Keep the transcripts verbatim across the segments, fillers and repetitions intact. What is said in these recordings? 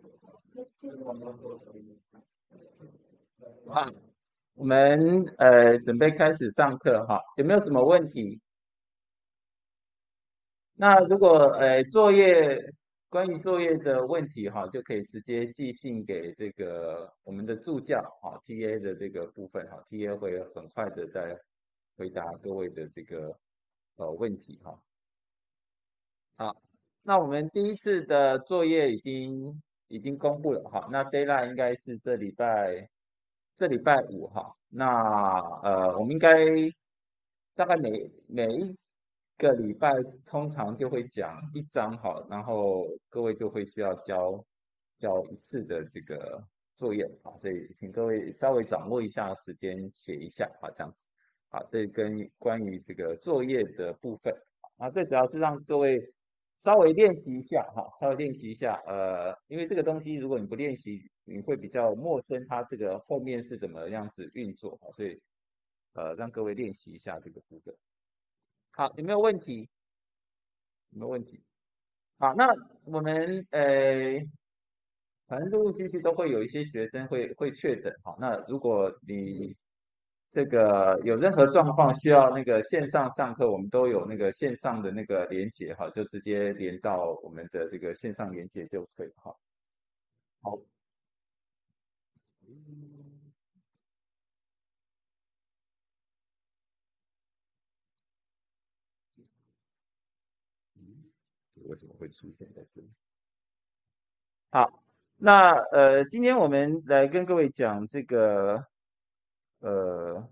好，我们呃准备开始上课哈，有没有什么问题？那如果呃作业关于作业的问题哈，就可以直接寄信给这个我们的助教哈 T A 的这个部分哈，T A 会很快的在回答各位的这个呃问题哈。好，那我们第一次的作业已经已经公布了哈，那 deadline 应该是这礼拜这礼拜五哈。那呃，我们应该大概每每一个礼拜通常就会讲一章哈，然后各位就会需要交交一次的这个作业啊，所以请各位稍微掌握一下时间，写一下啊，这样子。啊，这跟关于这个作业的部分。啊，最主要是让各位稍微练习一下哈，稍微练习一下。呃，因为这个东西如果你不练习，你会比较陌生，它这个后面是怎么样子运作，所以呃，让各位练习一下这个部分。好，有没有问题？有没有问题？好，那我们呃，反正陆陆续续都会有一些学生会会确诊。好，那如果你这个有任何状况需要那个线上上课，我们都有那个线上的那个连接哈，就直接连到我们的这个线上连接就可以哈。好，嗯，为什么会出现在这里？好，那呃，今天我们来跟各位讲这个呃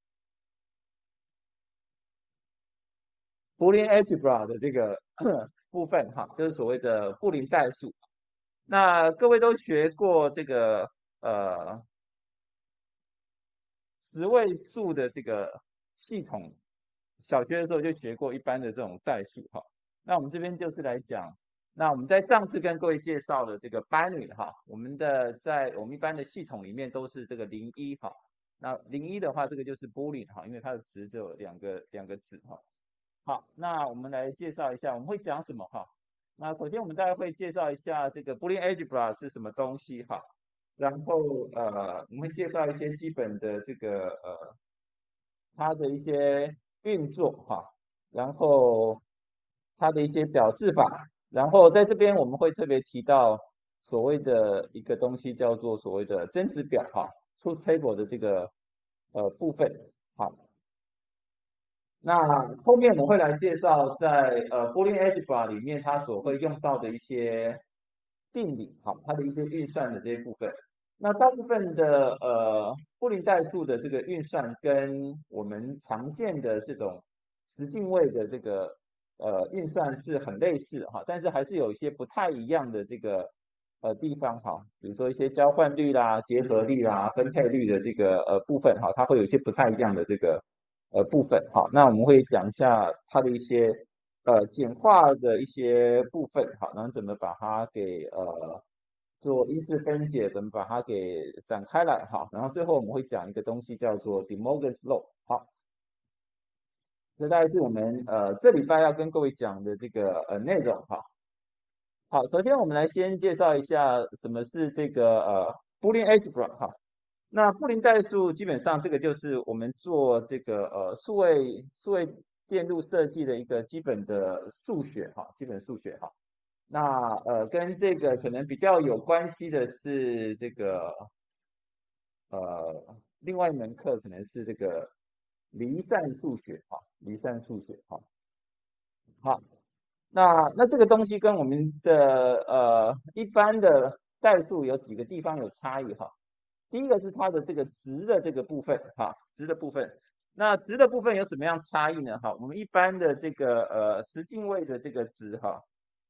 Boolean algebra 的这个部分哈，就是所谓的布林代数。那各位都学过这个呃十位数的这个系统，小学的时候就学过一般的这种代数哈。那我们这边就是来讲，那我们在上次跟各位介绍的这个 binary 哈，我们的在我们一般的系统里面都是这个零一哈。那零一的话，这个就是 Boolean 哈，因为它的值只有两个两个值哈。好，那我们来介绍一下，我们会讲什么哈？那首先我们大概会介绍一下这个 Boolean algebra 是什么东西哈，然后呃我们会介绍一些基本的这个呃它的一些运作哈，然后它的一些表示法，然后在这边我们会特别提到所谓的一个东西叫做所谓的增值表哈，truth table 的这个呃部分。好，那后面我们会来介绍在呃 Boolean algebra 里面它所会用到的一些定理，好，它的一些运算的这些部分。那大部分的呃布林代数的这个运算跟我们常见的这种十进位的这个呃运算是很类似哈，但是还是有一些不太一样的这个呃地方哈，比如说一些交换率啦、结合率啦、分配率的这个呃部分哈，它会有一些不太一样的这个呃部分。好，那我们会讲一下它的一些呃简化的一些部分，好，然后怎么把它给呃做因式分解，怎么把它给展开来，好，然后最后我们会讲一个东西叫做 De Morgan's Law，好，这大概是我们呃这礼拜要跟各位讲的这个呃内容哈。好，首先我们来先介绍一下什么是这个呃 Boolean algebra 哈。那布林代数基本上这个就是我们做这个呃数位数位电路设计的一个基本的数学哈，基本数学哈。那呃跟这个可能比较有关系的是这个呃另外一门课可能是这个离散数学哈，离散数学哈。好，那那这个东西跟我们的呃一般的代数有几个地方有差异哈。第一个是它的这个值的这个部分哈，值的部分。那值的部分有什么样差异呢？哈，我们一般的这个呃十进位的这个值哈，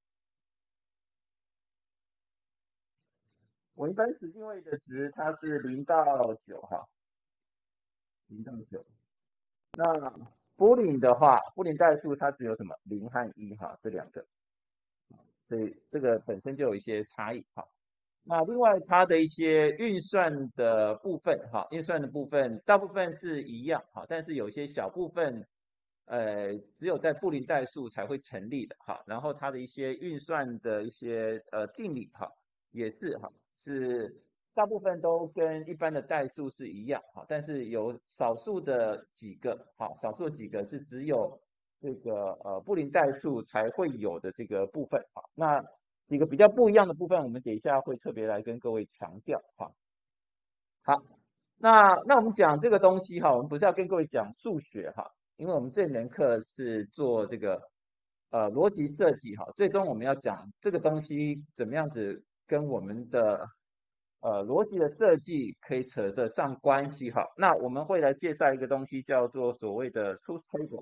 我一般十进位的值它是零到九哈，零到九。那波林的话，波林代数它只有什么零和一哈这两个，所以这个本身就有一些差异哈。那另外它的一些运算的部分哈，运算的部分大部分是一样哈，但是有一些小部分呃只有在布林代数才会成立的哈，然后它的一些运算的一些呃定理哈， 也是哈，是大部分都跟一般的代数是一样哈，但是有少数的几个哈，少数的几个是只有这个呃布林代数才会有的这个部分哈。那几个比较不一样的部分，我们等一下会特别来跟各位强调哈。好，那那我们讲这个东西哈，我们不是要跟各位讲数学哈，因为我们这门课是做这个呃逻辑设计哈，最终我们要讲这个东西怎么样子跟我们的呃逻辑的设计可以扯得上关系哈。那我们会来介绍一个东西叫做所谓的 truth table，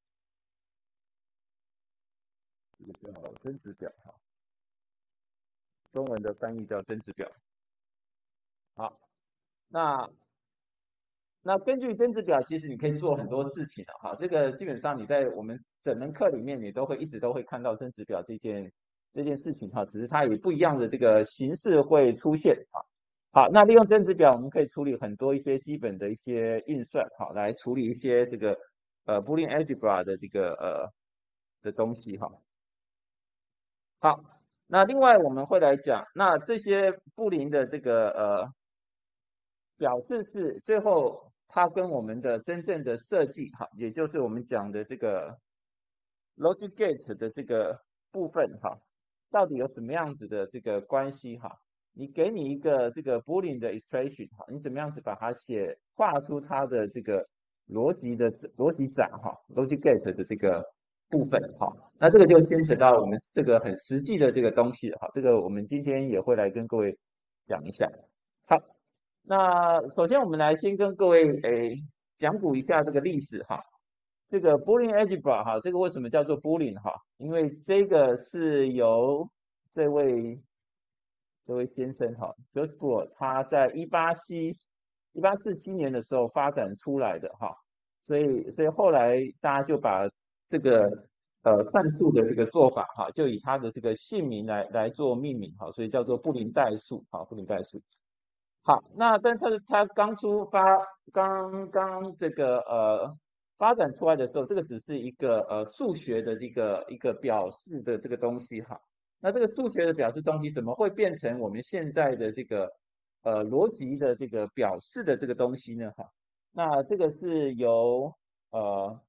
这个叫真值表哈，中文的翻译叫真值表。好，那那根据真值表，其实你可以做很多事情的哈。这个基本上你在我们整门课里面，你都会一直都会看到真值表这件这件事情哈，只是它以不一样的这个形式会出现啊。好，那利用真值表，我们可以处理很多一些基本的一些运算，好，来处理一些这个呃 Boolean algebra 的这个呃的东西哈。好，那另外我们会来讲，那这些布林的这个呃表示是最后它跟我们的真正的设计哈，也就是我们讲的这个 logic gate 的这个部分哈，到底有什么样子的这个关系哈？你给你一个这个 Boolean 的 expression 哈，你怎么样子把它写画出它的这个逻辑的逻辑展哈，logic gate 的这个部分哈，那这个就牵扯到我们这个很实际的这个东西哈，这个我们今天也会来跟各位讲一下。好，那首先我们来先跟各位诶讲古一下这个历史哈。这个 Boolean algebra 哈，这个为什么叫做 Boolean 哈？因为这个是由这位这位先生哈 g e o r g e Boole 他在一八七一八四七年的时候发展出来的哈，所以所以后来大家就把这个呃算术的这个做法哈，就以他的这个姓名来来做命名哈，所以叫做布林代数哈，布林代数。好，那但是他刚出发，刚刚这个呃发展出来的时候，这个只是一个呃数学的这个一个表示的这个东西哈。那这个数学的表示东西怎么会变成我们现在的这个呃逻辑的这个表示的这个东西呢？哈，那这个是由呃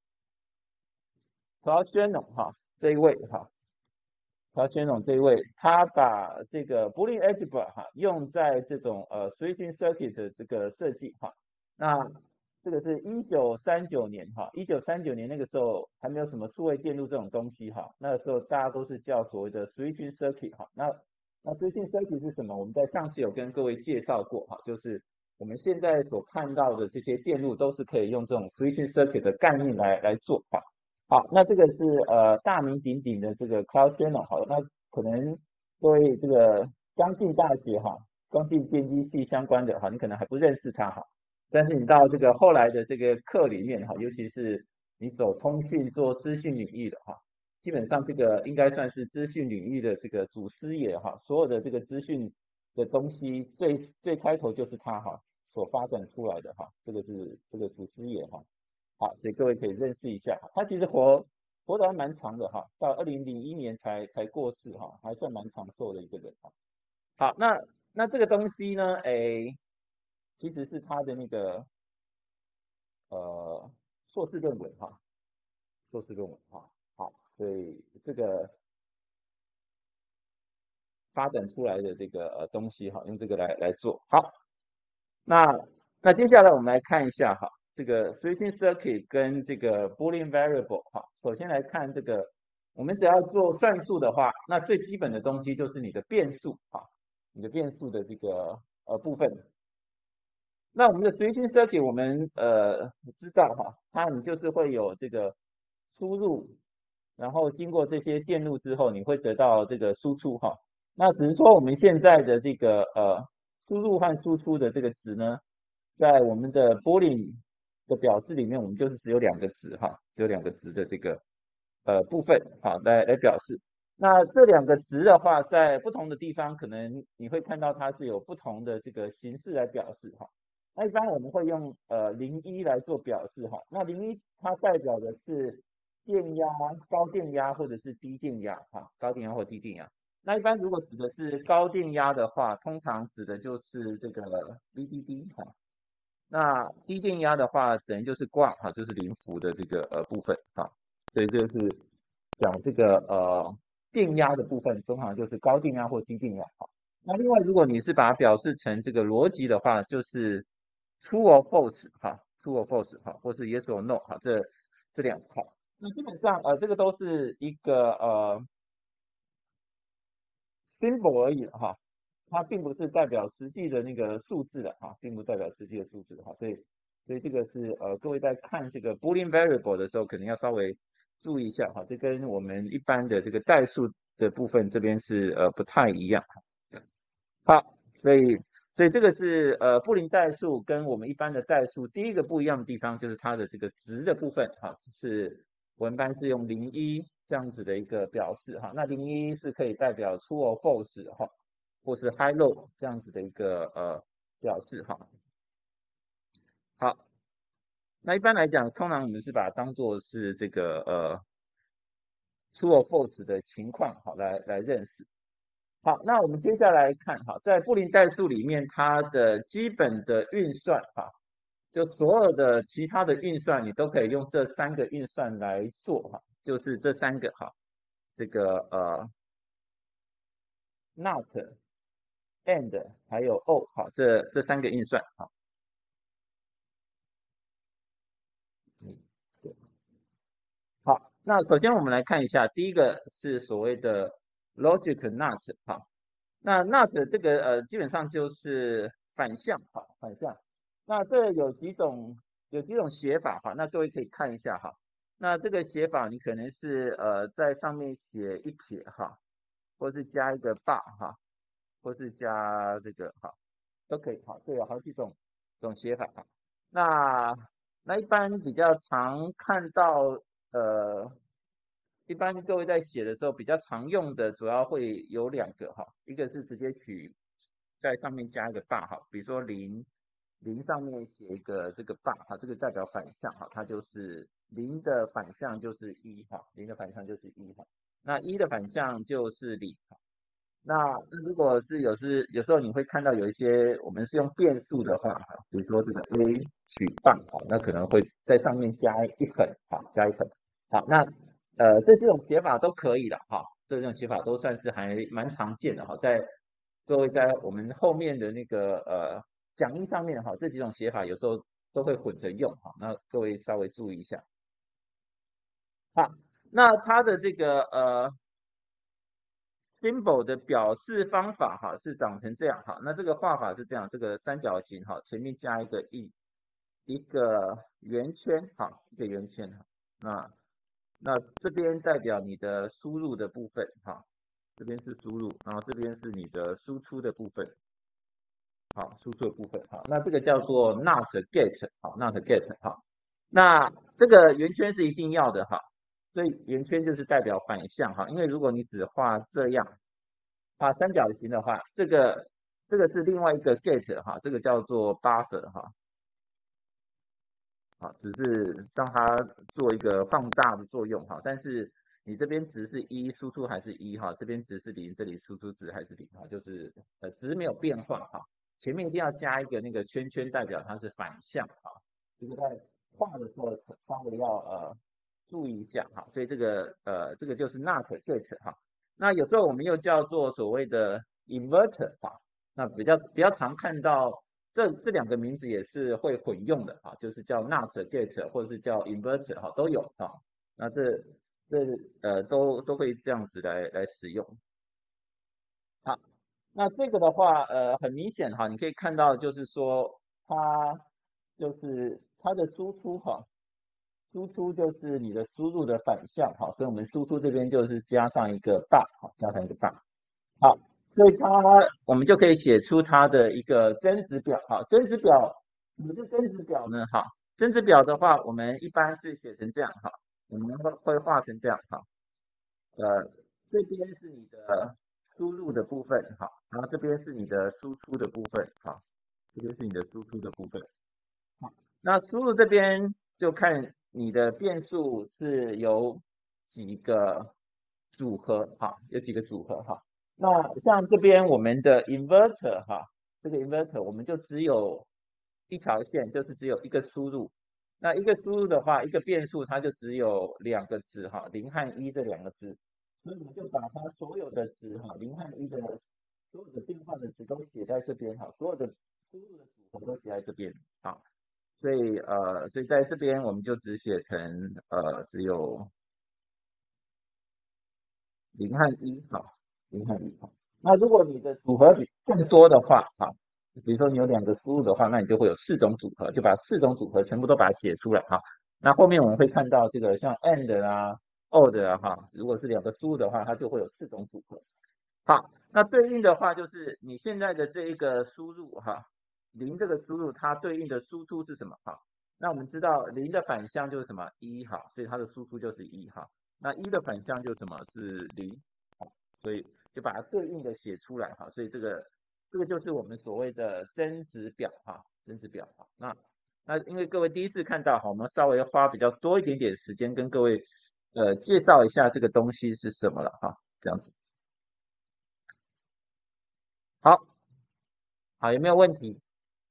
Claude Shannon 哈这一位哈陶先生这一位，他把这个 Boolean algebra 哈用在这种呃 switching circuit 的这个设计哈，那这个是一九三九年哈，一九三九年那个时候还没有什么数位电路这种东西哈，那个时候大家都是叫所谓的 switching circuit 哈，那那 switching circuit 是什么？我们在上次有跟各位介绍过哈，就是我们现在所看到的这些电路都是可以用这种 switching circuit 的概念来来做哈。好，那这个是呃大名鼎鼎的这个 Claude Shannon，好，那可能各位这个刚进大学哈，刚进电机系相关的哈，你可能还不认识他哈，但是你到这个后来的这个课里面哈，尤其是你走通讯做资讯领域的哈，基本上这个应该算是资讯领域的这个祖师爷哈，所有的这个资讯的东西最最开头就是他哈所发展出来的哈，这个是这个祖师爷哈。好，所以各位可以认识一下，他其实活活得还蛮长的哈，到二零零一年才才过世哈，还算蛮长寿的一个人哈。好，那那这个东西呢，哎，其实是他的那个呃硕士论文哈，硕士论文哈。好，所以这个发展出来的这个呃东西哈，用这个来来做好。那那接下来我们来看一下哈，这个 switching circuit 跟这个 Boolean variable 哈。首先来看这个，我们只要做算术的话，那最基本的东西就是你的变数哈，你的变数的这个呃部分。那我们的 switching circuit 我们呃知道哈，它你就是会有这个输入，然后经过这些电路之后，你会得到这个输出哈。那只是说我们现在的这个呃输入和输出的这个值呢，在我们的 Boolean 的表示里面，我们就是只有两个值哈，只有两个值的这个呃部分好来来表示。那这两个值的话，在不同的地方，可能你会看到它是有不同的这个形式来表示哈。那一般我们会用呃零一来做表示哈。那零一它代表的是电压、高电压或者是低电压哈，高电压或低电压。 那一般如果指的是高电压的话，通常指的就是这个 V D D 哈。那低电压的话，等于就是挂哈，就是零伏的这个呃部分哈。所以这就是讲这个呃电压的部分，通常就是高电压或低电压哈。那另外，如果你是把它表示成这个逻辑的话，就是 true or false 哈，true or false 哈，或是 yes or no 哈，这这两块。那基本上呃，这个都是一个呃 symbol 而已哈，它并不是代表实际的那个数字的哈，并不代表实际的数字哈，所以所以这个是呃各位在看这个 Boolean variable 的时候，可能要稍微注意一下哈，这跟我们一般的这个代数的部分这边是呃不太一样。好，所以所以这个是呃布林代数跟我们一般的代数第一个不一样的地方，就是它的这个值的部分哈，是我们班是用零一这样子的一个表示哈，那零一是可以代表 true or false 哈，或是 high low 这样子的一个呃表示哈。好，那一般来讲，通常我们是把它当做是这个呃 true or false 的情况好来来认识。好，那我们接下来看哈，在布林代数里面，它的基本的运算哈，就所有的其他的运算，你都可以用这三个运算来做哈，就是这三个哈，这个呃 not and 还有 o 哈，这这三个运算哈。嗯，好，那首先我们来看一下，第一个是所谓的 logic not 哈，那 not 这个呃基本上就是反向哈，反向。那这有几种有几种写法哈，那各位可以看一下哈。那这个写法你可能是呃在上面写一撇哈，或是加一个 bar 哈，或是加这个哈，都可以哈。这有好几种种写法哈。那那一般比较常看到呃一般各位在写的时候比较常用的，主要会有两个哈，一个是直接取在上面加一个 bar 哈，比如说零零上面写一个这个 bar 哈，这个代表反向哈，它就是零的反向就是一哈，零的反向就是一哈，那一的反向就是零哈。那如果是有时有时候你会看到有一些我们是用变数的话哈，比如说这个 a 取棒哈，那可能会在上面加一横哈，加一横。好，那呃这几种写法都可以的哈，这种写法都算是还蛮常见的哈，在各位在我们后面的那个呃讲义上面哈，这几种写法有时候都会混着用哈，那各位稍微注意一下。好，那它的这个呃 symbol 的表示方法哈是长成这样哈，那这个画法是这样，这个三角形哈前面加一个 e 一个圆圈哈，一个圆圈哈，那那这边代表你的输入的部分哈，这边是输入，然后这边是你的输出的部分，好，输出的部分好，那这个叫做 not get 好 not get 好，那这个圆圈是一定要的哈，所以圆圈就是代表反向哈，因为如果你只画这样。画三角形的话，这个这个是另外一个 get 哈，这个叫做 buffer 哈，好，只是让它做一个放大的作用哈，但是你这边值是一，输出还是一哈，这边值是零，这里输出值还是零哈，就是呃值没有变化哈，前面一定要加一个那个圈圈，代表它是反向哈，这个在画的时候稍微要呃注意一下哈，所以这个呃这个就是 not get 哈。那有时候我们又叫做所谓的 inverter 哈，那比较比较常看到这这两个名字也是会混用的啊，就是叫 not get 或者是叫 inverter 哈，都有啊。那这这呃都都会这样子来来使用。好，那这个的话呃很明显哈，你可以看到就是说它就是它的输出哈，输出就是你的输入的反向哈，所以我们输出这边就是加上一个 bar 好，加上一个 bar。好，所以它我们就可以写出它的一个增值表。好，增值表什么是增值表呢？哈，增值表的话，我们一般是写成这样哈，我们会会画成这样哈。呃，这边是你的输入的部分哈，然后这边是你的输出的部分哈，这边是你的输出的部分。好，那输入这边就看你的变数是由几个组合哈，有几个组合哈。 那像这边我们的 inverter 哈，这个 inverter 我们就只有一条线，就是只有一个输入。那一个输入的话，一个变数它就只有两个值哈，零和一这两个值，所以我们就把它所有的值哈，零和一的所有的变化的值都写在这边哈，所有的输入的组合都写在这边啊。所以呃，所以在这边我们就只写成呃只有零和一好，零和一好。那如果你的组合比更多的话，哈，比如说你有两个输入的话，那你就会有四种组合，就把四种组合全部都把它写出来哈。那后面我们会看到这个像 and 啊、or 啊哈，如果是两个输入的话，它就会有四种组合。好，那对应的话就是你现在的这一个输入哈，零这个输入它对应的输出是什么哈？那我们知道零的反向就是什么一哈，所以它的输出就是一哈。那一的反向就是什么是零，所以就把它对应的写出来哈。所以这个这个就是我们所谓的增值表哈，增值表哈。那那因为各位第一次看到哈，我们稍微花比较多一点点时间跟各位呃介绍一下这个东西是什么了哈，这样子。好，好，有没有问题？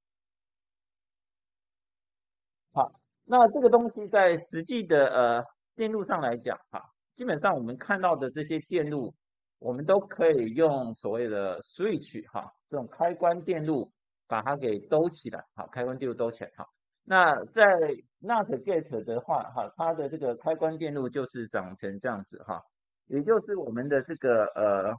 好，那这个东西在实际的呃电路上来讲，哈，基本上我们看到的这些电路，我们都可以用所谓的 switch 哈，这种开关电路把它给兜起来，好，开关电路兜起来，好。那在 NOT gate 的话，哈，它的这个开关电路就是长成这样子哈，也就是我们的这个呃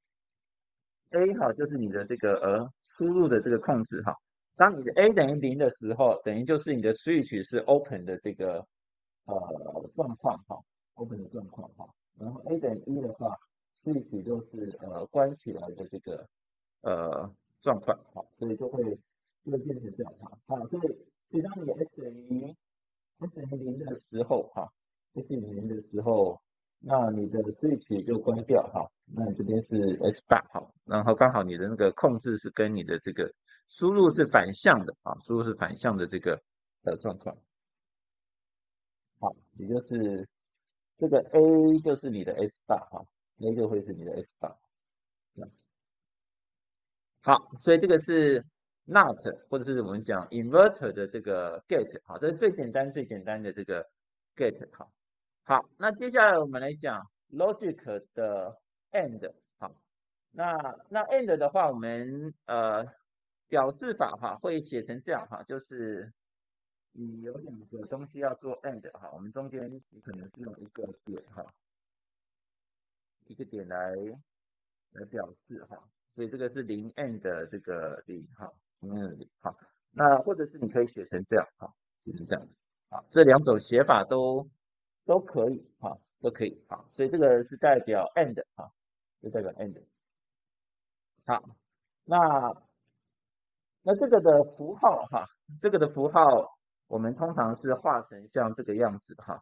A 哈，就是你的这个呃输入的这个控制哈。当你的 A 等于零的时候，等于就是你的 switch 是 open 的这个呃状况哈，open 的状况哈。然后 A 等于一的话，switch 就是呃关起来的这个呃状况哈，所以就会就会变成这样哈。好，所以所以当你 S 等于 S 等于零的时候哈，S 等于零的时候，那你的 switch 就关掉哈，那你这边是 S 八好，然后刚好你的那个控制是跟你的这个输入是反向的啊，输入是反向的这个呃状况，好，也就是这个 A 就是你的 S 八哈，A 就会是你的 S 八这样子。好，所以这个是 NOT 或者是我们讲 inverter 的这个 gate 好，这是最简单最简单的这个 gate 好。好，那接下来我们来讲 logic 的 and 好，那那 and 的话，我们呃表示法哈会写成这样哈，就是你有两个东西要做 and 哈，我们中间你可能是用一个点哈，一个点来来表示哈，所以这个是零 and 的这个零哈，零 and 的零哈，那或者是你可以写成这样哈，写成这样啊，这两种写法都都可以哈，都可以好，所以这个是代表 and 哈，就代表 and 好，那那这个的符号哈，这个的符号我们通常是画成像这个样子哈，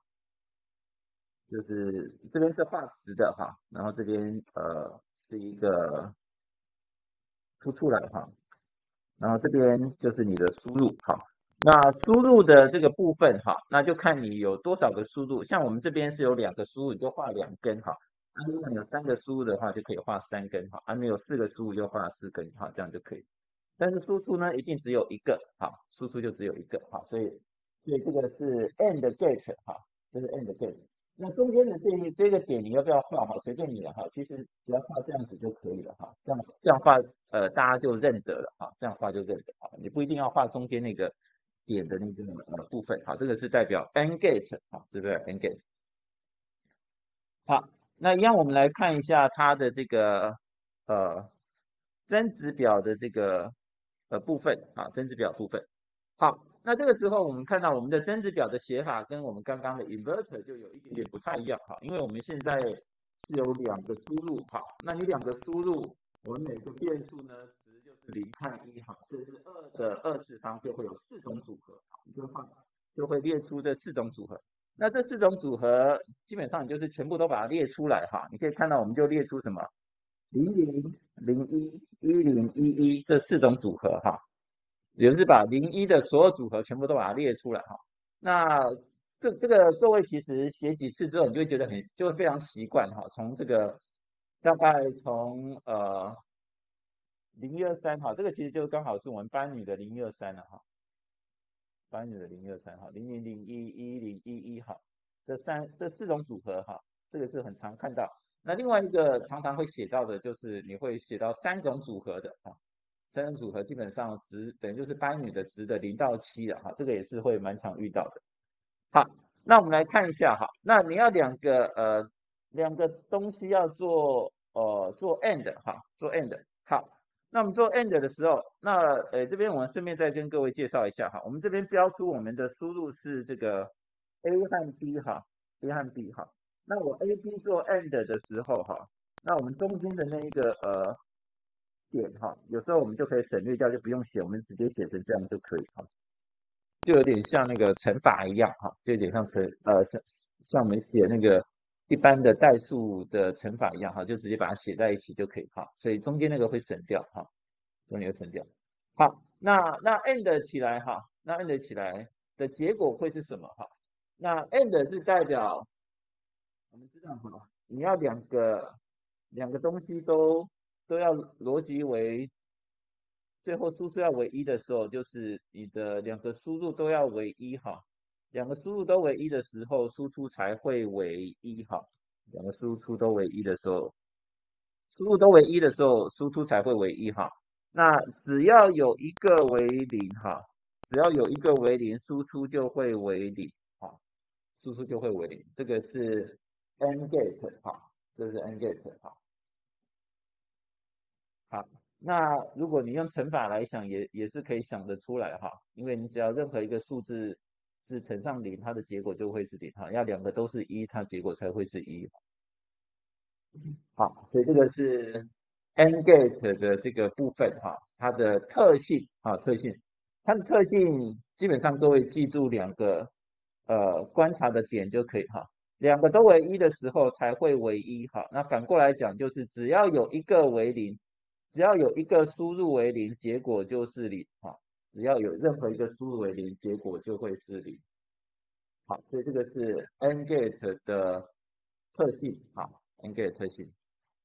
就是这边是画直的哈，然后这边呃是一个凸出来哈，然后这边就是你的输入哈。那输入的这个部分哈，那就看你有多少个输入。像我们这边是有两个输入，你就画两根哈。啊，如果你有三个输入的话，就可以画三根哈。啊，你有四个输入就画四根哈，这样就可以。但是输出呢，一定只有一个哈，输出就只有一个哈，所以所以这个是 and gate 哈，这是 and gate。那中间的这一这个点你要不要画哈？随便你了哈，其实只要画这样子就可以了哈，这样这样画呃大家就认得了哈，这样画就认得哈，你不一定要画中间那个点的那个呃部分好，这个是代表 and gate 好，是不是 and gate？好，那一样我们来看一下它的这个呃增值表的这个呃部分啊，增值表部分。好，那这个时候我们看到我们的增值表的写法跟我们刚刚的 inverter 就有一点点不太一样哈，因为我们现在是有两个输入哈，那你两个输入，我们每个变数呢值就是零和一哈，所以是二的二次方就会有四种组合，你就画就会列出这四种组合。那这四种组合基本上你就是全部都把它列出来哈，你可以看到我们就列出什么零零零一一零一一这四种组合哈。也就是把零一的所有组合全部都把它列出来哈。那这这个各位其实写几次之后，你就会觉得很就会非常习惯哈。从这个大概从呃零一二三哈，这个其实就刚好是我们班女的零一二三了哈，班女的零一二三哈，零零零一一零一一哈，这三这四种组合哈，这个是很常看到。那另外一个常常会写到的就是你会写到三种组合的哈，三种组合基本上值等于就是班女的值的零到七了哈，这个也是会蛮常遇到的。好，那我们来看一下哈，那你要两个呃两个东西要做呃做 and 哈，做 and 好，那我们做 and 的时候，那呃这边我们顺便再跟各位介绍一下哈，我们这边标出我们的输入是这个 A 和 B 哈，A 和 B 哈，那我 A B 做 and 的时候哈，那我们中间的那一个呃点哈，有时候我们就可以省略掉，就不用写，我们直接写成这样就可以哈。就有点像那个乘法一样哈，就有点像乘呃像像我们写那个一般的代数的乘法一样哈，就直接把它写在一起就可以哈，所以中间那个会省掉哈，中间会省掉。好，那那 and 起来哈，那 and 起来的结果会是什么哈？那 and 是代表我们知道哈，你要两个两个东西都都要逻辑为最后输出要为一的时候，就是你的两个输入都要为一哈，两个输入都为一的时候，输出才会为一哈，两个输出都为一的时候，输入都为一的时候，输出才会为一哈。那只要有一个为零哈，只要有一个为零，输出就会为零哈，输出就会为零，这个是 AND gate 哈，这是 AND gate 哈。好，那如果你用乘法来想，也也是可以想得出来哈，因为你只要任何一个数字是乘上零，它的结果就会是零哈，要两个都是一，它结果才会是一。好，所以这个是 AND gate 的这个部分哈，它的特性啊特性，它的特性基本上各位记住两个呃观察的点就可以哈，两个都为一的时候才会为一哈，那反过来讲就是只要有一个为零，只要有一个输入为零，结果就是零哈，只要有任何一个输入为零，结果就会是零。好，所以这个是 AND gate 的特性啊，AND gate 特性。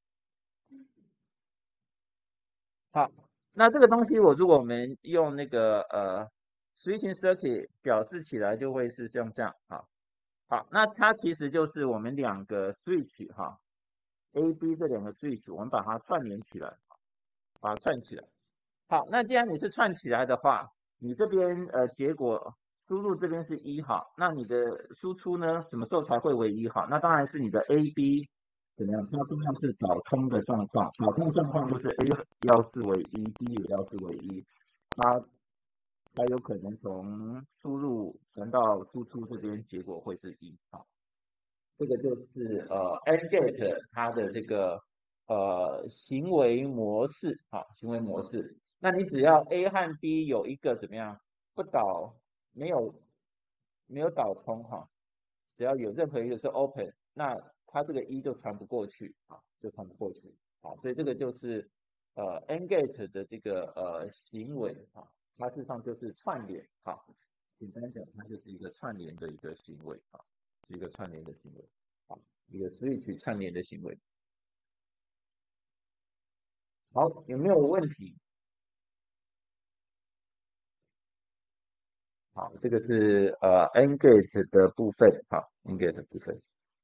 好，那这个东西我如果我们用那个呃 switching circuit 表示起来，就会是像这样哈。好，那它其实就是我们两个 switch 哈，A B 这两个 switch，我们把它串联起来，把它串起来。好，那既然你是串起来的话，你这边呃结果输入这边是一哈，那你的输出呢什么时候才会为一哈？那当然是你的 A B 怎么样？它都要是导通的状况，导通状况就是 A 要是为一，B 也要是为一，它才有可能从输入传到输出这边结果会是一啊。这个就是呃 AND gate 它的这个呃行为模式啊，行为模式。那你只要 A 和 B 有一个怎么样不导，没有没有导通哈，只要有任何一个是 open，那它这个一就传不过去啊，就传不过去啊，所以这个就是呃 AND gate 的这个呃行为啊，它事实上就是串联啊，简单讲，它就是一个串联的一个行为啊。是一个串联的行为，好，一个 switch 串联的行为。好，有没有问题？好，这个是呃 AND gate 的部分，好，AND gate 的部分。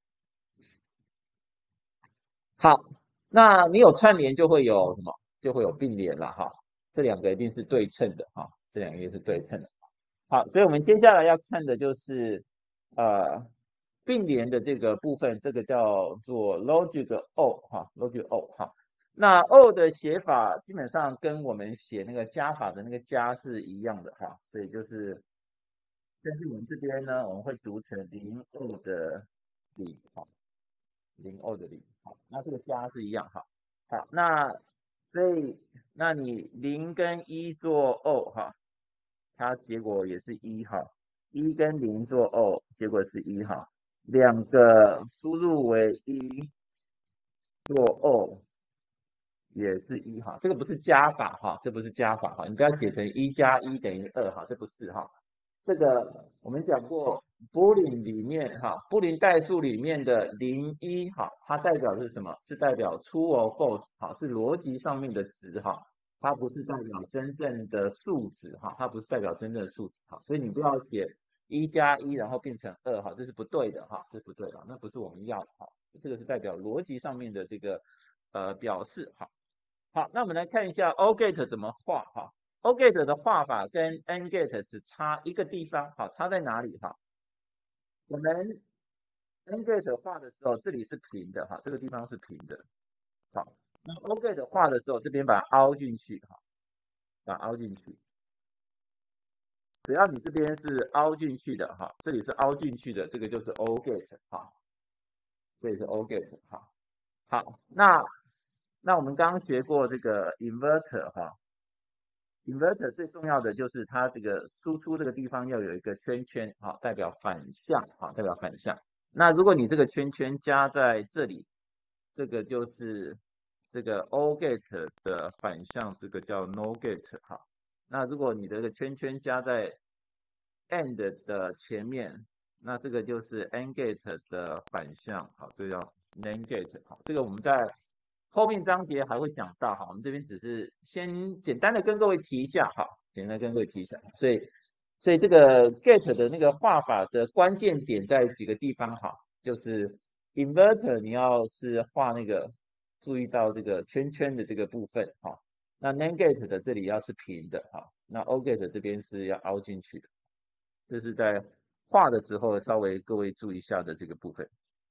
好，那你有串联就会有什么？就会有并联了哈。这两个一定是对称的哈，这两个一定是对称的。好，所以我们接下来要看的就是呃并联的这个部分，这个叫做 logic O 哈，logic O 哈。那 O 的写法基本上跟我们写那个加法的那个加是一样的哈，所以就是，但是我们这边呢，我们会读成零 O 的零哈，零 O 的零好，那这个加是一样哈。好，那所以那你零跟一做 O 哈，它结果也是一哈，一跟零做 O，结果是一哈，两个输入为一做 O 也是一哈，这个不是加法哈，这不是加法哈，你不要写成一加一等于二哈，这不是哈，这个我们讲过， 波林里面哈，波林代数里面的零一哈，它代表是什么？是代表 true or false 哈，是逻辑上面的值哈，它不是代表真正的数值哈，它不是代表真正的数值哈，所以你不要写一加一然后变成二哈，这是不对的哈，这是不对的，那不是我们要的哈，这个是代表逻辑上面的这个呃表示哈。好，那我们来看一下 O Gate 怎么画哈。O Gate 的画法跟 N Gate 只差一个地方，好，差在哪里哈？我们 N Gate 画的时候，这里是平的哈，这个地方是平的。好，那 O Gate 画的时候，这边把它凹进去哈，把它凹进去。只要你这边是凹进去的哈，这里是凹进去的，这个就是 O Gate 哈，这里是 O Gate 哈。好，那那我们刚刚学过这个 inverter 哈，inverter 最重要的就是它这个输出这个地方要有一个圈圈，好，代表反向，好，代表反向。那如果你这个圈圈加在这里，这个就是这个 O gate 的反向，这个叫 no gate 哈。那如果你的这个圈圈加在 and 的前面，那这个就是 N gate 的反向，好，这叫 NAND gate 好，这个我们在后面章节还会讲到哈，我们这边只是先简单的跟各位提一下哈，简单跟各位提一下，所以所以这个 gate 的那个画法的关键点在几个地方哈，就是 inverter 你要是画那个注意到这个圈圈的这个部分哈，那 NAND gate 的这里要是平的哈，那 O gate 这边是要凹进去的，这是在画的时候稍微各位注意一下的这个部分。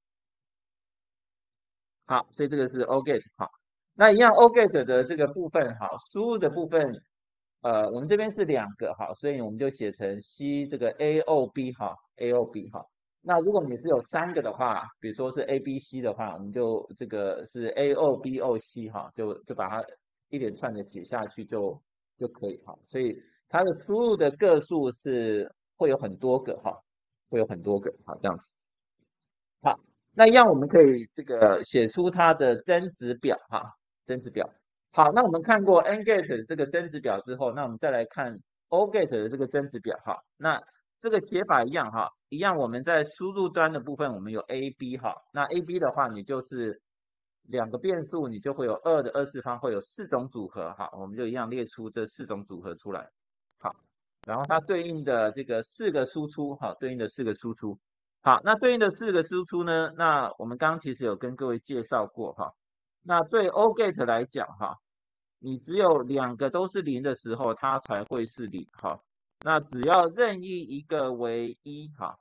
好，所以这个是 O gate 好，那一样 O gate 的这个部分好，输入的部分，呃，我们这边是两个好，所以我们就写成 C 这个 A O B 哈 ，A O B 哈。那如果你是有三个的话，比如说是 A B C 的话，我们就这个是 A O B O C 哈，就就把它一连串的写下去就就可以哈。所以它的输入的个数是会有很多个哈，会有很多个好这样子。好，那一样我们可以这个写出它的增值表哈，增值表。好，那我们看过 N gate 这个增值表之后，那我们再来看 O gate 的这个增值表哈。那这个写法一样哈，一样我们在输入端的部分我们有 A B 哈，那 A B 的话你就是两个变数，你就会有二的二次方会有四种组合哈，我们就一样列出这四种组合出来。好，然后它对应的这个四个输出哈，对应的四个输出。好，那对应的四个输出呢？那我们刚刚其实有跟各位介绍过哈。那对 O gate 来讲哈，你只有两个都是零的时候，它才会是零哈。那只要任意一个为一哈，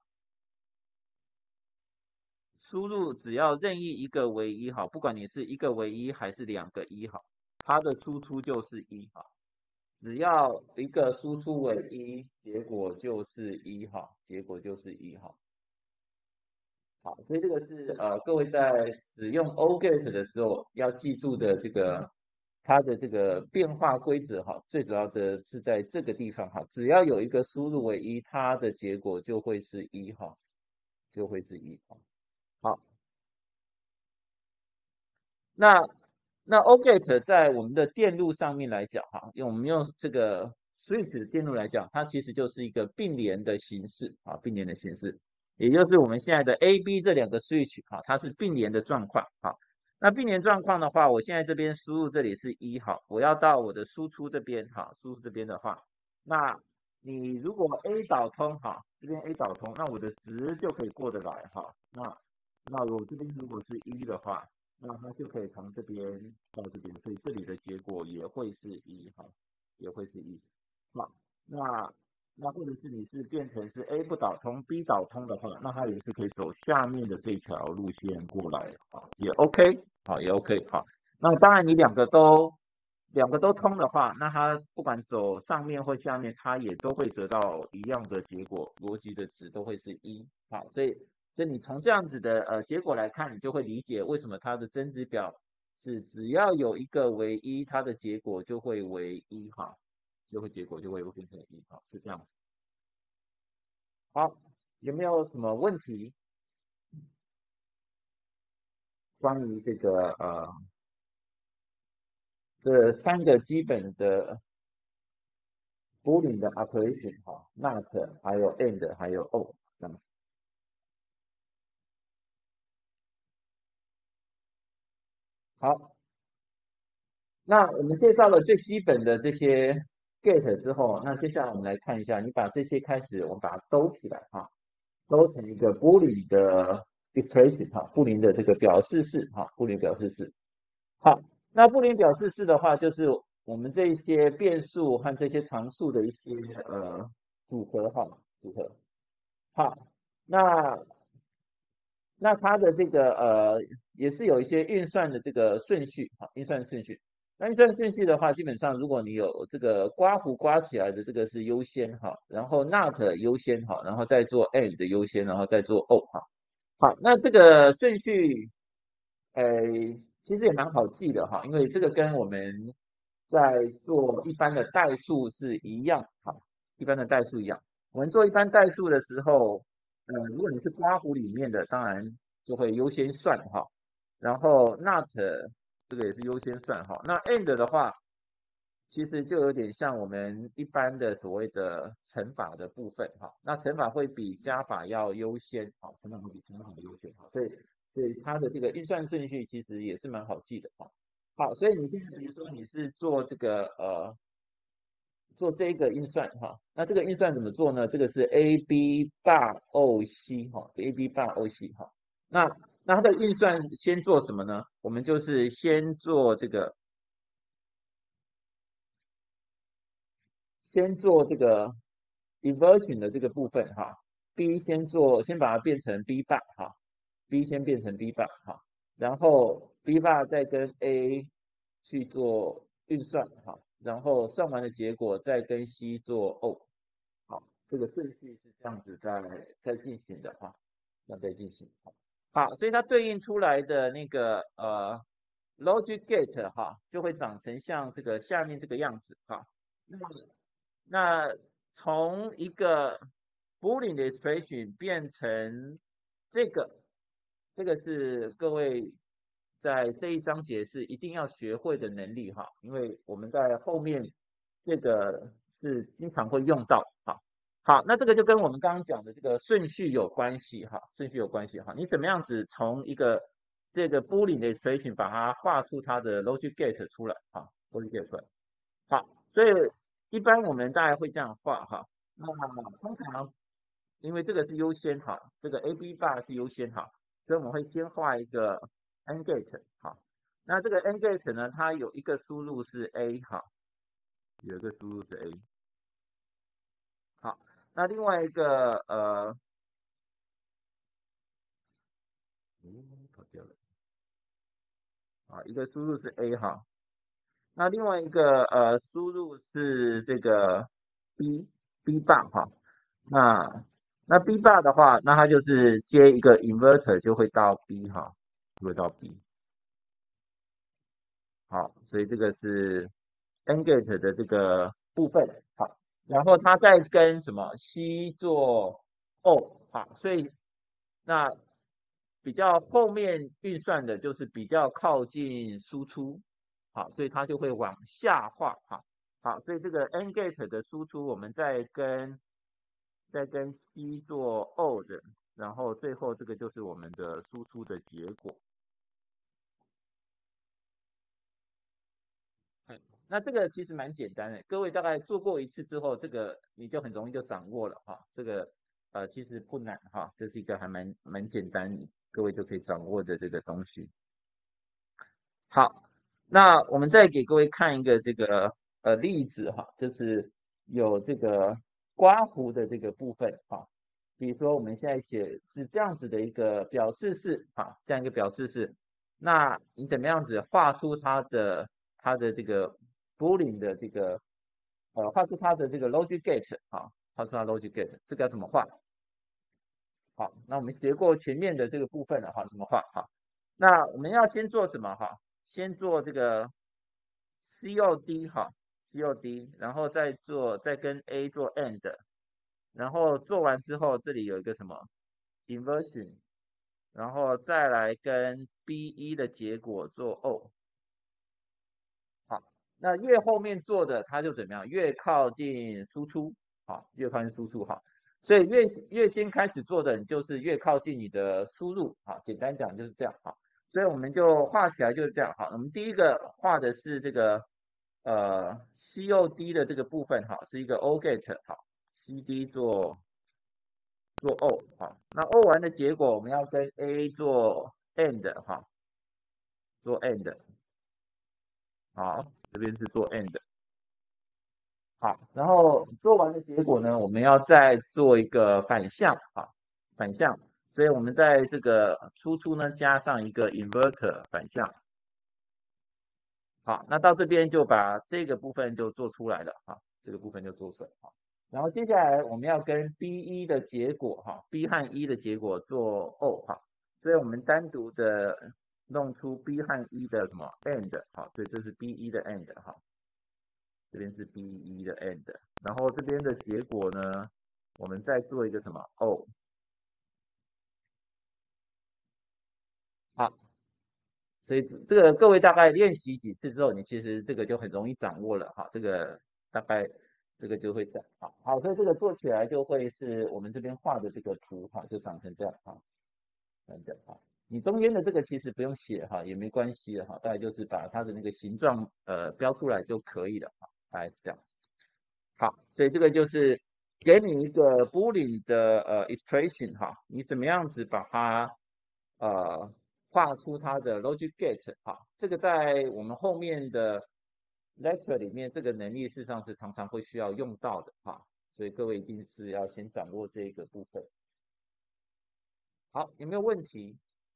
输入只要任意一个为一哈，不管你是一个为一还是两个一哈，它的输出就是一哈。只要一个输出为一，结果就是一哈，结果就是一哈。好，所以这个是呃各位在使用 O gate 的时候要记住的这个它的这个变化规则哈，最主要的是在这个地方哈，只要有一个输入为一，它的结果就会是一哈，就会是一哈。好，那那 O gate 在我们的电路上面来讲哈，用我们用这个 switch 的电路来讲，它其实就是一个并联的形式啊，并联的形式。也就是我们现在的 A、B 这两个 switch 哈，它是并联的状况哈。那并联状况的话，我现在这边输入这里是一哈，我要到我的输出这边哈，输出这边的话，那你如果 A 导通哈，这边 A 导通，那我的值就可以过得来哈。那那我这边如果是一的话，那它就可以从这边到这边，所以这里的结果也会是一哈，也会是一。好，那那或者是你是变成是 A 不导通 B 导通的话，那它也是可以走下面的这条路线过来啊，也 OK 好，也 OK 好。那当然你两个都两个都通的话，那它不管走上面或下面，它也都会得到一样的结果，逻辑的值都会是一。好，所以所以你从这样子的呃结果来看，你就会理解为什么它的增值表是只要有一个为一，它的结果就会为一哈。就会结果就会变成一哈，是这样。好，有没有什么问题关于这个呃这三个基本的 Boolean 的 operation 哈，not 还有 and 还有 o 这样子？ 好，那我们介绍了最基本的这些 get 之后，那接下来我们来看一下，你把这些开始，我们把它兜起来哈，兜成一个波林的 expression 哈，布林的这个表示式哈，布林表示式。好，那布林表示式的话，就是我们这一些变数和这些常数的一些呃组合哈，组合。好，那那它的这个呃也是有一些运算的这个顺序哈，运算顺序。那运算顺序的话，基本上如果你有这个刮胡刮起来的这个是优先哈，然后 not 优先哈，然后再做 and 的优先，然后再做 o 哈。好，那这个顺序，呃，其实也蛮好记的哈，因为这个跟我们在做一般的代数是一样哈，一般的代数一样。我们做一般代数的时候，呃，如果你是刮胡里面的，当然就会优先算哈，然后 not 这个也是优先算哈。那 and 的话，其实就有点像我们一般的所谓的乘法的部分哈。那乘法会比加法要优先，好，乘法会比加法优先，好，所以所以它的这个运算顺序其实也是蛮好记的哈。好，所以你现在比如说你是做这个呃做这个运算哈，那这个运算怎么做呢？这个是 a b bar o c 哈，a b bar o c 哈。那那它的运算先做什么呢？我们就是先做这个先做这个 inversion 的这个部分哈，b 先做，先把它变成 b bar 哈，b 先变成 b bar 哈，然后 b bar 再跟 a 去做运算哈，然后算完的结果再跟 c 做 o， 好，这个顺序是这样子在在进行的哈，那在进行。好，所以它对应出来的那个呃 logic gate 哈，就会长成像这个下面这个样子哈。那那从一个 Boolean 的 expression 变成这个，这个是各位在这一章节是一定要学会的能力哈，因为我们在后面这个是经常会用到哈。好，那这个就跟我们刚刚讲的这个顺序有关系哈，顺序有关系哈。你怎么样子从一个这个 Boolean 的 expression 把它画出它的 logic gate 出来哈，logic gate 出来。好，所以一般我们大概会这样画哈。那通常因为这个是优先哈，这个 A B bar 是优先哈，所以我们会先画一个 AND gate 哈。那这个 AND gate 呢，它有一个输入是 A 哈，有一个输入是 A。好，那另外一个呃，嗯，跑掉了啊，一个输入是 A 哈，那另外一个呃输入是这个 B B bar 哈。那那 B bar 的话，那它就是接一个 inverter 就会到 B 哈，就会到 B。好，所以这个是 AND gate 的这个部分。好，然后它再跟什么 C 做 O。好，所以那比较后面运算的就是比较靠近输出。好，所以它就会往下滑。好，好，所以这个 AND gate 的输出，我们再跟再跟 C 做 O 的，然后最后这个就是我们的输出的结果。那这个其实蛮简单的，各位大概做过一次之后，这个你就很容易就掌握了哈。这个呃其实不难哈，这是一个还蛮蛮简单，各位就可以掌握的这个东西。好，那我们再给各位看一个这个呃例子哈，就是有这个刮胡的这个部分哈。比如说我们现在写是这样子的一个表示式哈，这样一个表示式，那你怎么样子画出它的它的这个 Boolean 的这个呃画出它的这个 logic gate 啊，画出它 logic gate，这个要怎么画？好，那我们学过前面的这个部分了哈，怎么画哈？那我们要先做什么哈？先做这个 C O D 哈，C O D，然后再做再跟 A 做 AND，然后做完之后这里有一个什么 inversion，然后再来跟 B 一 的结果做 O。好，那越后面做的它就怎么样？越靠近输出，好，越靠近输出哈。所以越越先开始做的，你就是越靠近你的输入，好，简单讲就是这样哈。 所以我们就画起来就是这样。好，我们第一个画的是这个呃 C O D 的这个部分，哈，是一个 O gate， 好 ，C D 做做 O， 好，那 O 完的结果我们要跟 A 做 AND， 哈，做 AND， 好，这边是做 AND。好，然后做完的结果呢，我们要再做一个反向，好，反向，所以我们在这个输出呢加上一个 inverter 反向，好，那到这边就把这个部分就做出来了，哈，这个部分就做出来，好，然后接下来我们要跟 B 一 的结果，哈 ，B 和 E 的结果做 O， 哈，所以我们单独的弄出 B 和 E 的什么 AND， 好，所以这是 B 一 的 AND， 哈。这边是 B 一 的 AND， 然后这边的结果呢，我们再做一个什么 O， 好，所以这个各位大概练习几次之后，你其实这个就很容易掌握了哈，这个大概这个就会这样，好，好，所以这个做起来就会是我们这边画的这个图哈，就长成这样哈，这样哈。你中间的这个其实不用写哈，也没关系的哈，大概就是把它的那个形状呃标出来就可以了哈，大概是这样。好，所以这个就是给你一个 Boolean 的呃 expression 哈，你怎么样子把它呃画出它的 logic gate 哈，这个在我们后面的 lecture 里面，这个能力事实上是常常会需要用到的哈，所以各位一定是要先掌握这个部分。好，有没有问题？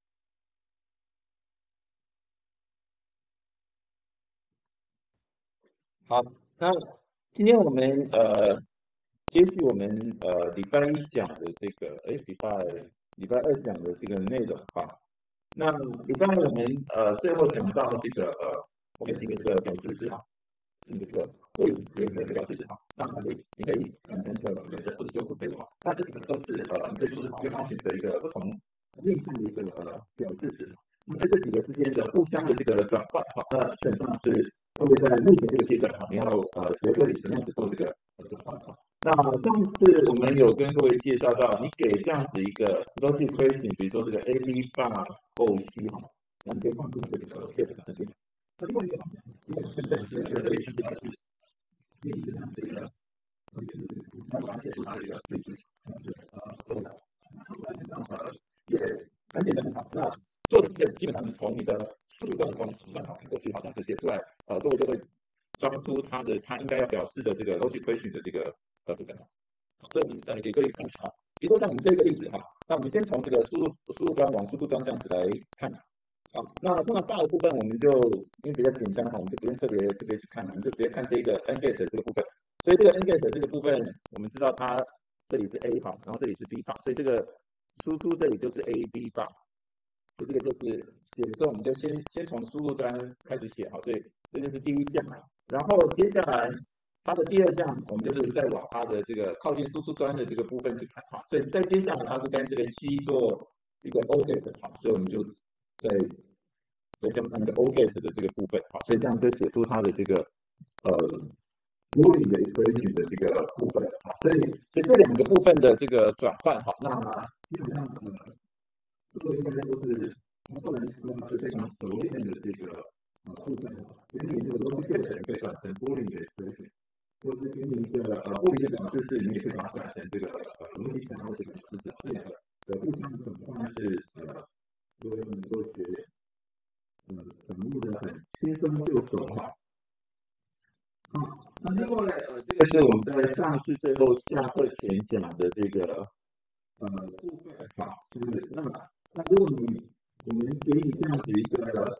好，那今天我们呃接续我们呃礼拜一讲的这个，哎，礼拜礼拜二讲的这个内容哈。那礼拜二我们呃最后讲到这个呃，我们这个这个表示式哈，这个这个对应的这个表示式哈，那可以你可以产生这个或者或者修复这个哈，那这几个都是呃可以说是对方选择一个不同面向的一个呃表示式。那在这几个之间的互相的这个转换哈，那基本上是特别在目前这个阶段哈，你要呃学会怎么样子做这个转换哈。那上次我们有跟各位介绍到，你给这样子一个 logic question，比如说这个 A B bar O C 哈，那你可以放进这个 case 这边。那另外一个方面，如果是在这个类似的是，另一个这个，那把它解出它这个类似呃这个呃也很简单很好。那做这个基本上从你的速度的方式让它看过去，好像是写出来，呃，各位就会抓出它的它应该要表示的这个 logic question 的这个呃部分。这里呃给各位看一下啊，比如说像我们这个例子哈，那我们先从这个输入输入端往输出端这样子来看。好，那通常大的部分我们就因为比较简单哈，我们就不用特别特别去看，我们就直接看这个 n get 这个部分。所以这个 n get 这个部分，我们知道它这里是 A 哈，然后这里是 B 哈，所以这个输出这里就是 A B 哈，所以这个就是写的时候我们就先先从输入端开始写哈，所以这就是第一项。然后接下来它的第二项，我们就是再往它的这个靠近输出端的这个部分去看哈，所以再接下来它是跟这个 C 做一个 O get 哈，所以我们就在再加上一个 O get 的这个部分哈，所以这样就写出它的这个呃 Boolean 的 expression 的这个部分哈，所以所以这两个部分的这个转换哈，那基本上呃，这个应该都是后来说是非常熟练的这个呃部分哈，所以你这个 O get 可以转成 Boolean 的 expression。或是给你一个呃物理的表示式，你也可以把它转成这个呃逻辑想要的表示式，这两个的互相转换是呃，各位能够学呃掌握的很轻松就熟哈。好，那另外呃，这个是我们在上次最后下课前讲的这个呃部分哈，就是那那如果你我们给你这样子一个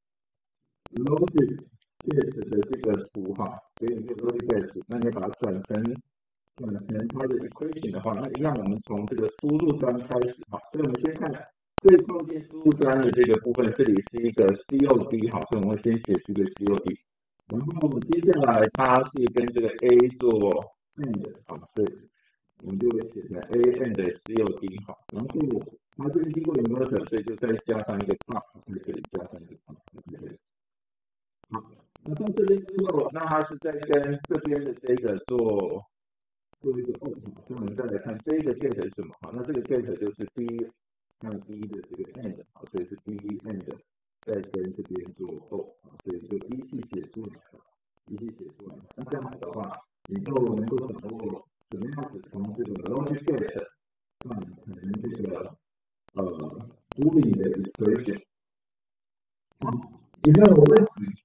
logic get 的这个图哈，给你一个 logic get， 那你把它转成转成它的 equation 的话，那一样我们从这个输入端开始哈，所以我们先看最靠近输入端的这个部分，这里是一个 C O D 哈，所以我们会先写出个 C O D， 然后接下来它是跟这个 A 做 and 好，所以我们就会写成 A and C O D 哈，然后它这边经过 inverter， 所以就再加上一个 top， 在这里加上一个 top， 好，那到这边之后，那它是在跟这边的这个做做一个 O， 所以我们再来看这个 get 是什么？好，那这个 get 就是 B 那 D 的这个 and 好，所以是 D and 再跟这边做 O 好，所以就依序写出来了，依序写出来。那这样子的话，你就能够掌握怎么样子从这个 logic gate 转成这个呃 Boolean 的 expression。好，有没有问题？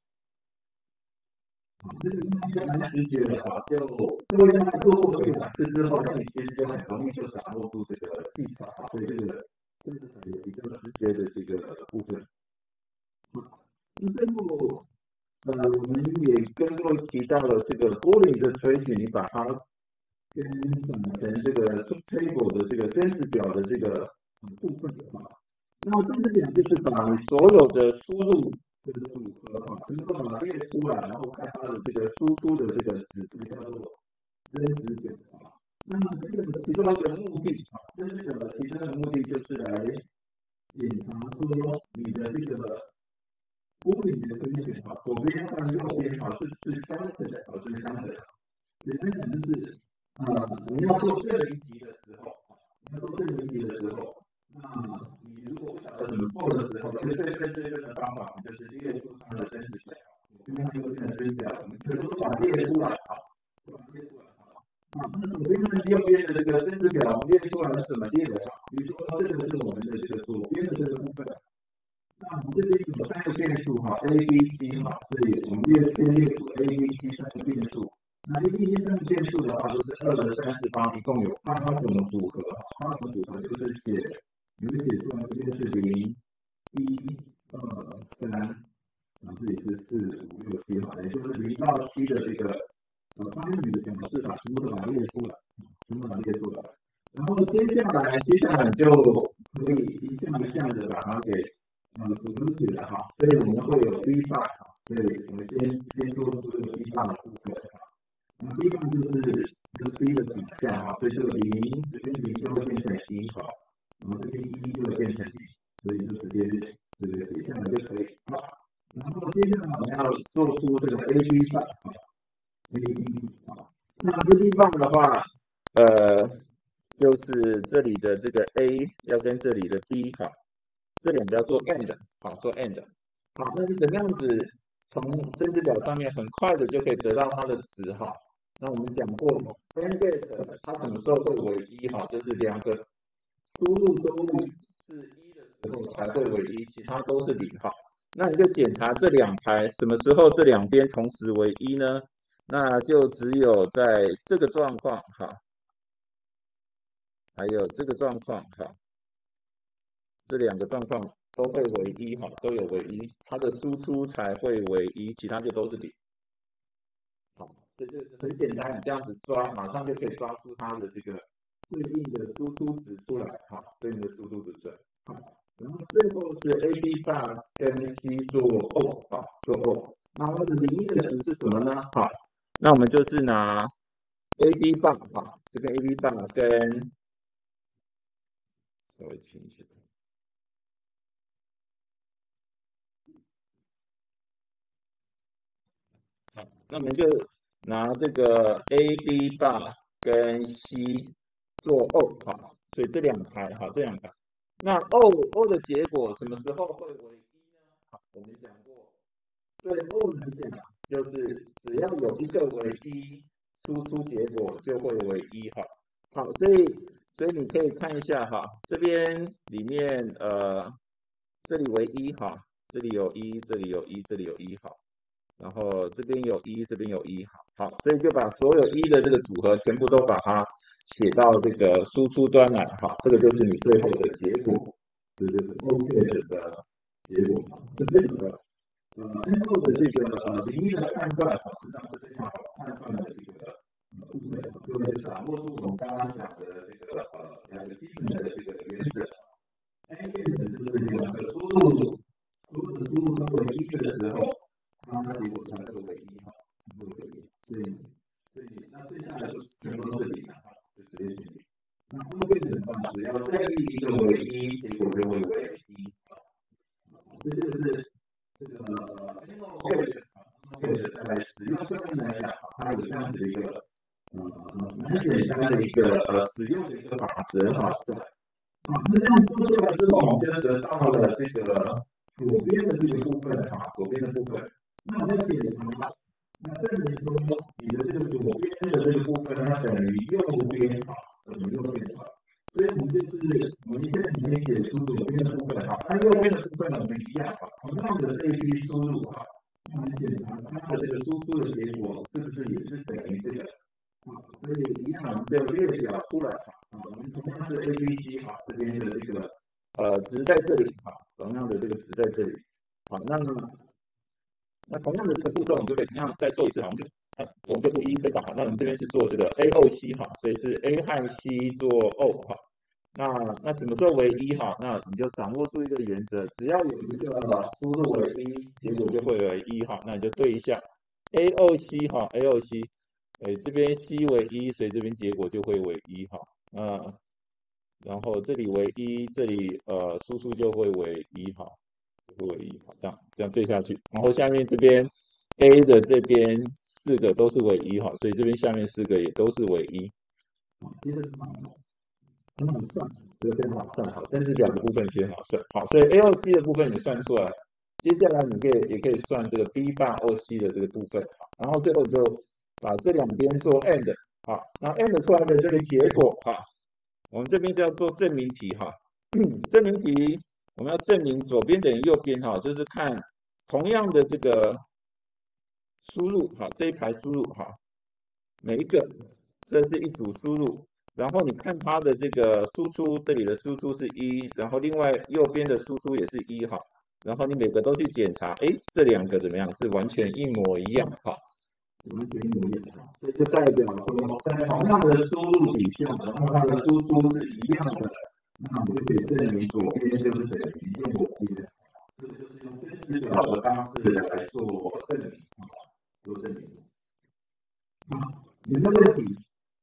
这是应该蛮直觉的啊，就各位大家做过这两次之后，那你其实就很容易就掌握住这个技巧啊，所以这个这是很比较直觉的这个部分。那最后，呃，我们也跟各位提到了这个 Boolean 的推举，你把它跟转成这个 table 的这个真值表的这个部分的话，那真值表就是把你所有的输入这个组合啊，能够把它列出来，然后看它的这个输出的这个值，这个叫做真值表啊。那么这个其中一个目的啊，真值表的提升的目的就是来检查说你的这个Boolean的推选啊，左边和右边啊是是相等的啊，是相等的。简单讲就是，呃，你要做证明题的时候，你要做证明题的时候，那你如果不晓得怎么做的时候，最最最最的方法就是列出它的真值表，因为它有真值表，我们全部都把它列出来啊，把它列出来啊。啊，那左边和右边的这个真值表，我们列出来是怎么列的？比如说这个是我们的这个左边的这个部分。那我们这边有三个变数哈 ，A、B、C 哈，所以我们列先列出 A、B、C 三个变数。那 A、B、C 三个变数的话，就是二的三次方，一共有八种组合。八种组合就是写，你们写出来这边是零、一、二、三，然后这里是四、五、六、七哈，也就是零到七的这个呃方语的表示法，全部都把它列出来，全部把它列出来。然后接下来，接下来就可以一项一项的把它给。呃，组合起来哈，所以我们会有 B 棒哈，所以我们先先做出这个 B 棒的部分哈。那 B 棒就是这个 B 的底下哈，所以这个零这边零就会变成一哈，然后这边一就会变成零，所以就直接这个写下来就可以好。然后接下来我们要做出这个 A B 棒哈 ，A B 啊，那 A B 棒的话，呃，就是这里的这个 A 要跟这里的 B 哈。这两个要做 and， 好，做 and， 好，那是怎么样子从真值表上面很快的就可以得到它的值哈？那我们讲过 and get 它什么时候会为一哈？就是两个输入都是一的时候才会为一，其他都是零哈。那你就检查这两排什么时候这两边同时为一呢？那就只有在这个状况哈，还有这个状况哈。这两个状况都会为一哈，都有为一，它的输出才会为一，其他就都是零。好，这就是很简单，你这样子抓，马上就可以抓出它的这个对应的输出值出来，哈，对应的输出值出来。好，然后最后是 A B 棒跟 C 做 O， 好，做 O。那我们零一的值是什么呢？好，那我们就是拿 A B 棒，哈，这个 A B 棒跟稍微轻一些。好，那我们就拿这个 A B 棒跟 C 做 O 好，所以这两排好，这两排。那 O O 的结果什么时候会为一呢？好，我们讲过，对 O 来讲，就是只要有一个为一，输出结果就会为一哈。好，所以所以你可以看一下哈，这边里面呃，这里为一哈，这里有一，这里有一，这里有一哈。然后这边有一，这边有一，好，好，所以就把所有一的这个组合全部都把它写到这个输出端来，哈，这个就是你最后的结果，这就是 OK 的结果。这边的呃 N O 的这个呃零一的判断，实际上是非常好判断的一个部分，就会掌握住我们刚刚讲的这个呃两个基本的这个原则。N 就是两个输入，输入输入都为一的时候。它结果才会为一哈，会为一，所以所以那剩下的就全部都是零了哈，就直接选零。那后面的话，只要再立一个为一，结果就会为一。所以这个是这个呃 ，N O 在使用上面来讲，它有这样子的一个呃蛮简单的一个呃使用的一个法则哈，是啊，那这样做出来之后，我们就得到了这个左边的这个部分哈，左边的部分。那我们检查，那证明说你的这个左边的这个部分，它等于右边哈，等于右边哈。所以我们就是我们现在已经写出左边的部分哈，那右边的部分呢，我们一样哈，同样的这一批输入哈，那我们检查它的这个输出的结果是不是也是等于这个。啊，所以一样，我们就列表出来哈。啊，我们同样是 A、B、C 哈，这边的这个呃值在这里哈，同样的这个值在这里。好，那那同样的这个步骤，我们就可以同样再做一次哈，我们就我们就不一一推导哈。那我们这边是做这个 A、O、C 哈，所以是 A 和 C 做 O 哈。那那什么时候为一哈？那你就掌握住一个原则，只要有一个输入为一，结果就会为一哈。那你就对一下 A、O、C 哈 ，A、O、C。哎，这边 C 为一，所以这边结果就会为一哈。那然后这里为一，这里呃输出就会为一哈，就会为一，好，这样这样对下去。然后下面这边 A 的这边四个都是为一哈，所以这边下面四个也都是为一。其实很好算，这个非常好算好，但是两个部分其实很好算。好，所以 A、O、C 的部分你算出来，接下来你可以也可以算这个 B 霸 O、C 的这个部分，然后最后就把这两边做 AND 好，那 AND 出来的这个结果哈，我们这边是要做证明题哈，证明题我们要证明左边等于右边哈，就是看同样的这个输入哈，这一排输入哈，每一个这是一组输入，然后你看它的这个输出，这里的输出是一，然后另外右边的输出也是一哈，然后你每个都去检查，哎，这两个怎么样？是完全一模一样哈。完全一模一样，所以就代表说，在同样的输入底下，然后它的输出是一样的，那我们就可以证明左边就是等于右边。这个就是用真实表的方式来做证明，做证明。好，有没有问题？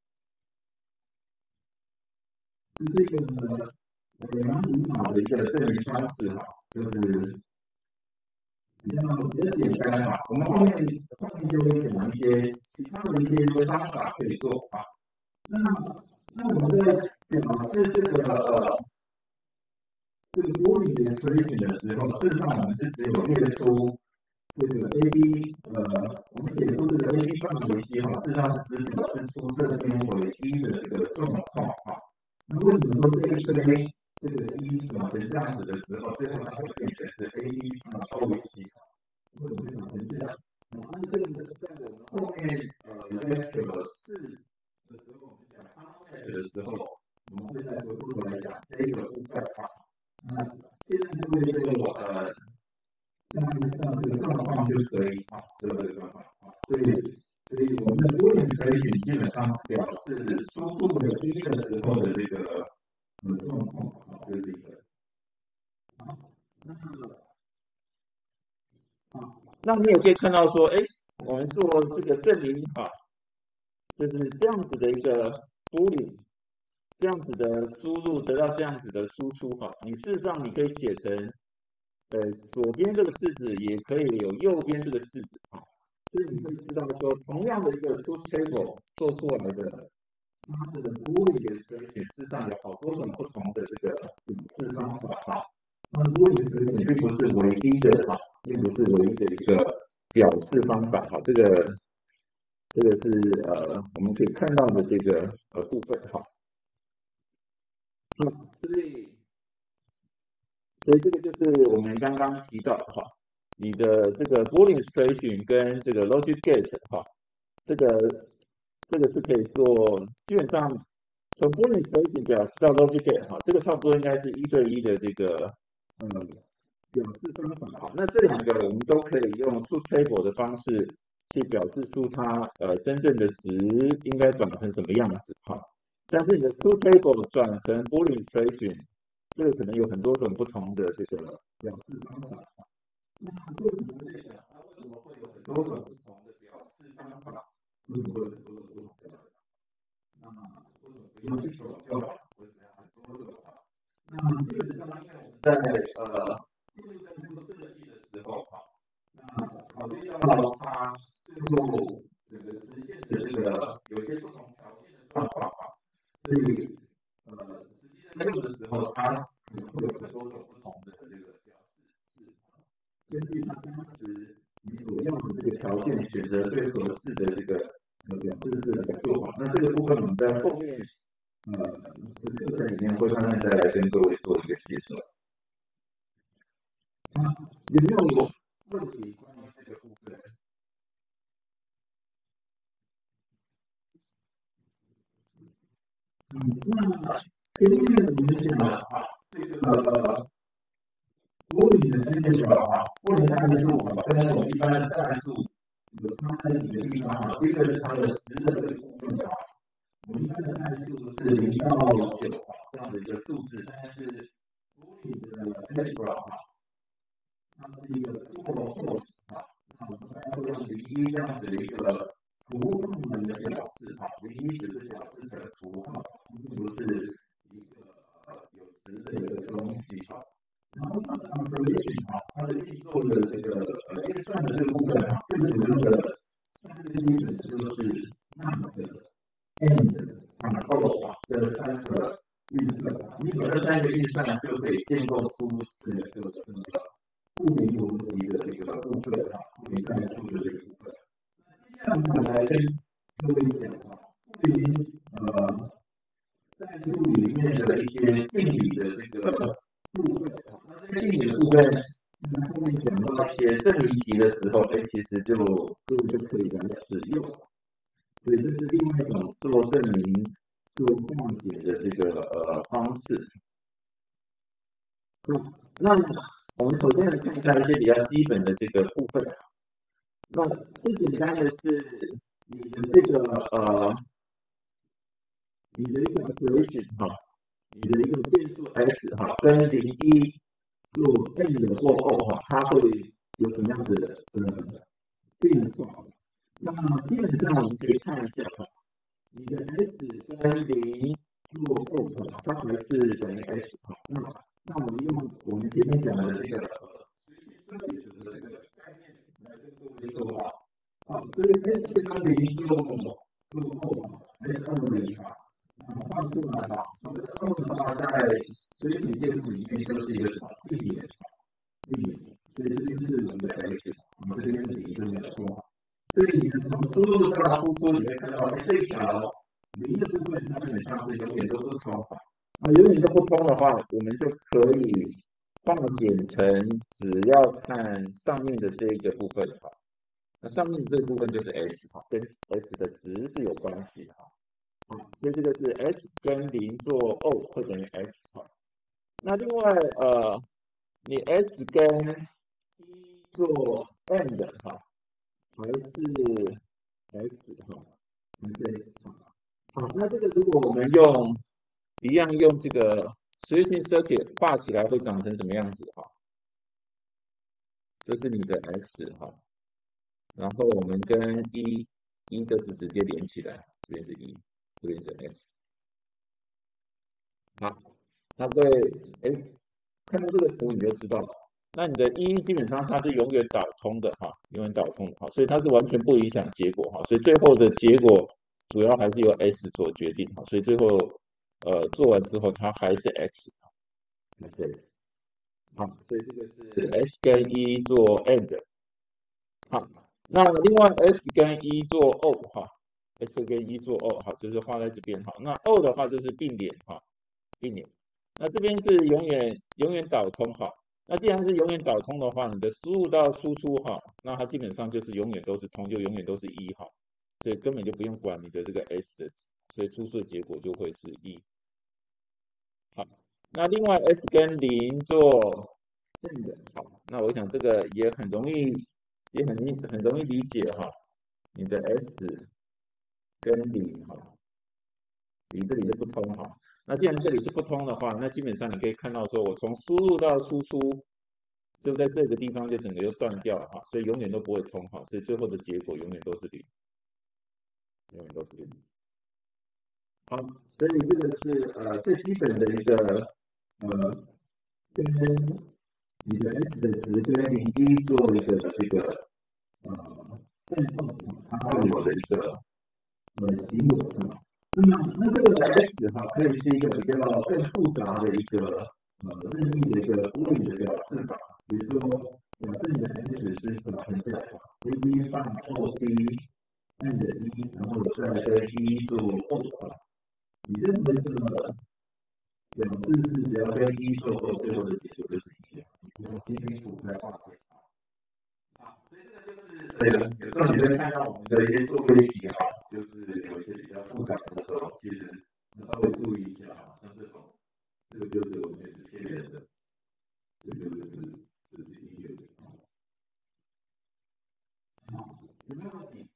这是一个呃蛮古老的一个证明方式哈，就是比较比较简单哈。我们后面后面就会讲一些其他的一些方法可以做啊。那那我们在表示这个呃这个波粒的 expression 的时候，事实上我们是只有列出这个 A B 呃，我们写出这个 A B 范围 C 哈，事实上是只表示出这边为一的这个状况哈。那为什么说这一堆这个一转成这样子的时候，最后它会变成是 A B 啊 O C 哈？为什么会长成这样？那这个在我们后面呃 lecture 四的时候，我们讲 context 的时候，我们会再回过头来讲这一个部分哈。那现在因为这个呃，这样这个状况就可以啊，是这个状况啊，所以所以我们的多点可以基本上是表示输出的一的时候的这个呃状况啊，这是一个。好，那啊，那你也可以看到说，哎，我们做这个证明哈，就是这样子的一个波粒，这样子的输入得到这样子的输出哈，你事实上你可以写成，呃，左边这个式子也可以有右边这个式子哈，所以你会知道说，同样的一个 truth table 做出来的，它的波粒的可以事实上有好多种不同的这个表示方法哈。那波粒可以并不是唯一的哈，并不是唯一的一个表示方法哈，这个这个是呃我们可以看到的这个呃部分哈。嗯，所以所以这个就是我们刚刚提到哈，你的这个 Boolean expression 跟这个 logic gate 哈，这个这个是可以做，基本上从 Boolean expression 表示到 logic gate 哈，这个差不多应该是一对一的这个嗯表示方法哈。那这两个我们都可以用 truth table 的方式去表示出它呃真正的值应该长成什么样子哈。但是你的 truth table 转成 Boolean expression， 这个可能有很多种不同的这个表示方法。那为什么在想，它为什么会有很多种不同的表示方法？为什么会有很多种不同的表示？那为什么不用一种就好？为什么要很多种啊？那基本上，因为我们在呃进入在做设计的时候哈，那考虑到它最后这个实现的这个有些不同条件的状况哈，所以呃实际在用的时候，它时你所用的这个条件选择最合适的这个呃表示式的做法。那这个部分我们在后面呃这个课程里面会慢慢再来跟各位做一个介绍。啊，有没有问题关于这个部分？嗯，那前面我们讲了啊，这个呃。玻璃的那个啊，玻璃参数啊，跟我们一般的参数有差在几个地方啊。第一个是它的值的这个部分啊，我们一般的参数是零到九啊这样的一个数字，但是玻璃的 algebra 啊，它是一个 true false 啊，那我们它会用零一这样子的一个符号门的表示啊，零一只是表示成符号，并不是一个呃有值的一个东西啊。然后它的 calculation 啊，它的运作的这个呃运算的这个部分啊，最主要的三个基本就是那个 and 然后啊这三个运算，你有这三个运算就可以建构出这个这个不明逻辑的这个部分啊，不明代数的这个部分。接下来我们来跟各位讲啊，不明呃代数里面的一些定理的这个部分。那这个定理的部分，那后面讲到一些证明题的时候，哎，其实就各位就可以来使用。所以这是另外一种做证明、做化解的这个呃方式。嗯，那我们首先来看一下一些比较基本的这个部分。那最简单的是你的这个呃，你的一个 operation 哈，你的一个变数 x 哈跟零一做 n 的过后哈，它会有什么样子的呃变化？那基本上我们可以看一下哈，你的 s 跟零做后哈，它还是等于 s 哈。那那我们用我们今天讲的这个呃随机设计的这个概念来跟各位说话。好，所以 s 跟零做做后哈，还是二零哈。换出来吧，这个二的话在随体建筑里面就是一个什么地点？地点，所以这边是我们的 x， 我们这边是零就没有错。所以你们从输入到输出，你会看到，哎，这一条零的部分，它基本上是永远都不通的。啊，永远都不通的话，我们就可以放简成只要看上面的这个部分哈。那上面这个部分就是 s 哈，跟 s 的值是有关系的哈。所以这个是 s 跟零做 O 会等于 x 哈。那另外呃，你 s 跟一做 and 哈，还是 x 哈，还是 x 哈。好，那这个如果我们用一样用这个 switching circuit 画起来会长成什么样子哈？就是你的 x 哈，然后我们跟一一个是直接连起来，这边是一。这边是 x， 好，那各位，哎，看到这个图你就知道了。那你的一基本上它是永远导通的哈，永远导通的哈，所以它是完全不影响结果哈，所以最后的结果主要还是由 s 所决定哈，所以最后呃做完之后它还是 x， 对，好，所以这个是 s 跟一做 and， 好，那另外 s 跟一做 O 哈。S 跟一做 O 好，就是画在这边哈。那 O 的话就是并联哈，并联。那这边是永远永远导通哈。那既然是永远导通的话，你的输入到输出哈，那它基本上就是永远都是通，就永远都是一哈。所以根本就不用管你的这个 S 的值，所以输出的结果就会是一。好，那另外 S 跟零做 and 好，那我想这个也很容易，也很很容易理解哈。你的 S。跟零哈，零这里是不通哈。那既然这里是不通的话，那基本上你可以看到说，我从输入到输出，就在这个地方就整个就断掉了哈，所以永远都不会通哈，所以最后的结果永远都是零，永远都是零。好，所以这个是呃最基本的一个呃跟你的 s 的值跟零一做一个这个呃变动，它会有的一个。呃，行为啊，那么那这个 x 哈，可以是一个比较更复杂的一个呃任意的一个物理的表示法。比如说， 假设你的 S 是什么分在？A B 放 O D and 一，然后再跟一做 O 你这个表示是只要跟一做 O，最后的结果就是一样，你不用辛辛苦苦再化简。对的，有时候你会看到我们的一些做规题哈，就是有一些比较复杂的时候，其实稍微注意一下哈，像这种，这个就是我们也是骗人的，这个就是这是音乐的。好，有没有问题？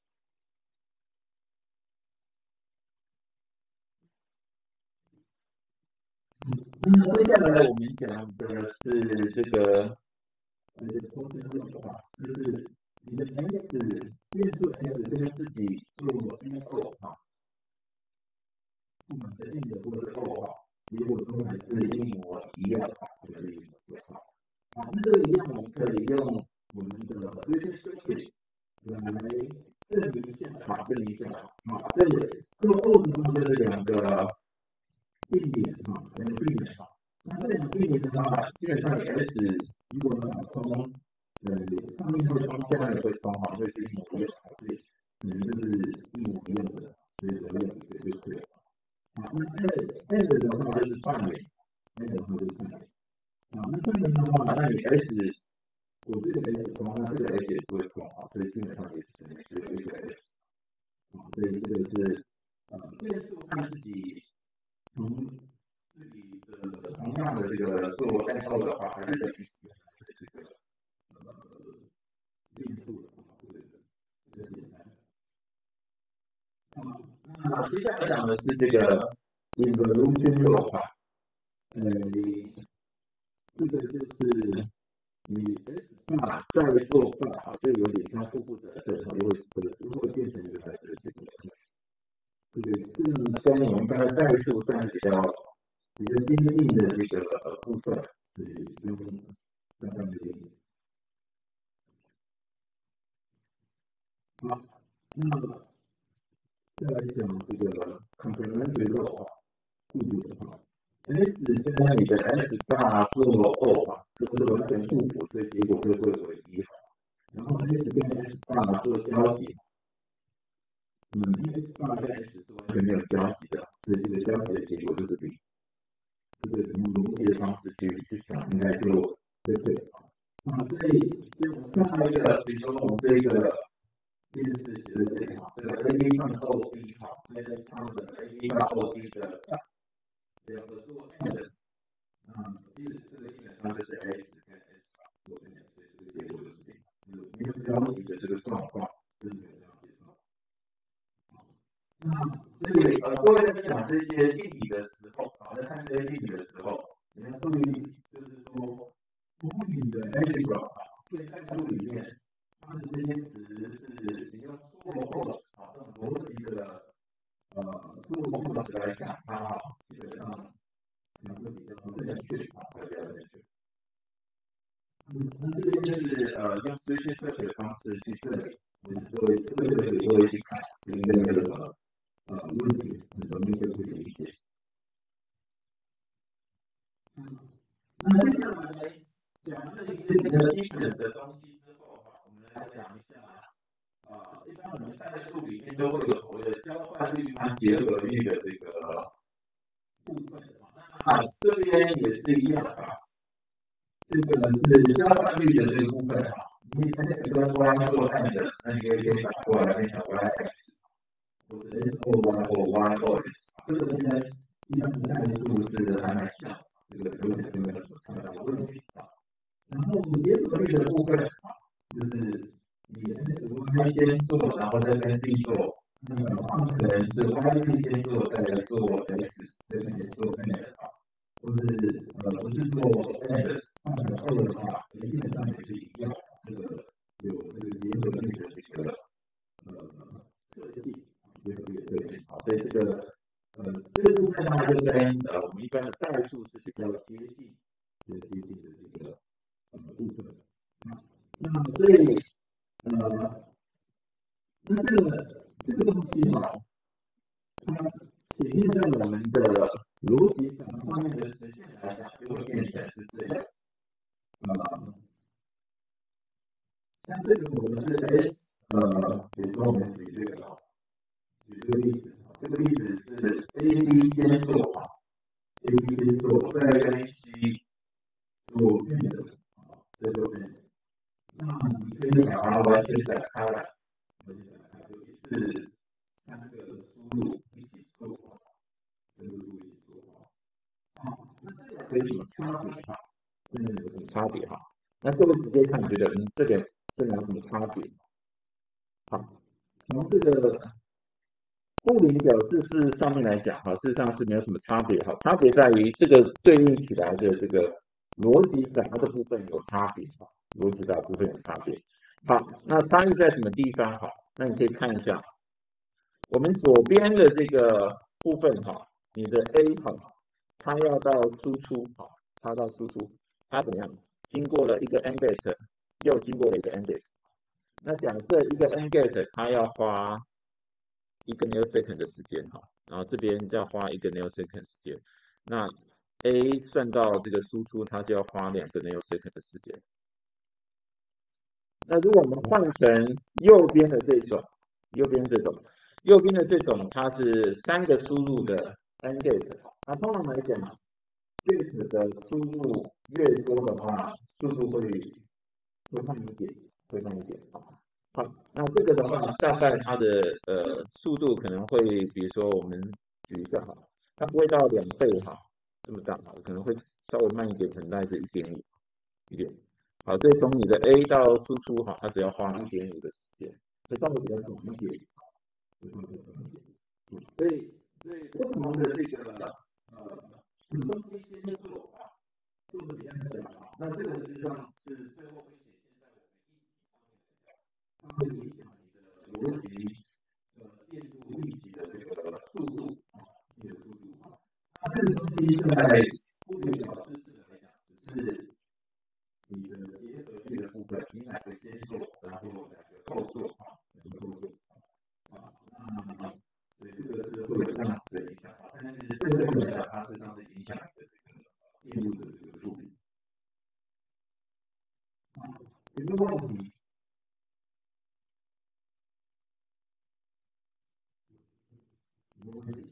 那接下来我们讲的是这个，呃，投资的话，就是你的 S 先做 S 跟自己做 N 哈，不管是 N 或者 O 哈，结果都还是一模一样哈，就是一模一样哈。啊，那这个一样，我们可以用我们的 Switch Circuit 来证明一下，好，证明一下，好，所以做 O 的话就是两个定点哈，两个定点哈。那这两个定点的话，基本上你 S 如果打通，呃，上面会通，下面也会通哈，会是一模一样，所以可能就是一模一样的，所以只要用一个就可以了。好，那 A A 的话就是串联 ，A 的话就是串联。好，那串联的话，那你 S 我这个 S 通，那这个 S 也是会通啊，所以基本上也是可能只有一个 S。啊，所以这个是呃，变数看自己从自己的同样的这个做 N O 的话，还是等于这个呃变数的啊，这个这个简单。好，那接下来讲的是这个 involution 弱化，呃，这个就是你 S 大再做大，就有点像负负得正，又会又会变成一个这个这个这个这个跟我们刚才代数算是比较比较接近的这个呃部分，所以不用刚刚有点。好，那么再来讲这个 complementary 的话，互补的话 ，S 跟你的 S 大做 O 啊，这是完全互补，所以结果就会为一好。然后 S 跟 S 大做交集，嗯，因为 S 大跟 S 是完全没有交集的，所以这个交集的结果就是零。这个用逻辑的方式去去想，应该就对对了。啊，所以所以我们看到一个，比如说我们这一个电视写的这里哈，这个 A B 放 O D 哈，那个放的 A B 放 O D 的两个做 and， 啊，基本这个基本上就是 S 跟 S 做 and， 所以这个结果就是零，没有交集的这个状况，就是没有交集的状况。那所以呃，各位在讲这些定理的时候，啊，在看这些定理的时候，你要注意，就是说，不你的 algebra 啊，对代数里面，它的这些值是你用做或啊这种逻辑的呃做或者来想它哈，基本上才会比较正确啊，才比较正确。嗯，那这边就是呃用随机测的方式去证明，我们各位这个就可以各位去看，就是那个什么。呃，问题很容易就可以理解。嗯，那接下来讲了一些比较基本的东西之后哈，我们来讲一下啊，一般我们代数里面都会有所谓的交换律和结合律的这个部分啊，这边也是一样啊，这个是交换律的这个部分啊，你看这个 y 做 and， 那你可以反过来变成 y。或者 S O Y 或 Y O， 这个呢，一般的代数是还蛮像，这个有点没有什么太大的问题啊。然后结合律的部分啊，就是你 S Y 先做，然后再跟 Z 做，那么可能是 Y 先做，再来做 S， 再来做 N 啊，或是呃不是做 N 换成二的话，基本上也是一样，这个有这个结合律的这个呃特性。结合律的特点，好，所以这个呃这个部分的话，就跟呃我们一般的代数是比较接近、比较接近的这个呃部分啊。那么所以呃，那这个这个东西哈，它显现在我们的逻辑讲上面的实现来讲，就会变成是这样。呃， 像这个我们是 S， 呃，比如说我们举这个举这个例子，这个例子是 A B 先做好 ，A B 先做，再跟 C 做变的，这就变。那你可以把它完全展开来，完全展开，就一次三个输入一起做，跟输入一起做。好，那这两个有什么差别哈？这两个有什么差别哈？那各位直接看，觉得嗯，这个这两个有什么差别？好，从这个布林表示式上面来讲，哈，事实上是没有什么差别，哈，差别在于这个对应起来的这个逻辑闸的部分有差别，哈，逻辑闸部分有差别。好，那差异在什么地方？哈，那你可以看一下，我们左边的这个部分，哈，你的 A， 哈，它要到输出，哈，它到输出，它怎么样？经过了一个 AND gate， 又经过了一个 AND gate。那假设一个 AND gate 它要花一个 nanosecond 的时间哈，然后这边要花一个 nanosecond 时间，那 A 算到这个输出，它就要花两个 nanosecond 的时间。那如果我们换成右边的这种，右边这种，右边的这种，它是三个输入的 AND gate， 那通常来讲 ，gate 的输入越多的话，速度会会慢一点，会慢一点啊。好，那这个的话，大概它的呃速度可能会，比如说我们举一下哈，它不会到两倍哈，这么大哈，可能会稍微慢一点，可能大概是一点五，一点。好，所以从你的 A 到输出哈，它只要花一点五的时间，所以稍微比较短一点，所以所以不同的这个呃，什么东西先做啊，做的比较小，那这个实际上是最后会显现在我们议题上面，它会影响你的逻辑呃电路立体的这个速度啊，你的速度啊，它这个东西在布林表示式来讲，只是你的结合率的部分，你哪个先做，然后哪个后做啊，哪个后做啊，那所以这个是会有这样子的影响，但是最后来讲，它实际上是影响你的这个电路的这个速率。有没有问题？有没有问题？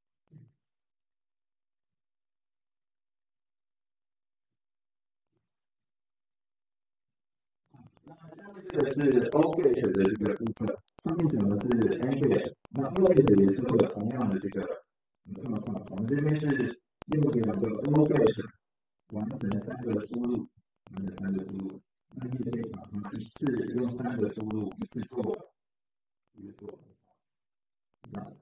那下面这个是 O gate 的这个部分，上面讲的是 AND gate， 那 O gate 也是会有同样的这个状况。我们这边是用两个 O gate 完成三个输入，完成三个输入，那你也可以把它一次用三个输入一次做，一次做，这样。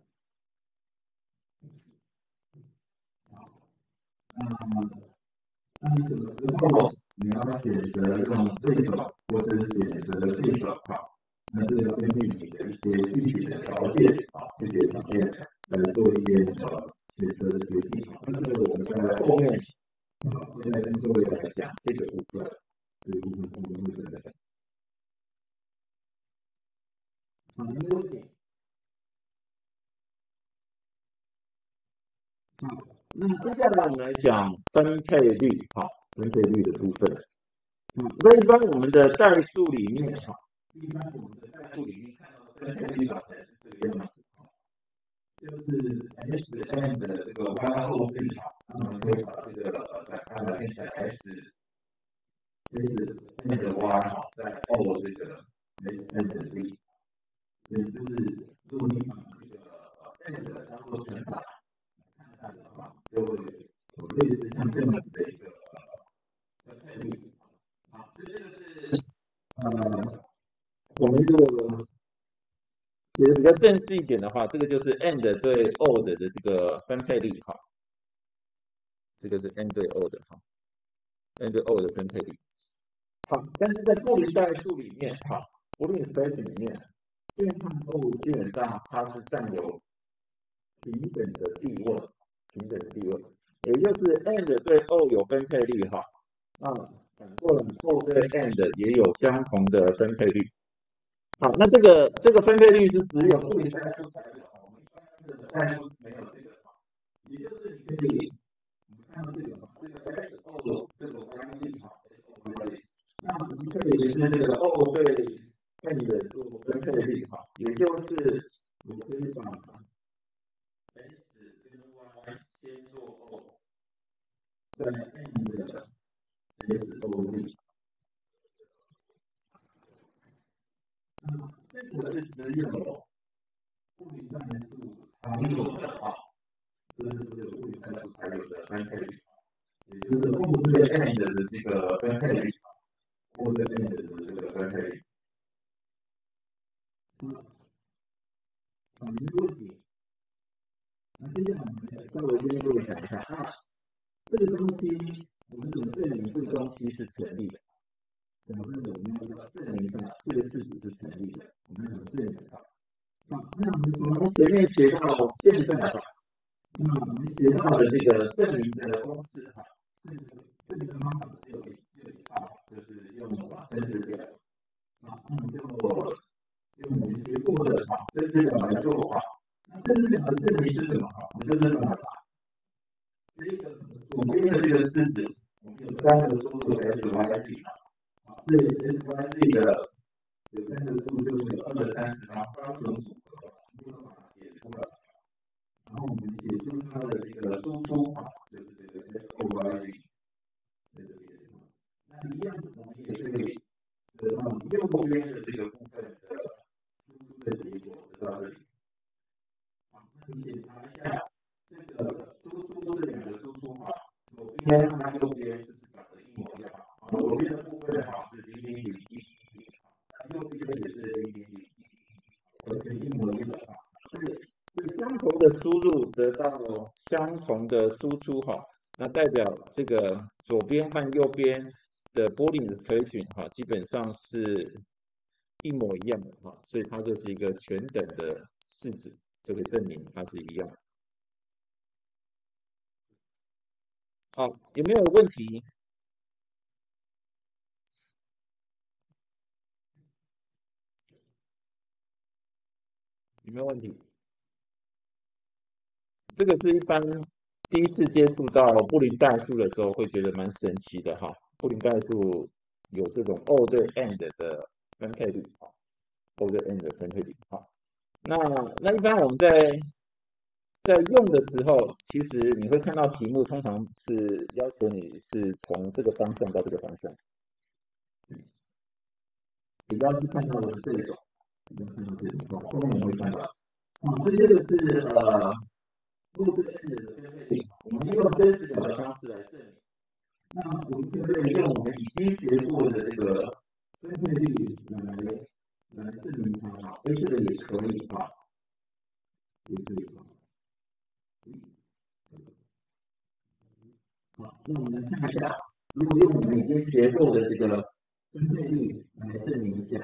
那那你什么时候你要选择用这种，或是选择这种？好，那这个根据你的一些具体的条件啊，具体的条件来做一些呃选择的决定。那这个我们在后面啊会再跟各位来讲这个部分，这个部分后面会再讲。好，没问题。好，那接下来我们来讲分配率，好，分配率的部分。嗯，那一般我们的代数里面，哈，一般我们的代数里面看到的分配率表才是这个样子，就是 S n 的这个 y 后序，哈，那我们可以把这个呃展开来变成 S S n 的 y 哈，在 O 这个 S n 的 z， 所以就是如果你把这个呃 n 当做乘法看待的话，就会有类似像这样子的一个分配率。好，所以这个是呃，我们如果写的比较正式一点的话，这个就是 and 对 odd 的这个分配率哈，这个是 and 对 odd 哈 ，and 对 odd 的分配率。好，但是在布林代数里面，哈，布林 expression 里面，变换 O 基本上它是占有平等的地位，平等的地位，也就是 and 对 O 有分配率哈，那反过来 O 对 and 也有相同的分配率。好，那这个这个分配率是只有布林代数才有，我们一般的代数是没有这个。也就是你可以，我们看到这个这个 S O 这个关系哈 ，S O 关系，那你可以是这个 O 对在 N 的 S O Z， 这个是只有布林代数常有的啊，这是只有布林代数才有的分配率，也就是或对 N 的这个分配率，或对 N 的这个分配率。好，没问题。那接下来我们稍微跟各位讲一下啊，这个东西我们怎么证明这个东西是成立的？怎么证明？我们要证明上这个事实是成立的，我们怎么证明它？好，那我们从前面学到现在哈，那我们学到的这个证明的公式哈，这个这个方法只有只有一套，就是用什么真值表啊，那我们就用我们学过的哈真值表来做哈。那真值表的证明是什么哈？我们就是把这个左边的这个式子，我们有三个输入 S Y Z 啊，所以 S Y Z 的有三个输入就是有二的三十方方程组合，全部都把它写出来。然后我们写出它的这个输出啊，就是这个 S O Y Z 在这边。那一样，我们也可以得到右边的这个部分的输出的结果，得到这里。好，那你检查一下这个输出这两个输出啊，左边和右边是不是长得一模一样？啊，左边的部分的话是零零零一一一，右边也是零零零一一一，而且一模一样啊。 是是相同的输入得到相同的输出哈，那代表这个左边和右边的波粒的可选哈，基本上是一模一样的哈，所以它就是一个全等的式子，就可以证明它是一样的。好，有没有问题？有没有问题？这个是一般第一次接触到布林代数的时候，会觉得蛮神奇的哈。布林代数有这种 O 对 and 的分配率哈 ，O 对 and 的分配率哈。那那一般我们在在用的时候，其实你会看到题目通常是要求你是从这个方向到这个方向， 比较是看到的是这种，比较看到这种，后面会看到。啊，所以这个是呃，O对 N 的分配率，我们用真值表的方式来证明。那我们就可以用我们已经学过的这个分配率来来证明它。哎，这个也可以啊，也可以啊。好，那我们来看一下，如果用我们已经学过的这个分配率来证明一下。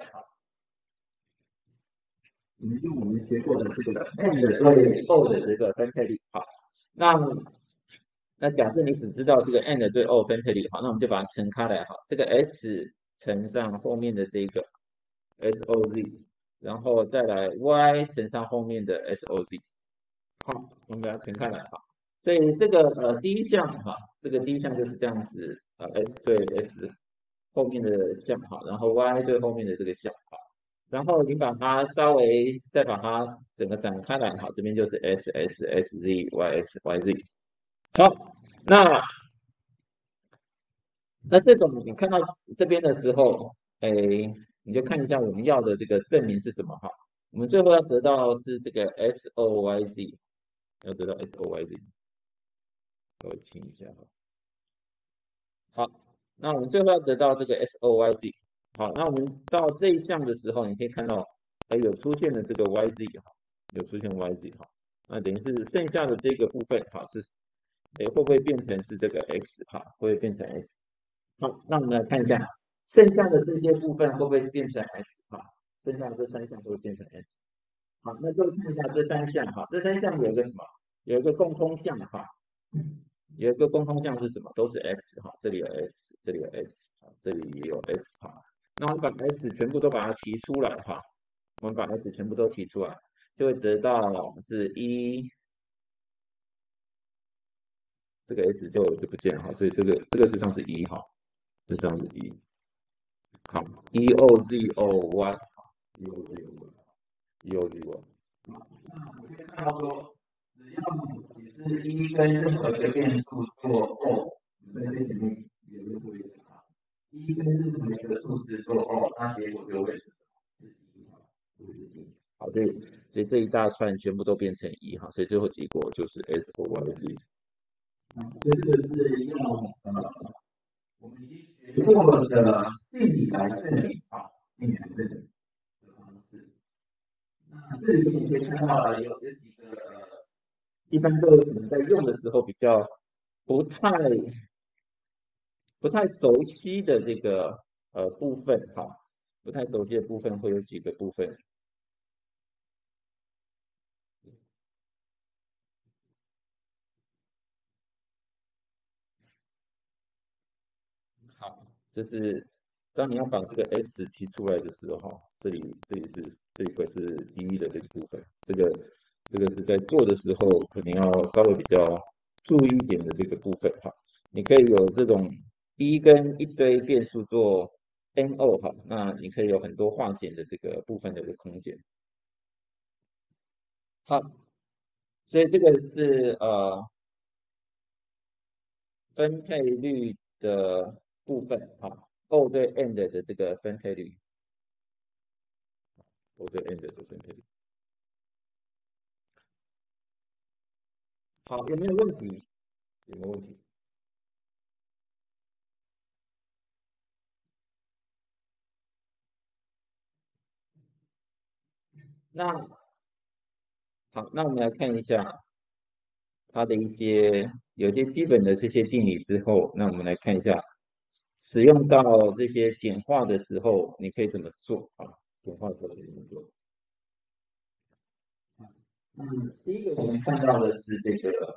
我们用我们学过的这个 and 对 O 的这个分配率好，那那假设你只知道这个 and 对 O 分配率好，那我们就把它乘开来哈，这个 S 乘上后面的这个 S O Z， 然后再来 Y 乘上后面的 S O Z， 好，我们把它乘开来哈。所以这个呃第一项哈，这个第一项就是这样子，呃 S 对 S 后面的项哈，然后 Y 对后面的这个项哈，然后你把它稍微再把它整个展开来哈，这边就是 S S S Z Y S Y Z。好，那那这种你看到这边的时候，哎，你就看一下我们要的这个证明是什么哈。我们最后要得到是这个 S O Y Z， 要得到 S O Y Z。稍微清一下哈。好，那我们最后要得到这个 S O Y Z。好，那我们到这一项的时候，你可以看到，哎，有出现的这个 Y Z 哈，有出现 Y Z 哈，那等于是剩下的这个部分哈是，哎，会不会变成是这个 X 哈？会不会变成 X？好，那我们来看一下，剩下的这些部分会不会变成 X 哈？剩下的这三项会不会变成 X？好，那就看一下这三项哈，这三项有一个什么？有一个共通项哈。有一个共通项是什么？都是 x 哈，这里有 x， 这里有 x， 这里也有 x 哈。那我们把 x 全部都把它提出来哈，我们把 x 全部都提出来，就会得到是一，这个 s 就就不见了哈，所以这个这个实际上是一哈，实际上是一。好 ，e o z o y，e o z o y，e o z o y。那我可以看到说。只要你是一跟任何一个变数做 O， 在这前面有一个特别讲啊，一跟任何一个数字做哦，那结果就会是什么？是一哈，不是一。 好，所以所以这一大串全部都变成一哈，所以最后结果就是 S O Y Z。 啊，所以这个是用呃我们已经学过的定理来证明啊，定理来证明的方式。那这里面可以看到有有几个呃， 一般都可能在用的时候比较不太不太熟悉的这个呃部分哈，不太熟悉的部分会有几个部分。好，就是当你要把这个 S 提出来的时候，这里这里是这一块是一的这个部分，这个这个是在做的时候可能要稍微比较注意一点的这个部分哈。你可以有这种一跟一堆变数做 N O 哈，那你可以有很多化简的这个部分的一个空间。好，所以这个是呃分配率的部分哈，O 对 End 的这个分配率。O 对 End 的分配率。好，有没有问题？有没有问题？那好，那我们来看一下它的一些有些基本的这些定理之后，那我们来看一下使用到这些简化的时候，你可以怎么做啊？简化的时候可以怎么做？ 嗯，第一个我们看到的是这个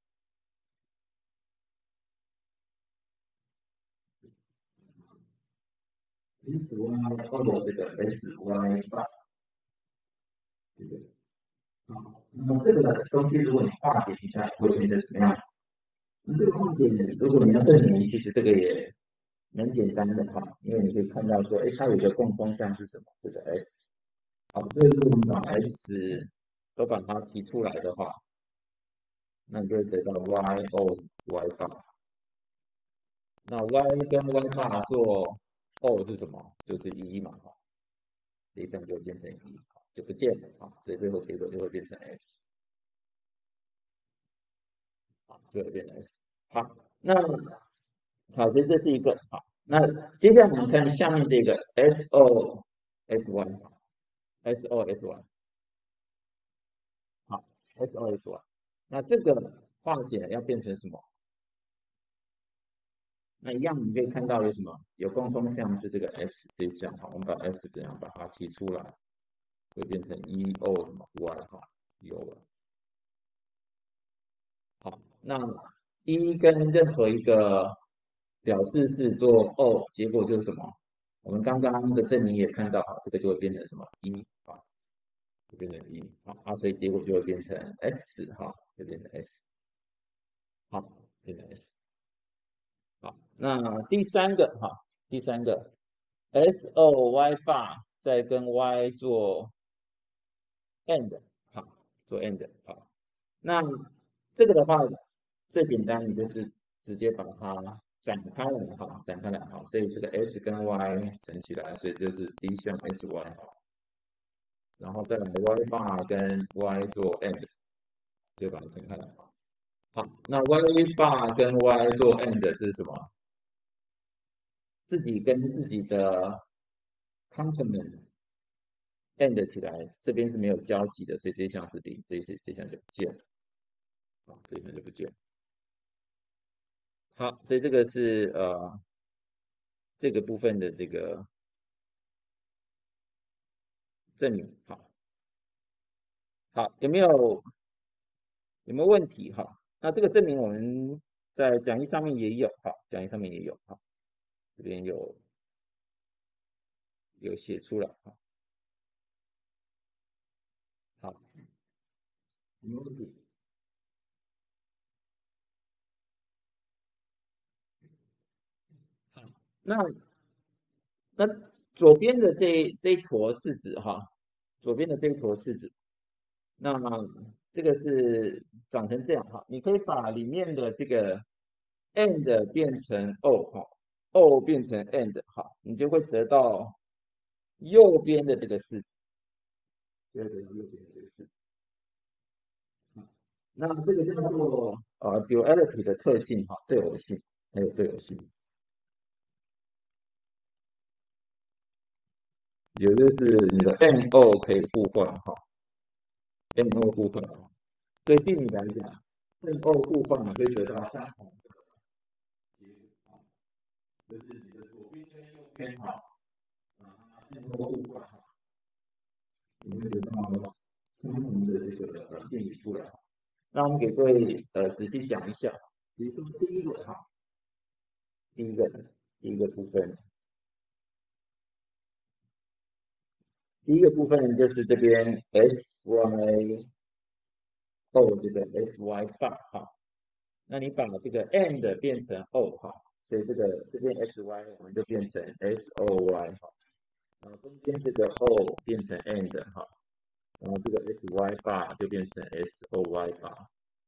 S Y 或者这个 S Y 八，对不对？好，那么这个东西如果你化简一下，会变成什么样子？那这个化简，如果你要证明，其实这个也蛮简单的哈，因为你可以看到说，哎，它有一个共通项是什么？这个 S。好，所以如果我们把 S 都把它提出来的话，那你就会得到 Y O Y 八。那 Y 跟 Y 八做 O 是什么？就是一嘛，哈，这项就变成一，就不见了啊，所以最后结果就会变成 S。啊，就会变成 S。好，那好，所以这是一个好。那接下来我们看下面这个 S O S Y，S O S Y，好，S O S Y。那这个化简要变成什么？那一样，你可以看到有什么有共通项是这个 S 这一项哈，我们把 S 这样把它提出来，会变成 E O 什么 Y 哈，有了。好，那一跟任何一个表示是做 O，结果就是什么？我们刚刚的证明也看到，哈，这个就会变成什么一啊，就变成一好啊，所以结果就会变成 X 哈，就变成 S，好，变成 S。好，那第三个哈，第三个 S O Y 八再跟 Y 做 AND，好，做 AND，好，那这个的话最简单，你就是直接把它展开来哈，展开来哈，所以这个 S 跟 Y 乘起来，所以就是第一项 S Y 哈，然后再来 Y 八跟 Y 做 AND，就把它乘开来。好，那 Y 八跟 Y 做 AND 这是什么？自己跟自己的 complement end 起来，这边是没有交集的，所以这一项是零，这一这一项就不见了，好，这一项就不见了。好，所以这个是呃这个部分的这个证明，好，好，有没有有没有问题？哈，那这个证明我们在讲义上面也有，好，讲义上面也有，好，这边有有写出来，好，好，没问题。好，那那左边的这这一坨是指哈，左边的这一坨是指，那这个是长成这样哈，你可以把里面的这个 and 变成 o 哈，o 变成 and 好，你就会得到右边的这个式子，就会得到右边的这个式子。那这个叫做呃 duality 的特性哈，对偶性，还有对偶性，也就是你的 n o 可以互换哈 ，n o 互换，对定理来讲 n o 互换你会得到相同的结果，就是你的左边跟右边哈，啊 n o 互换哈，你会得到相同的这个呃定理出来。那我们给各位呃仔细讲一下，比如说第一个哈，第一个第一个部分。第一个部分就是这边 s y o 这个 s y bar 哈，那你把这个 and 变成 o 哈，所以这个这边 s y 我们就变成 s o y 哈，然后中间这个 o 变成 and 哈，然后这个 s y bar 就变成 s o y bar，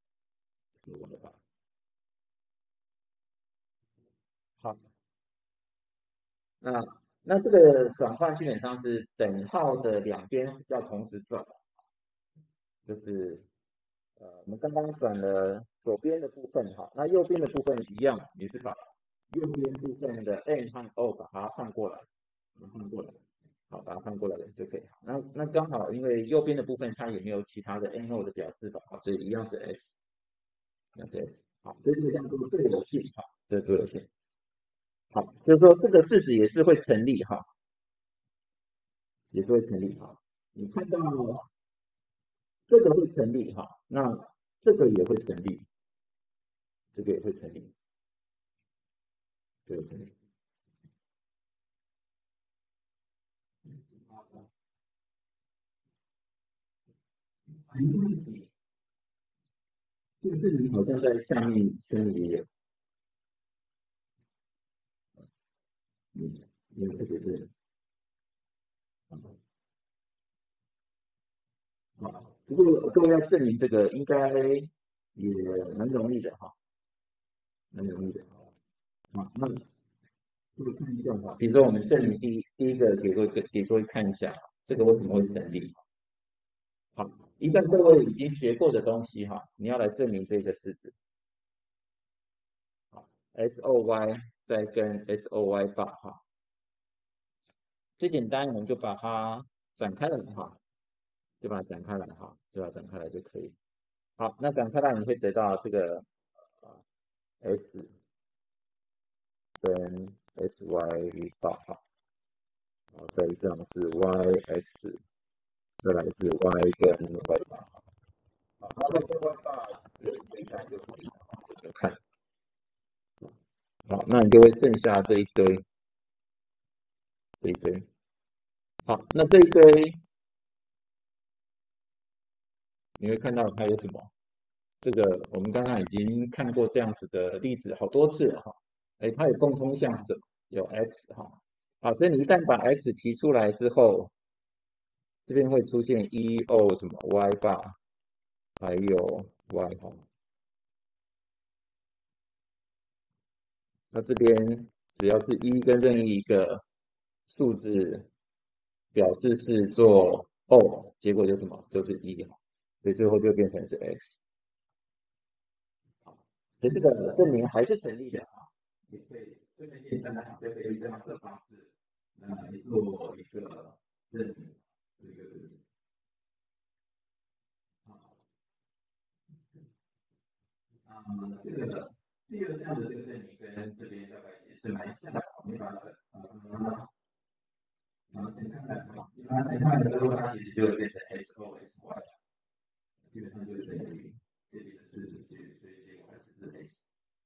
好，那那这个转换基本上是等号的两边要同时转，就是呃，我们刚刚转了左边的部分哈，那右边的部分一样，也是把右边部分的 n 和 o 把它换过来，把它换过来，好，把它换过来就可以。那那刚好，因为右边的部分它也没有其他的 n o 的表示法，所以一样是 x， 一样是 x， 好，所以这个叫做对偶性，好，这对偶性，好，就是说这个式子也是会成立哈，也是会成立哈。你看到这个会成立哈，那这个也会成立，这个也会成立，这个成立。没问题，这个证明好像在下面圈里有，嗯，有这个是，好，不过各位要证明这个应该也蛮容易的哈，蛮容易的。好，那这个看一下哈，比如说我们证明第一第一个给各位给各位看一下，这个为什么会成立？好，依照各位已经学过的东西哈，你要来证明这个式子。好 ，S O Y 再跟 S O Y 八哈，最简单我们就把它展开了哈，就把它展开来哈，就把它展开来就可以。好，那展开来你会得到这个呃 S 跟 S Y 八哈，然后再上是 Y X， 再来是 Y 跟 Y 八。好，那这个 Y 八这一单就可以看。好，那你就会剩下这一堆，这一堆。好，那这一堆你会看到它有什么？这个我们刚刚已经看过这样子的例子好多次了哈。哎，它有共通项是什么？有 x 哈。好，所以你一旦把 x 提出来之后，这边会出现 e o 什么 y 吧，还有 y 哈。那这边只要是一跟任意一个数字表示是做 o， 结果就什么？就是一哈，所以最后就变成是 x。所以这个证明还是成立的啊，也可以这边简单的就可以这样的方式来做一个证明，一个证明。啊，这个第二项的这个证明跟这边大概也是蛮像的，我们把它啊，然后先看看啊，把它先看了之后，它其实就会变成 S O S Y， 基本上就是等于这里的式子，所以所以结果还是是 S。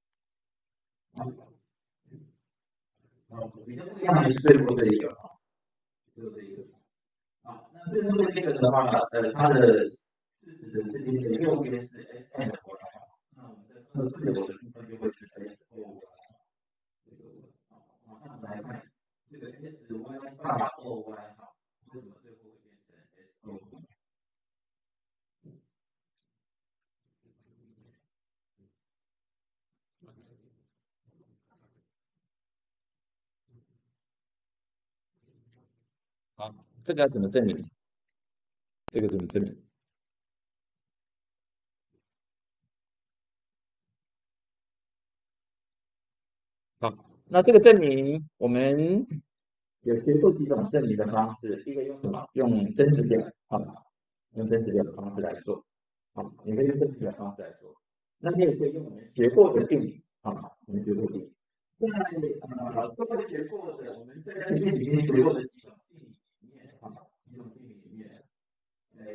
好，比较不一样的是最后这一个啊，最后这一个。好，那最后这个的话，呃，它的式子的这边的右边是 S N 的过来，那我们的测试的部分就会是 S O Y。好，那我们来看这个 S Y 大 O Y 好，为什么最后会变成 S O Y？ 好，这个要怎么证明？这个怎么证明？好，那这个证明我们有学过几种证明的方式，一个用什么？用真值表，好，用真值表的方式来做，好，你可以用真值表的方式来做。那你也可以用我们学过的定理，好，我们学过的定理，在呃都会学过的，我们在前面里面学过的几种定理里面，好，几种定理里面，呃，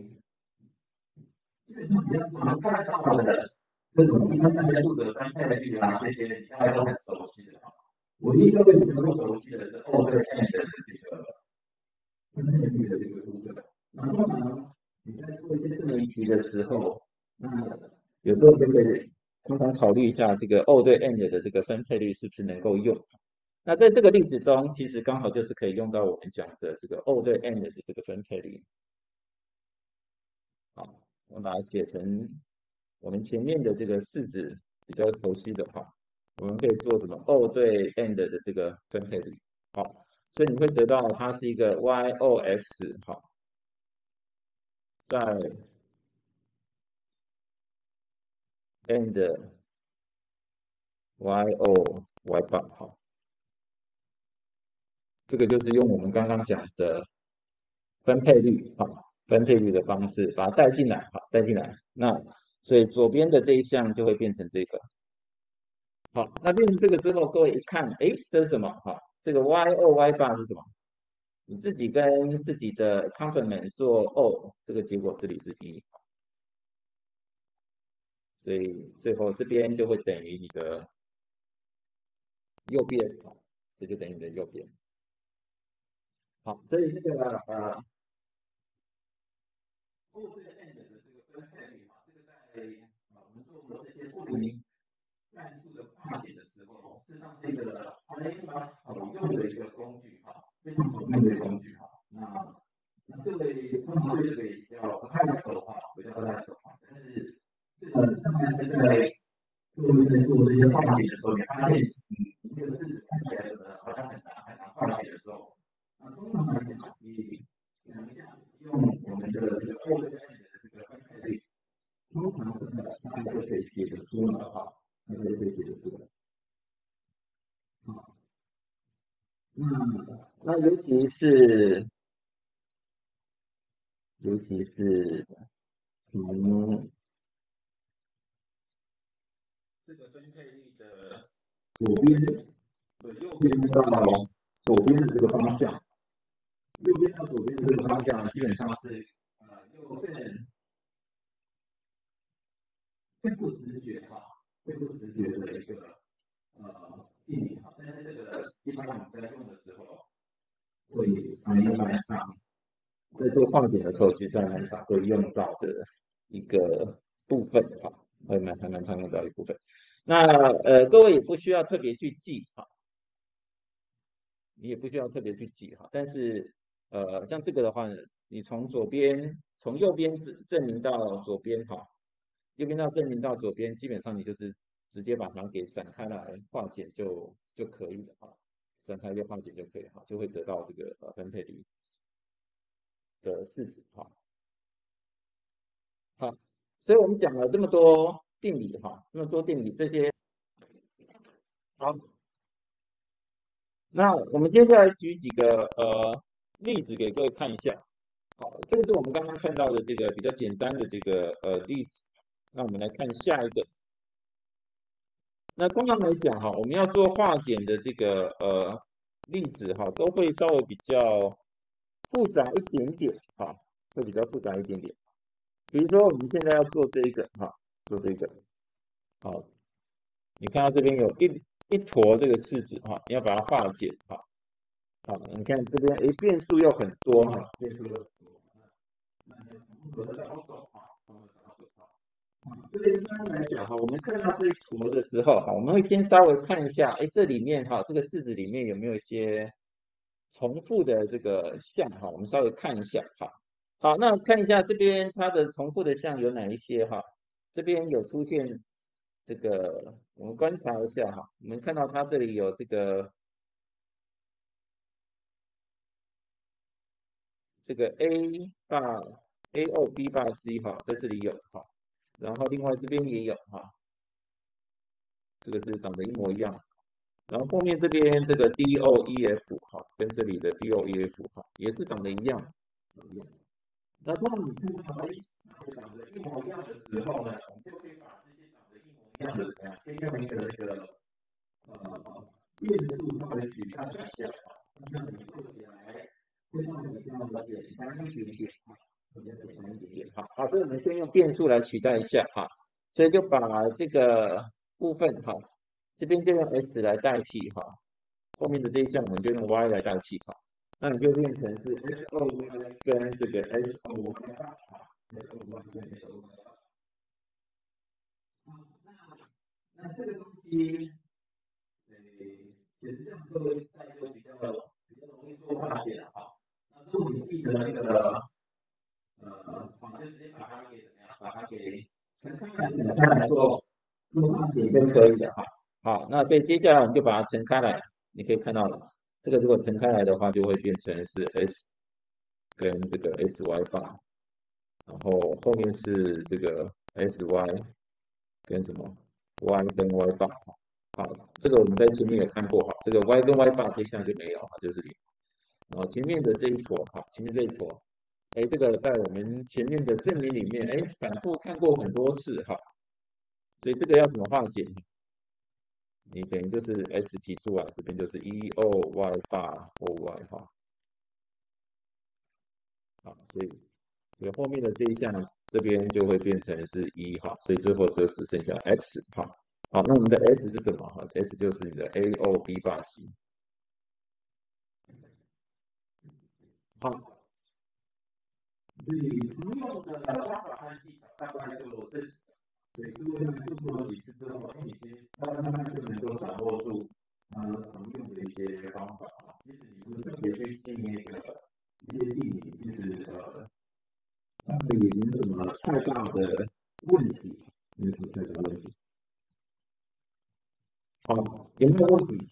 基本上比较常看到的这种一般代数的分配率啊，这些大家都很熟悉的。唯一一个比较不熟悉的是 O 对 N 的这个分配率的这个部分。然后呢，你在做一些证明题的时候，那有时候就可以通常考虑一下这个 O 对 N 的这个分配率是不是能够用。那在这个例子中，其实刚好就是可以用到我们讲的这个 O 对 N 的这个分配率。好，我把它写成我们前面的这个式子比较熟悉的哈，我们可以做什么 O 对 N 的这个分配率。好，所以你会得到它是一个 Y O X 好，在 N 的 Y O Y 八好，这个就是用我们刚刚讲的分配率好，分配率的方式把它带进来好，带进来。那所以左边的这一项就会变成这个。好，那变成这个之后，各位一看，诶，这是什么？哈，这个 Y 二 Y 八是什么？你自己跟自己的 complement 做 O，这个结果这里是一，所以最后这边就会等于你的右边，这就等于你的右边。好，所以这个呃 O 对 N 的这个分配率哈，这个在呃我们做这些不明代数的化解的时候，事实上这个还非常好用的一个工具哈，非常好用的一个工具哈。那那这位通常对这个比较不太熟哈，比较不太熟哈，但是这个上半身在各位在做这些化解的时候，你发现，嗯，这个是看起来呃好像很难很难化解的时候，那通常来讲，你想一下，用我们的这个后端的这个分配率，通常真的大概就可以解得出了哈，大概就可以解得出了。好，那那尤其是尤其是从这个分配率的左边和右边到左边的这个方向，右边到左边的这个方向，基本上是呃右边最不直觉哈，最不直觉的一个呃定理哈。但是这个一般我们在用的时候，会还蛮常在做化解的时候，其实还蛮常会用到的一个部分哈，还蛮还蛮常用到一部分。那呃，各位也不需要特别去记哈，你也不需要特别去记哈。但是呃，像这个的话呢，你从左边从右边证证明到左边哈，右边到证明到左边，基本上你就是直接把它给展开来化简就就可以了哈，展开就化简就可以哈，就会得到这个呃分配率的式子哈。好，所以我们讲了这么多定理哈，这么多定理这些好，那我们接下来举几个呃例子给各位看一下。好，这个是我们刚刚看到的这个比较简单的这个呃例子。那我们来看下一个。那通常来讲哈，我们要做化简的这个呃例子哈，都会稍微比较复杂一点点哈，会比较复杂一点点。比如说我们现在要做这一个哈，做这个好，你看到这边有一一坨这个式子哈，你要把它化简哈。好，你看这边诶变数又很多哈，变数又很多。那如何着手哈？如何着手哈？所以一般来讲哈，我们看到这一坨的时候哈，我们会先稍微看一下，哎，这里面哈，这个式子里面有没有一些重复的这个项哈，我们稍微看一下哈。好，那看一下这边它的重复的项有哪一些哈？这边有出现这个，我们观察一下哈，我们看到它这里有这个这个 A 霸 A O B 霸 C 哈，在这里有哈，然后另外这边也有哈，这个是长得一模一样。然后后面这边这个 D O E F 哈，跟这里的 D O E F 哈，也是长得一样。那当你看到哎，长得一模一样的时候呢，我们就可以把这些长得一模一样的怎么样，先用一个那个呃变数稍微取代一下，让你做起来会让你比较简单一点点哈，比较简单一点点。好，好，所以我们先用变数来取代一下哈，所以就把这个部分哈，这边就用 S 来代替哈，后面的这一项我们就用 Y 来代替哈。那你就变成是 S O Y 跟这个 S O Y 啊 ，S O Y 跟 S O Y。那那这个东西，呃，也是让各位大家比较比较容易做化解的哈。那如果你记得那个，呃，我们就直接把它给怎么样，把它给乘开来，乘开来做做化解就可以了哈。好，那所以接下来我们就把它乘开来，你可以看到了，这个如果乘开来的话，就会变成是 S。跟这个 S Y 棒，然后后面是这个 S Y 跟什么 Y 跟 Y 棒，好，这个我们在前面有看过哈，这个 Y 跟 Y 棒这项就没有哈，就是零。然后前面的这一坨哈，前面这一坨，哎，这个在我们前面的证明里面，哎，反复看过很多次哈，所以这个要怎么化解？你等于就是 S 提出来，这边就是 E O Y 八 O Y 哈，好，所以。所以后面的这一项这边就会变成是一哈，所以最后就只剩下 x 哈。好，那我们的 S 是什么哈 ？S 就是你的 A O B 八 C。好，所以常用的方法和技巧大概就这几个。所以各位在做过几次之后，你其实慢慢慢就能够掌握住呃常用的一些方法啊。即使你不特别去记那个一些地理，其实呃。那个也没有什么太大的问题，没有什么太大的问题。好，有没有问题？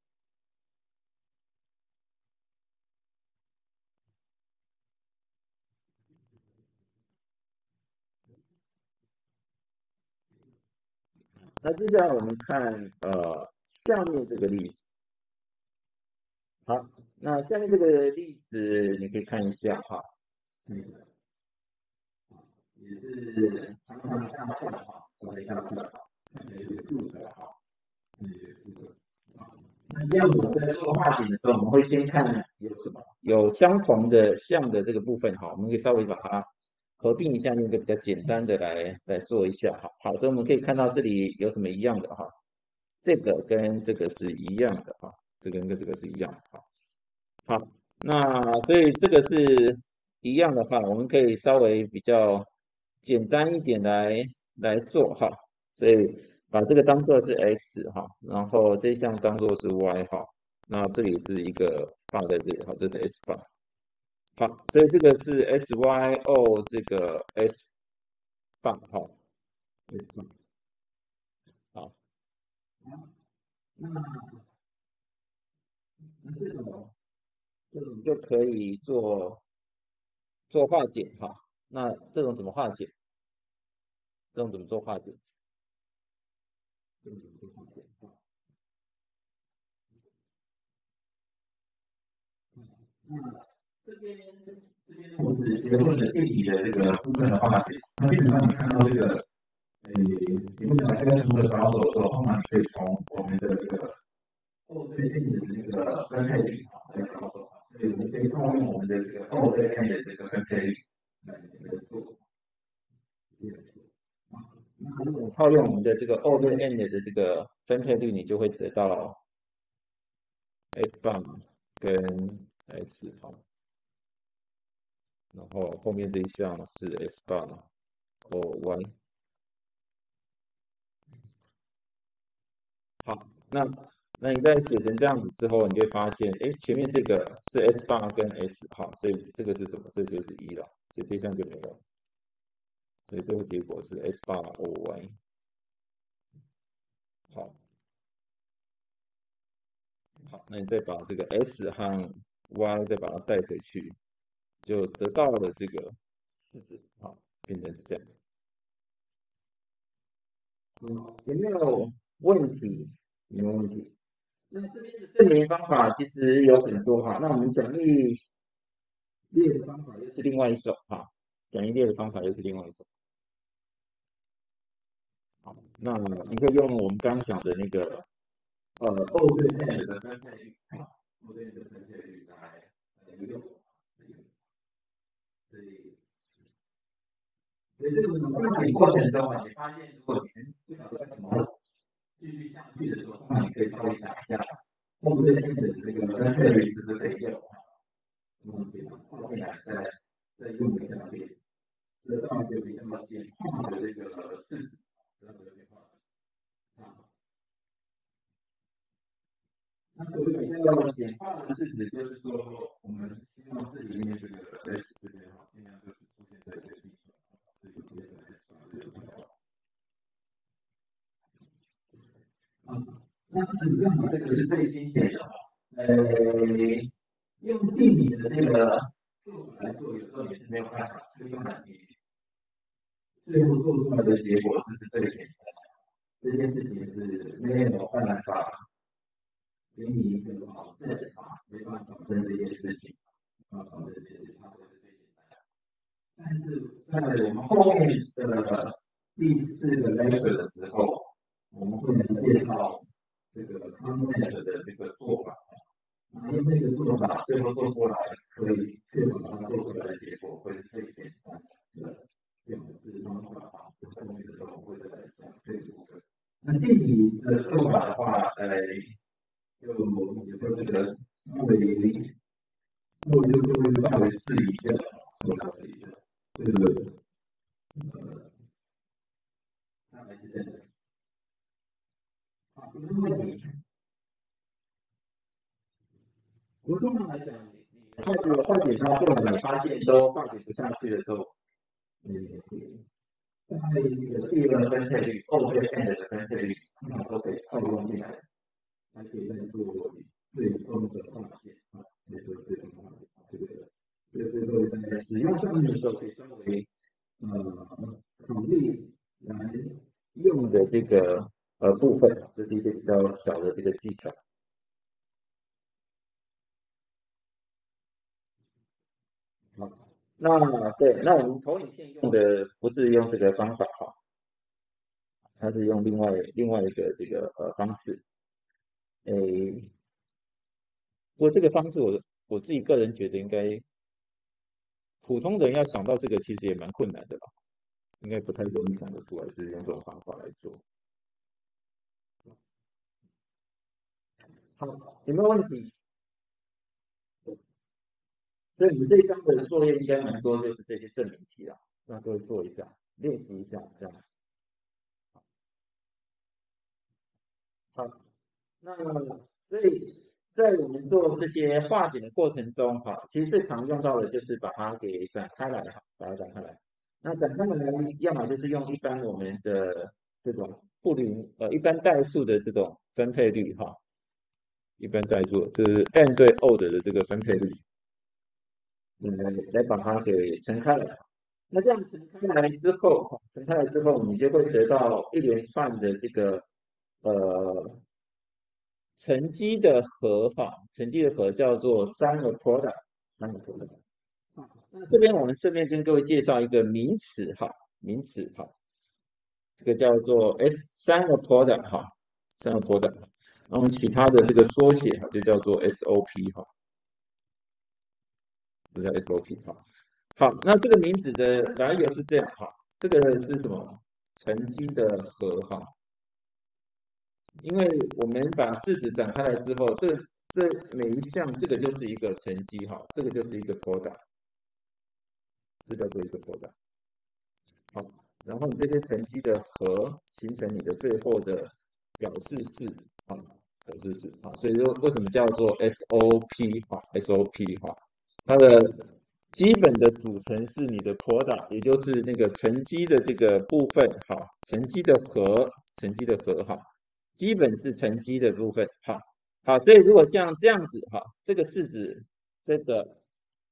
那接下来我们看呃下面这个例子。好，那下面这个例子你可以看一下哈，看一下，也是常常下算哈，常常下算，看起来有点复杂哈，看起来有点复杂。那一样我们在做化简的时候，我们会先看有什么有相同的项的这个部分哈，我们可以稍微把它合并一下，用一个比较简单的来来做一下哈。好，所以我们可以看到这里有什么一样的哈，这个跟这个是一样的哈，这个跟这个是一样的哈。好，那所以这个是一样的话，我们可以稍微比较简单一点来来做哈，所以把这个当做是 x 哈，然后这项当做是 y 哈，那这里是一个放在这里哈，这是 s 棒，好，所以这个是 s y o 这个 s 棒哈，s 棒，好，那那这种这种就可以做做化简哈，那这种怎么化简？这种怎么做化简？这种怎么做化简？那这边这边我是学会了地理的这个部分的化解，那基本上你看到这个，呃，你不想跟除了找手的时候，通常你可以从我们的这个后对应的这个分配率啊来找手，所以我们可以套用我们的这个后对应的这个分配率来来做。那如果套用我们的这个 O 对 N 的这个分配率，你就会得到 S 棒跟 X 好，然后后面这一项是 S 棒 O Y。好，那那你在写成这样子之后，你就会发现，哎，前面这个是 S 八跟 S 好，所以这个是什么？这就是一了，所以这项就没有，所以最后结果是 S 八 O Y。好，好，那你再把这个 S 和 Y 再把它带回去， 就得到了这个式子，好，变成是这样。嗯，有没有问题？有没有问题？那这边的证明方法其实有很多哈，那我们奖励列的方法又是另外一种哈，奖励列的方法又是另外一种。好，那你可以用我们刚刚讲的那个呃 O 对 N 的分配率，啊 O 对 N 的分配率来来用，所以所以这个发展过程中啊，你发现如果你们不晓得怎么继续下去的时候，那你可以稍微想一下 O 对 N 的这个分配率是不是可以用？嗯，可以放进来再再用一下，可以得到一个比较简化的这个式子，得到一个简化式啊。那所谓比较简化的式子，就是说我们希望这里面这个 S 这边哈，尽量就只出现在这个地方，这个 S S 这个地方。啊，那你这样这个是最精简的哈。呃，用定理的这个做法来做，有时候也是没有办法推断你最后做出来的结果是不是最简单。这件事情是没有办法给你一个保证啊，没办法保证这件事情，啊，保证这件事情它会是最简单的。但是在我们后面的第四个 lecture 的时候，我们会来介绍这个 content 的这个做法，用这个做法最后做出来，可以确保它做出来的结果会是最简单的表示方法。后面的时候会再来讲这个部分。那定理的做法的话，呃，就有时候这个稍微稍微就会稍微试一下，稍微试一下，这个呃，大概是这样。好，有没有问题？我通常来讲，你化解化解它后来发现都化解不下去的时候，嗯，在这个第二个分配率 O 对 N 的分配率，通常都可以套用进来，还可以再做最终的化解啊，再做最终的化解。这个这个各位在使用上面的时候，可以稍微呃考虑来用的这个呃部分，这是一些比较小的这个技巧。好，那对，那我们投影片用的不是用这个方法哈，它是用另外另外一个这个呃方式。诶，不过这个方式我我自己个人觉得应该普通人要想到这个其实也蛮困难的吧，应该不太容易想得出来是用这种方法来做。好，有没有问题？所以你这一章的作业应该蛮多，就是这些证明题啊，那各位做一下，练习一下这样。好，那所以在我们做这些化简的过程中，哈，其实最常用到的就是把它给展开来，哈，把它展开来。那展开来，要么就是用一般我们的这种布林呃一般代数的这种分配率，哈，一般代数就是 n 对 o 的这个分配率，嗯，来把它给乘开来。那这样乘开来之后，乘开来之后，你就会得到一连串的这个呃乘积的和哈，乘积的和叫做 sum of product，sum of product。那这边我们顺便跟各位介绍一个名词哈，名词哈，这个叫做 S sum of product 哈，sum of product。那我们取它的这个缩写哈，就叫做 S O P 哈，就叫 S O P 哈。好，那这个名字的来由是这样哈，这个是什么？乘积的和哈。因为我们把式子展开来之后，这这每一项这个就是一个乘积哈，这个就是一个 product， 这叫做一个 product。好，然后你这些乘积的和形成你的最后的表示式啊，表示式啊，所以说为什么叫做 S O P 啊 ？S O P 哈，它的基本的组成是你的 product， 也就是那个乘积的这个部分哈，乘积的和，乘积的和哈。基本是乘积的部分，好，好，所以如果像这样子哈，这个式子，这个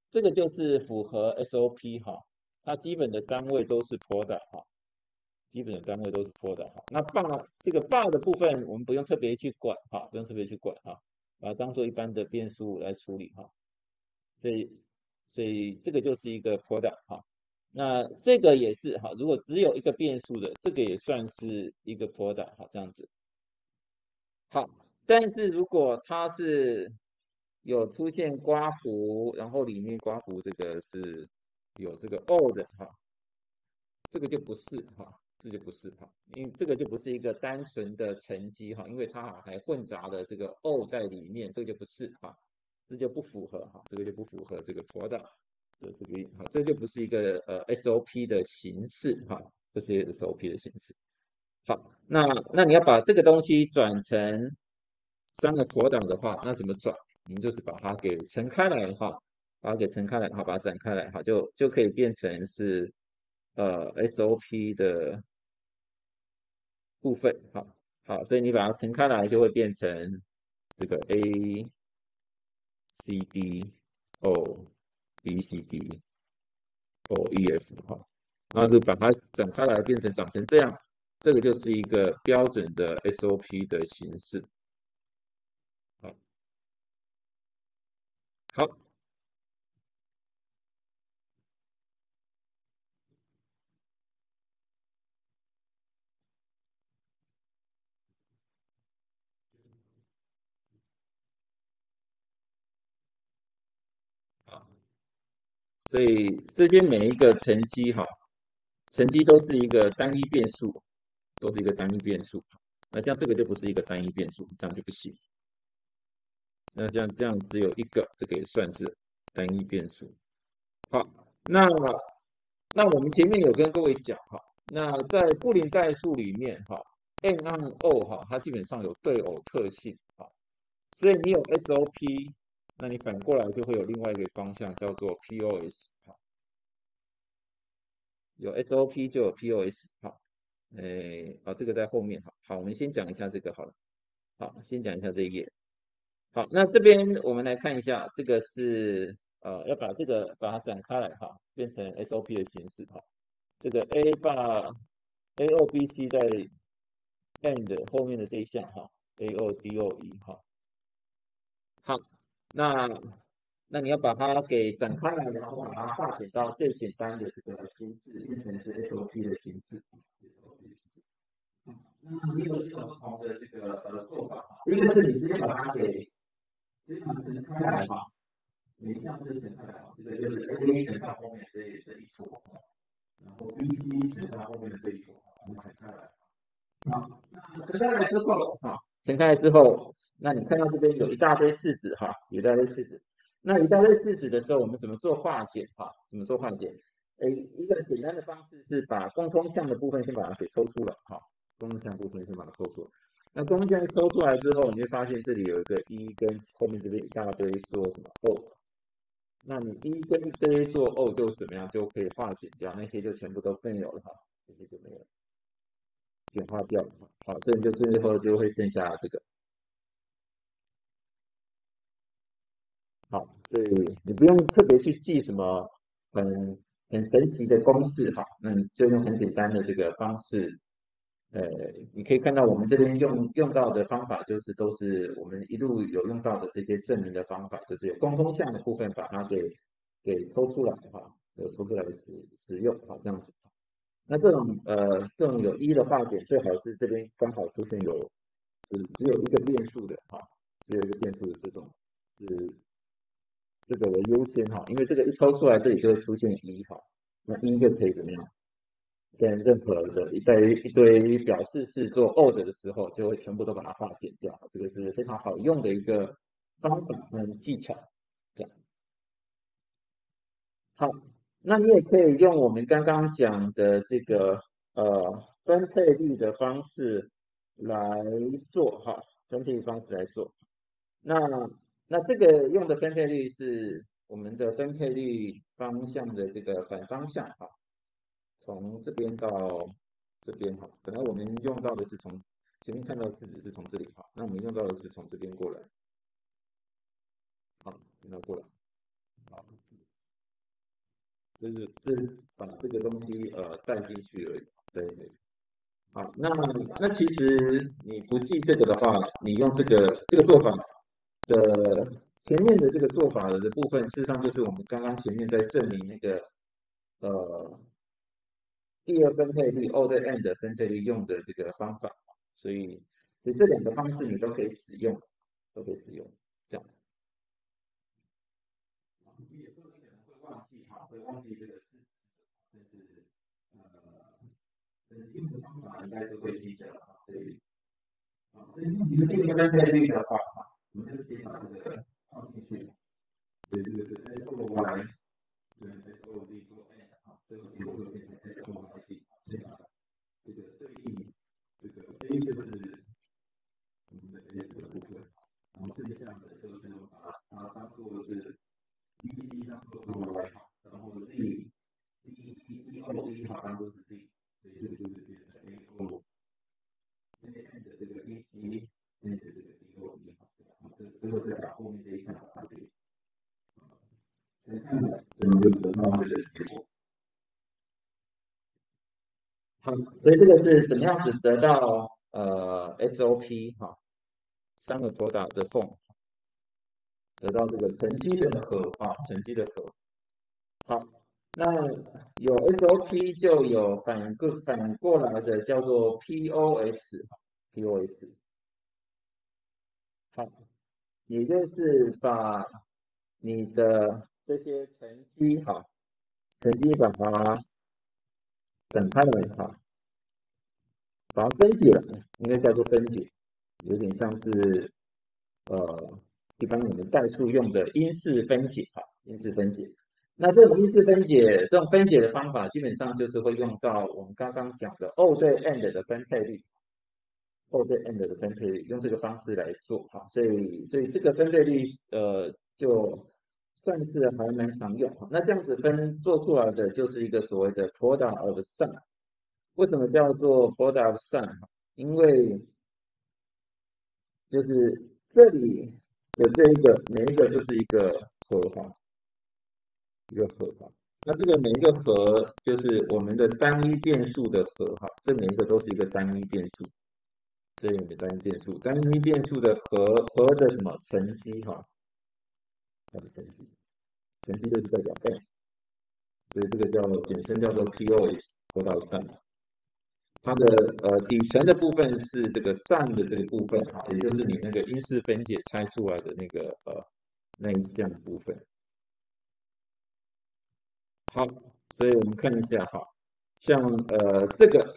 这个就是符合 S O P 哈，它基本的单位都是 product 哈，基本的单位都是 product 哈。那 bar 这个 bar 的部分我们不用特别去管哈，不用特别去管哈，把它当做一般的变数来处理哈。所以所以这个就是一个 product 哈。那这个也是哈，如果只有一个变数的，这个也算是一个 product 哈，这样子。好，但是如果它是有出现刮弧，然后里面刮弧这个是有这个 O 的哈，这个就不是哈，这就不是哈，因为这个就不是一个单纯的乘积哈，因为它还混杂了这个 O 在里面，这个就不是哈，这就不符合哈，这个就不符合这个 product 的这个哈，这就不是一个呃 S O P 的形式哈，这是 S O P 的形式。好，那那你要把这个东西转成三个妥档的话，那怎么转？我们就是把它给撑开来哈，把它给撑开来，好，把它展开来，好，就就可以变成是呃 S O P 的部分，好，好，所以你把它撑开来，就会变成这个 A C D O B C D O E F 哈，然后就把它展开来，变成长成这样，这个就是一个标准的 S O P 的形式。好，好，好，所以这些每一个乘积哈，乘积都是一个单一变数，都是一个单一变数。那像这个就不是一个单一变数，这样就不行。那像这样只有一个，这个也算是单一变数。好，那那我们前面有跟各位讲哈，那在布林代数里面哈，n on o 哈，它基本上有对偶特性哈，所以你有 S O P， 那你反过来就会有另外一个方向叫做 P O S 哈，有 S O P 就有 P O S 好，诶，好，这个在后面哈，好，我们先讲一下这个好了，好，先讲一下这一页。好，那这边我们来看一下，这个是呃要把这个把它展开来哈，变成 S O P 的形式哈。这个 A bar A O B C 在 and 后面的这一项哈，A O D O E 哈。好，那那你要把它给展开来，然后把它化简到最简单的这个形式，变成是 S O P 的形式。那你有几种不同的这个呃做法？一个是你直接把它给直接把它乘开来哈，每项是乘开来哈，这个就是 A 乘上后面这这一坨，然后 B C 乘上后面的这一坨，我们乘开来。好，那乘开来之后，哈，乘开来之后，那你看到这边有一大堆式子哈，有一大堆式子。那一大堆式子的时候，我们怎么做化简哈？怎么做化简？诶，一个简单的方式是把共通项的部分先把它给抽出来哈，共通项部分先把它抽出来。那共通项抽出来之后，你会发现这里有一个一跟后面这边一大堆做什么 O。那你一跟一堆做 O 就怎么样？就可以化简掉，那些就全部都没有了哈，这些就没有简化掉了。好，这就最后就会剩下这个。好，所以你不用特别去记什么很很神奇的公式哈，那你就用很简单的这个方式，呃，你可以看到我们这边用用到的方法，就是都是我们一路有用到的这些证明的方法，就是有共通项的部分把它给给抽出来哈，有抽出来使使用，好这样子。那这种呃这种有一的化简，最好是这边刚好出现有只只有一个变数的哈，只有一个变数的这种是。这个为优先哈，因为这个一抽出来，这里就会出现一哈，那一就可以怎么样？跟任何的一堆一堆表示是做 O 的的时候，就会全部都把它化简掉，这个是非常好用的一个方法跟技巧。这样好，那你也可以用我们刚刚讲的这个呃分配率的方式来做哈，分配方式来做。那那这个用的分配率是我们的分配率方向的这个反方向哈，从这边到这边哈，本来我们用到的是从前面看到式子是从这里哈，那我们用到的是从这边过来，好，用到过来，好， 就是就是把这个东西呃带进去而已。对对。好，那那其实你不记这个的话，你用这个这个做法的前面的这个做法的部分，事实上就是我们刚刚前面在证明那个呃第二分配率 order and 分配率用的这个方法，所以所以这两个方式你都可以使用，都可以使用，这样。有时候你可能会忘记哈，会忘记这个字，但是呃，但是用的方法应该是会记得哈，所以啊，所以你们这个分配率的话，我们就是可以把这个放进去，对，这个是 S O Y 对 S O Z 做 and 啊，最后结果会变成 S O Y Z， 所以把这个对应这个 A 就是我们的 S 的部分，然后剩下的就是把它当做是 B C 当做是 Y 然后 Z D D O E 好当做是 Z， 所以这个就是变成 A O and 这个 B C and 这个 D O E 好，这最后再把后面这一项把它给拆开来，最后就得到这个结果。好，所以这个是怎么样子得到呃 S O P 哈，三个 product 的 form， 得到这个乘积的和啊，乘积的和。好，那有 S O P 就有反过反过来的叫做 P O S，P O S。好，也就是把你的这些乘积哈，乘积把它展开来哈。把它分解了，应该叫做分解，有点像是呃，一般我们代数用的因式分解哈，因式分解。那这种因式分解，这种分解的方法，基本上就是会用到我们刚刚讲的 O 对 and 的分配率 ，O 对 and 的分配率，用这个方式来做哈。所以，所以这个分配率呃，就算是还蛮常用。那这样子分做出来的就是一个所谓的 product of sum。为什么叫做 product of sum？ 因为就是这里的这一个每一个就是一个和哈，一个和哈。那这个每一个和就是我们的单一变数的和哈，这每一个都是一个单一变数，这里的单一变数，单一变数的和和的什么乘积哈，它的乘积，乘积就是代表 n， 所以这个叫简称叫做 P O S product of sum。它的呃底层的部分是这个 sum 的这个部分哈，也就是你那个因式分解拆出来的那个呃那一项部分。好，所以我们看一下哈，像呃这个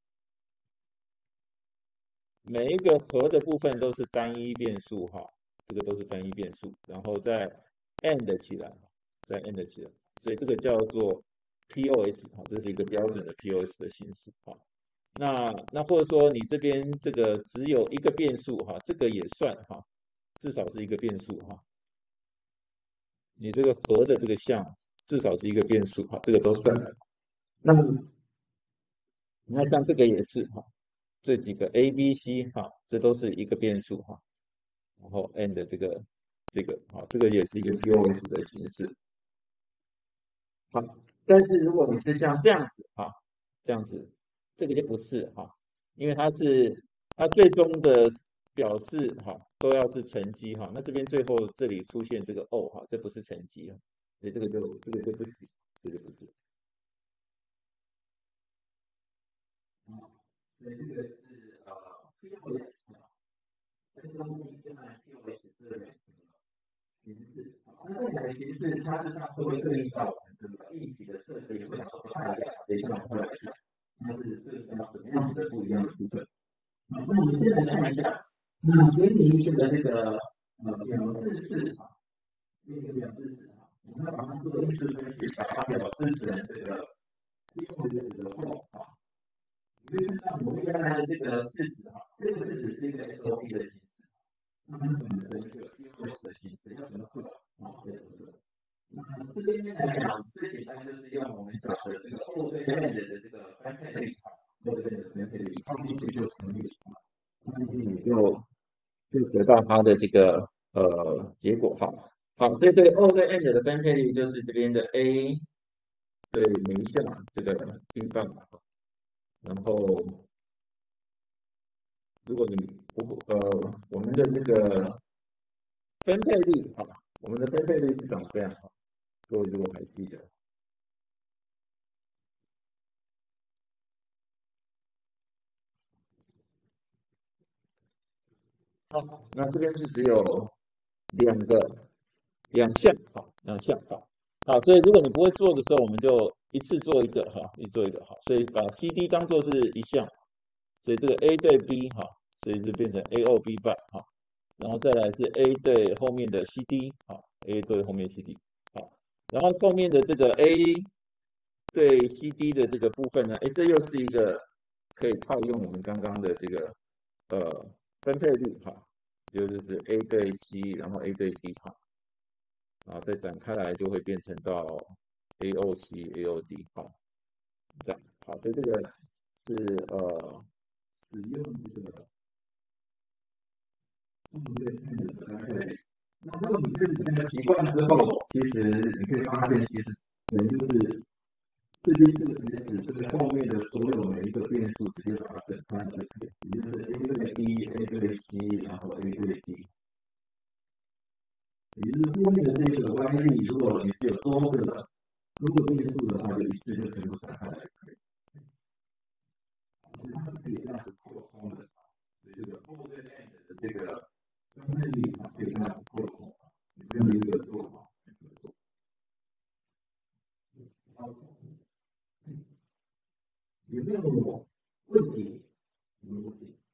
每一个和的部分都是单一变数哈，这个都是单一变数，然后再 and 起来，再 and 起来，所以这个叫做 P O S 哈，这是一个标准的 P O S 的形式哈。那那或者说你这边这个只有一个变数哈，这个也算哈，至少是一个变数哈。你这个和的这个项至少是一个变数哈，这个都算。那么你看像这个也是哈，这几个 A、B、C 哈，这都是一个变数哈。然后 and 这个这个哈，这个也是一个 P O S 的形式。好，但是如果你是像这样子哈，这样子。这个就不是哈，因为它是它最终的表示哈都要是乘积哈，那这边最后这里出现这个 O 哈，这不是乘积啊，所以这个就这个就不行，这个不是。啊，所以这个是呃 P O S 啊，这个东西跟 P O S 这两个形式，那这两个形式它是上是会对应到我们这个议题的设计会不太一样，等一下我们会来讲。它是对应到什么样子的不一样的部分？好，那我们先来看一下，那给你一个这个呃表示式哈，这个表示式哈，我们把它做因式分解，把它表示成这个 P O S 的后哈，你会看到我们原来的这个式子哈，这个式子是一个 S O P 的形式，那它转成一个 P O S 的形式，要怎么做啊？要怎么做？那这边来讲，最简单就是用我们找的这个 O 对 and 的这个分配率哈 ，O 对 and 的分配率放进去就可以了，放进去你就就得到它的这个呃结果哈。好，所以这个 O 对 and 的分配率就是这边的 A 对每一项这个冰棒，然后如果你不呃我们的这个分配率哈，我们的分配率是长这样哈，各位如果还记得。好，那这边是只有两个两项，好，两项，好，好，所以如果你不会做的时候，我们就一次做一个，哈，一做一个，好，所以把 C D 当做是一项，所以这个 A 对 B，哈，所以就变成 A O B 半，哈，然后再来是 A 对后面的 C D，好 ，A 对后面 C D，好，然后后面的这个 A 对 C D 的这个部分呢，哎，这又是一个可以套用我们刚刚的这个呃分配率，哈，也就是 A 对 C，然后 A 对 D，哈。啊，再展开来就会变成到 A O C A O D， 好，这样好，所以这个是呃使用这个应对看的分配。那如果你开始比较习惯之后，其实你可以发现，其实可能就是这边这个 S 这个后面的所有每一个变数，直接把它整开就可以，也就是 A 对 B、A 对 C， 然后 A 对 D。也就是后面的这个歪力，如果你是有多个多个变数的话，就一次就全部展开来可以。其实它是可以这样子扩充的，所以这个后对 and 的这个分配率它可以这样扩充，你不用一个做好。有没有问题？有没有问题？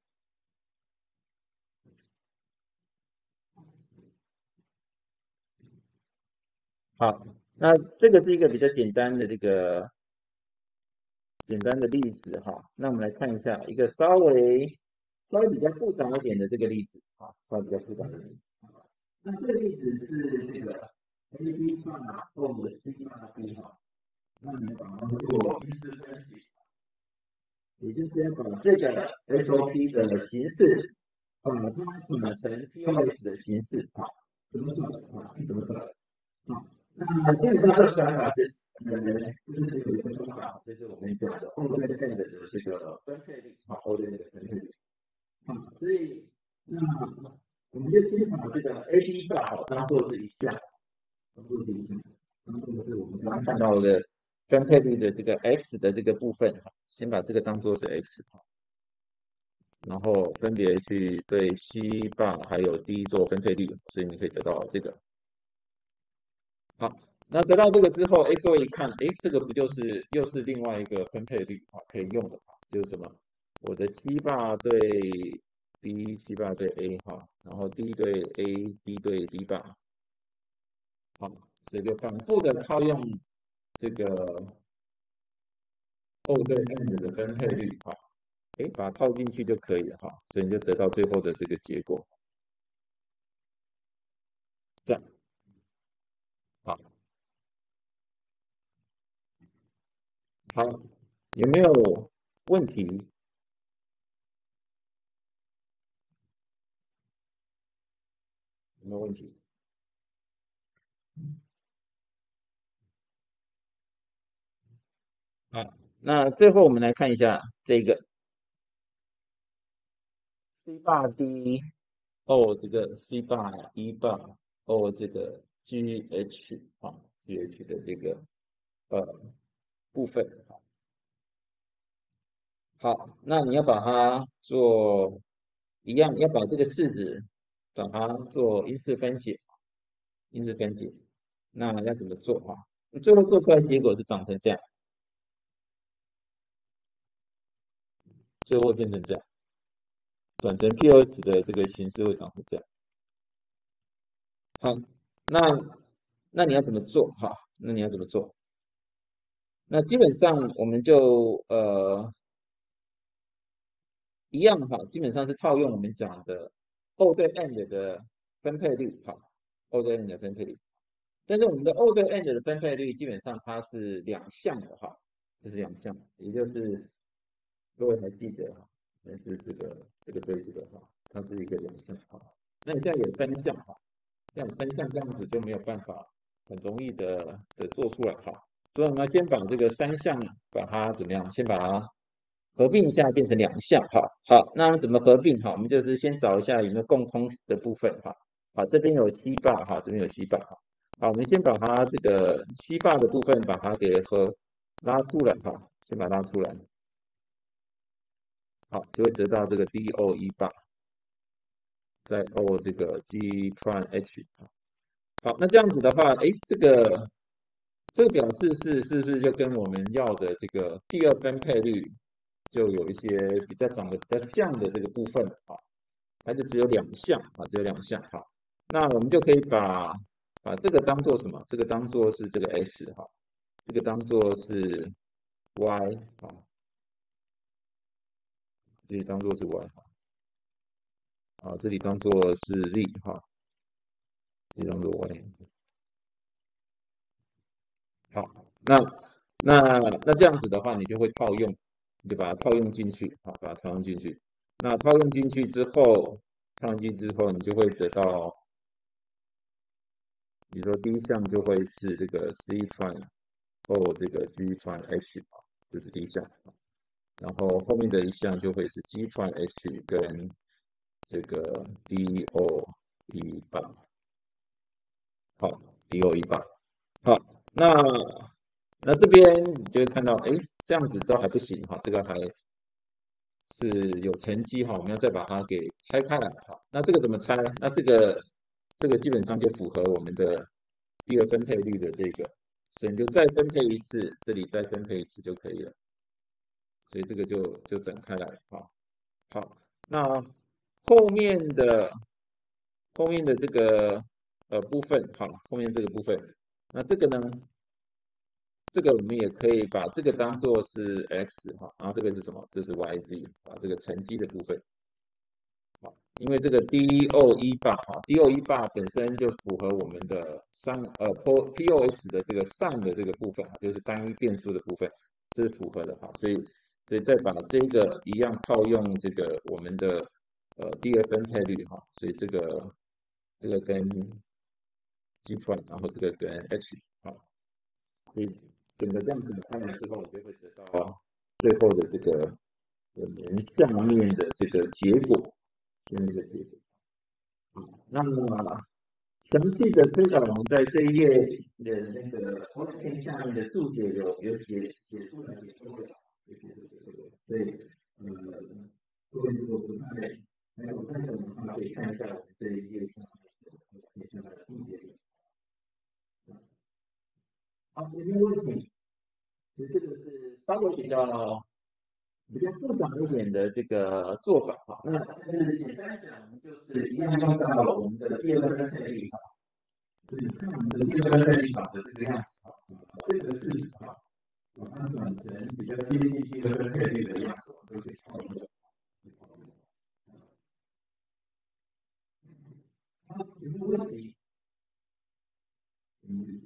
好，那这个是一个比较简单的这个简单的例子哈。那我们来看一下一个稍微稍微比较复杂一点的这个例子啊，稍微比较复杂的例子。 那这个例子是这个 A B 放或者 C 放 B 哈，那你把它做因式分析， 也就是要把这个 S O P 的形式，把它转成 P O S 的形式啊， 怎么算啊？怎么算？好，那基本上这个算法是，呃，就是这个一个方法， 就是我们讲的 O 对 N 的这个分配率啊 ，O 对 N 的分配率。 好，所以那我们就先把这个 A B 大好当做是一项，当做是一项，当做是我们刚刚看到的分配率的这个 x 的这个部分哈，先把这个当做是 x 哈，然后分别去对 C 霸还有 D 做分配率，所以你可以得到这个。好，那得到这个之后，哎，各位一看，哎，这个不就是又是另外一个分配率啊，可以用的哈，就是什么？我的 C 霸对 B，C 霸对 A 哈，然后 D 对 A，D 对 D 霸，好，这个反复的套用这个 O 对 N 的分配率哈，哎，把它套进去就可以了哈，所以你就得到最后的这个结果。这样，好，好，有没有问题？有没有问题？啊，那最后我们来看一下这个 C 霸 D 哦，这个 C 霸 E 霸哦，这个 G H 啊 G H 的这个呃部分。好，那你要把它做一样，要把这个式子把它做因式分解，因式分解。那要怎么做啊？最后做出来结果是长成这样，最后会变成这样，转成 P O S 的这个形式会长成这样。好，那那你要怎么做哈？那你要怎么做？那基本上我们就呃一样哈，基本上是套用我们讲的 O 对 and 的分配率哈，O 对 and 的分配率。但是我们的 O 对 and 的分配率基本上它是两项的哈，这是两项，也就是各位还记得哈，但是这个这个对这个哈，它是一个两项哈。那你现在有三项哈，像三项这样子就没有办法很容易的的做出来哈。 所以我们要先把这个三项把它怎么样？先把它合并一下，变成两项。好，好，那怎么合并？好，我们就是先找一下有没有共通的部分。哈，好，这边有 C 坝，哈，这边有 C 坝，哈，好，我们先把它这个 C 坝的部分把它给和拉出来，哈，先把它拉出来，好，就会得到这个 D O 一坝，再 O 这个 G prime H。好，那这样子的话，哎，这个这个表示是是不是就跟我们要的这个第二分配率就有一些比较长得比较像的这个部分啊？它就只有两项啊，只有两项。好，那我们就可以把把这个当做什么？这个当做是这个 S 哈，这个当做是 Y 啊，这里当做是 Y 哈，啊，这里当做是 Z 哈，这里当做 Y。好，那那那这样子的话，你就会套用，你就把它套用进去，好，把它套用进去。那套用进去之后，套用进去之后，你就会得到，比如说第一项就会是这个 C prime 或这个 G prime H 啊，这是第一项。然后后面的一项就会是 G prime H 跟这个 D O 一八，好，D O 一八，好，那那这边你就会看到，哎，这样子都还不行哈，这个还是有沉积哈，我们要再把它给拆开来哈。那这个怎么拆？那这个这个基本上就符合我们的第二分配率的这个，所以你就再分配一次，这里再分配一次就可以了。所以这个就就整开来哈。好，那后面的后面的这个呃部分，好，后面这个部分，那这个呢？这个我们也可以把这个当做是 x 哈，然后这个是什么？这是 yz 啊，这个乘积的部分。好，因为这个 D O 一八哈，D O 一八本身就符合我们的三呃 P O S 的这个 sum 的这个部分，就是单一变数的部分，这是符合的哈。所以所以再把这个一样套用这个我们的呃第二分配率哈，所以这个这个跟 G prime，然后这个跟 H 好。所以整个这样子看完之后，你就会得到最后的这个我们下面的这个结果，下面的结果。那么详细的推导，我们在这一页的那个 O P 下面的注解有有写写出来，也都会有写出来。所以呃，各位如果不太没有看懂的话，可以看一下我们这一页上面的接下来的注解。好，有没有问题？其实这个是稍微比较比较复杂一点的这个做法哈。那是简单讲，就是一样用到我们的第二分配率哈。所以看我们的第二分配率长的这个样子哈，这个式子哈，把它转成比较接近第二分配率的样子，都可以套用。好，有没有问题？嗯。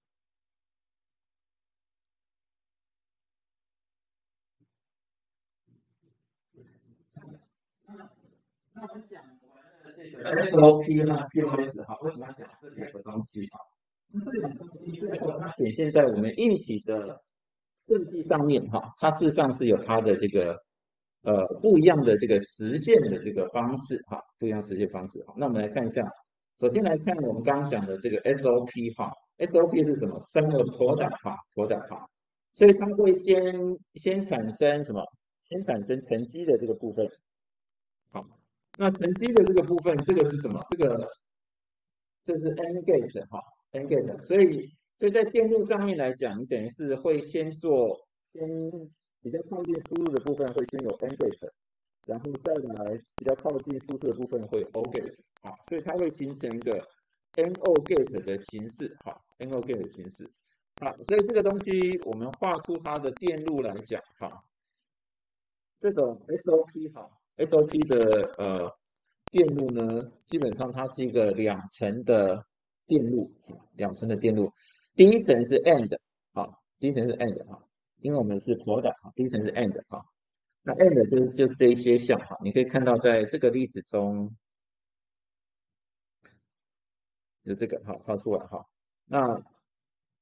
那我们讲完了这个 S O P 和 P O S 哈，为什么要讲这两个东西哈？那这两个东西最后它显现在我们硬体的设计上面哈，它事实上是有它的这个呃不一样的这个实现的这个方式哈，不一样实现方式哈。那我们来看一下，首先来看我们刚刚讲的这个 S O P 哈，S O P 是什么？Sum of product 哈，product 哈，所以它会先先产生什么？先产生乘积的这个部分。好，那乘积的这个部分，这个是什么？这个这是 N gate 哈，N gate，所以所以在电路上面来讲，你等于是会先做先比较靠近输入的部分会先有 N gate，然后再来比较靠近输出的部分会 O gate，好，所以它会形成一个 N O gate 的形式，好，N O gate 的形式，好，所以这个东西我们画出它的电路来讲，哈，这种 S O P 哈，S O P 的呃电路呢，基本上它是一个两层的电路，两层的电路。第一层是 AND， 好，第一层是 AND 哈，因为我们是 product 哈，第一层是 AND 哈。那 AND 就是就是这一些项哈，你可以看到在这个例子中，就这个哈画出来哈。那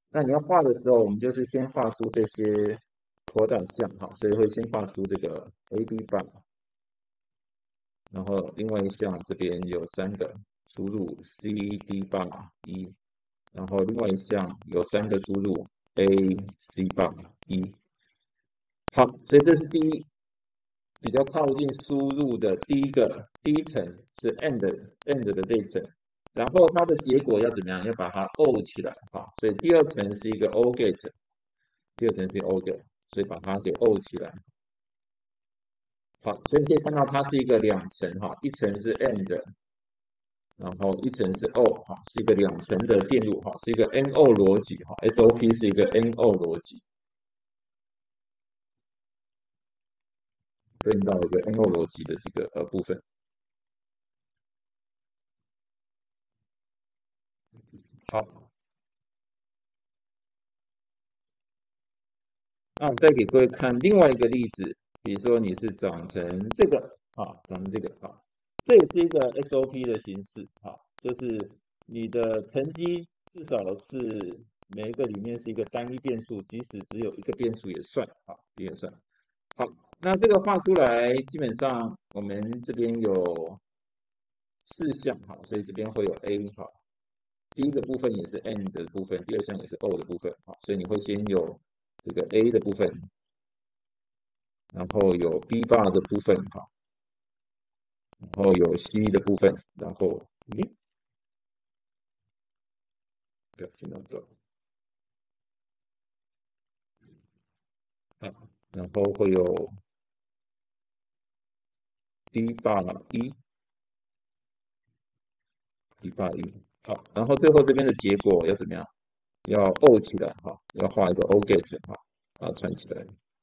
那你要画的时候，我们就是先画出这些拖短项，哈，所以会先画出这个 A B bar，然后另外一项这边有三个输入 C D bar 一，然后另外一项有三个输入 A C bar 一。好，所以这是第一比较靠近输入的第一个第一层是 and and 的这一层，然后它的结果要怎么样？要把它 O 起来，好，所以第二层是一个 O gate， 第二层是 O gate， 所以把它给 O 起来。好，所以可以看到它是一个两层哈，一层是 and， 然后一层是 O 哈，是一个两层的电路哈，是一个 N O 逻辑哈 ，S O P 是一个 N O 逻辑，对应到一个 N O 逻辑的这个呃部分。好，那我们再给各位看另外一个例子，比如说你是长成这个啊，长成这个啊，这也是一个 S O P 的形式啊，就是你的乘积至少是每一个里面是一个单一变数，即使只有一个变数也算啊，也算。好，那这个画出来，基本上我们这边有四项哈，所以这边会有 A 哈，第一个部分也是 N 的部分，第二项也是 O 的部分哈，所以你会先有这个 A 的部分，然后有 B bar 的部分哈，然后有 C 的部分，然后咦，表现到这，好，然后会有 D bar 一，D bar 一，好，然后最后这边的结果要怎么样？要 O 起来哈，要画一个 O gate 哈，把它串起来。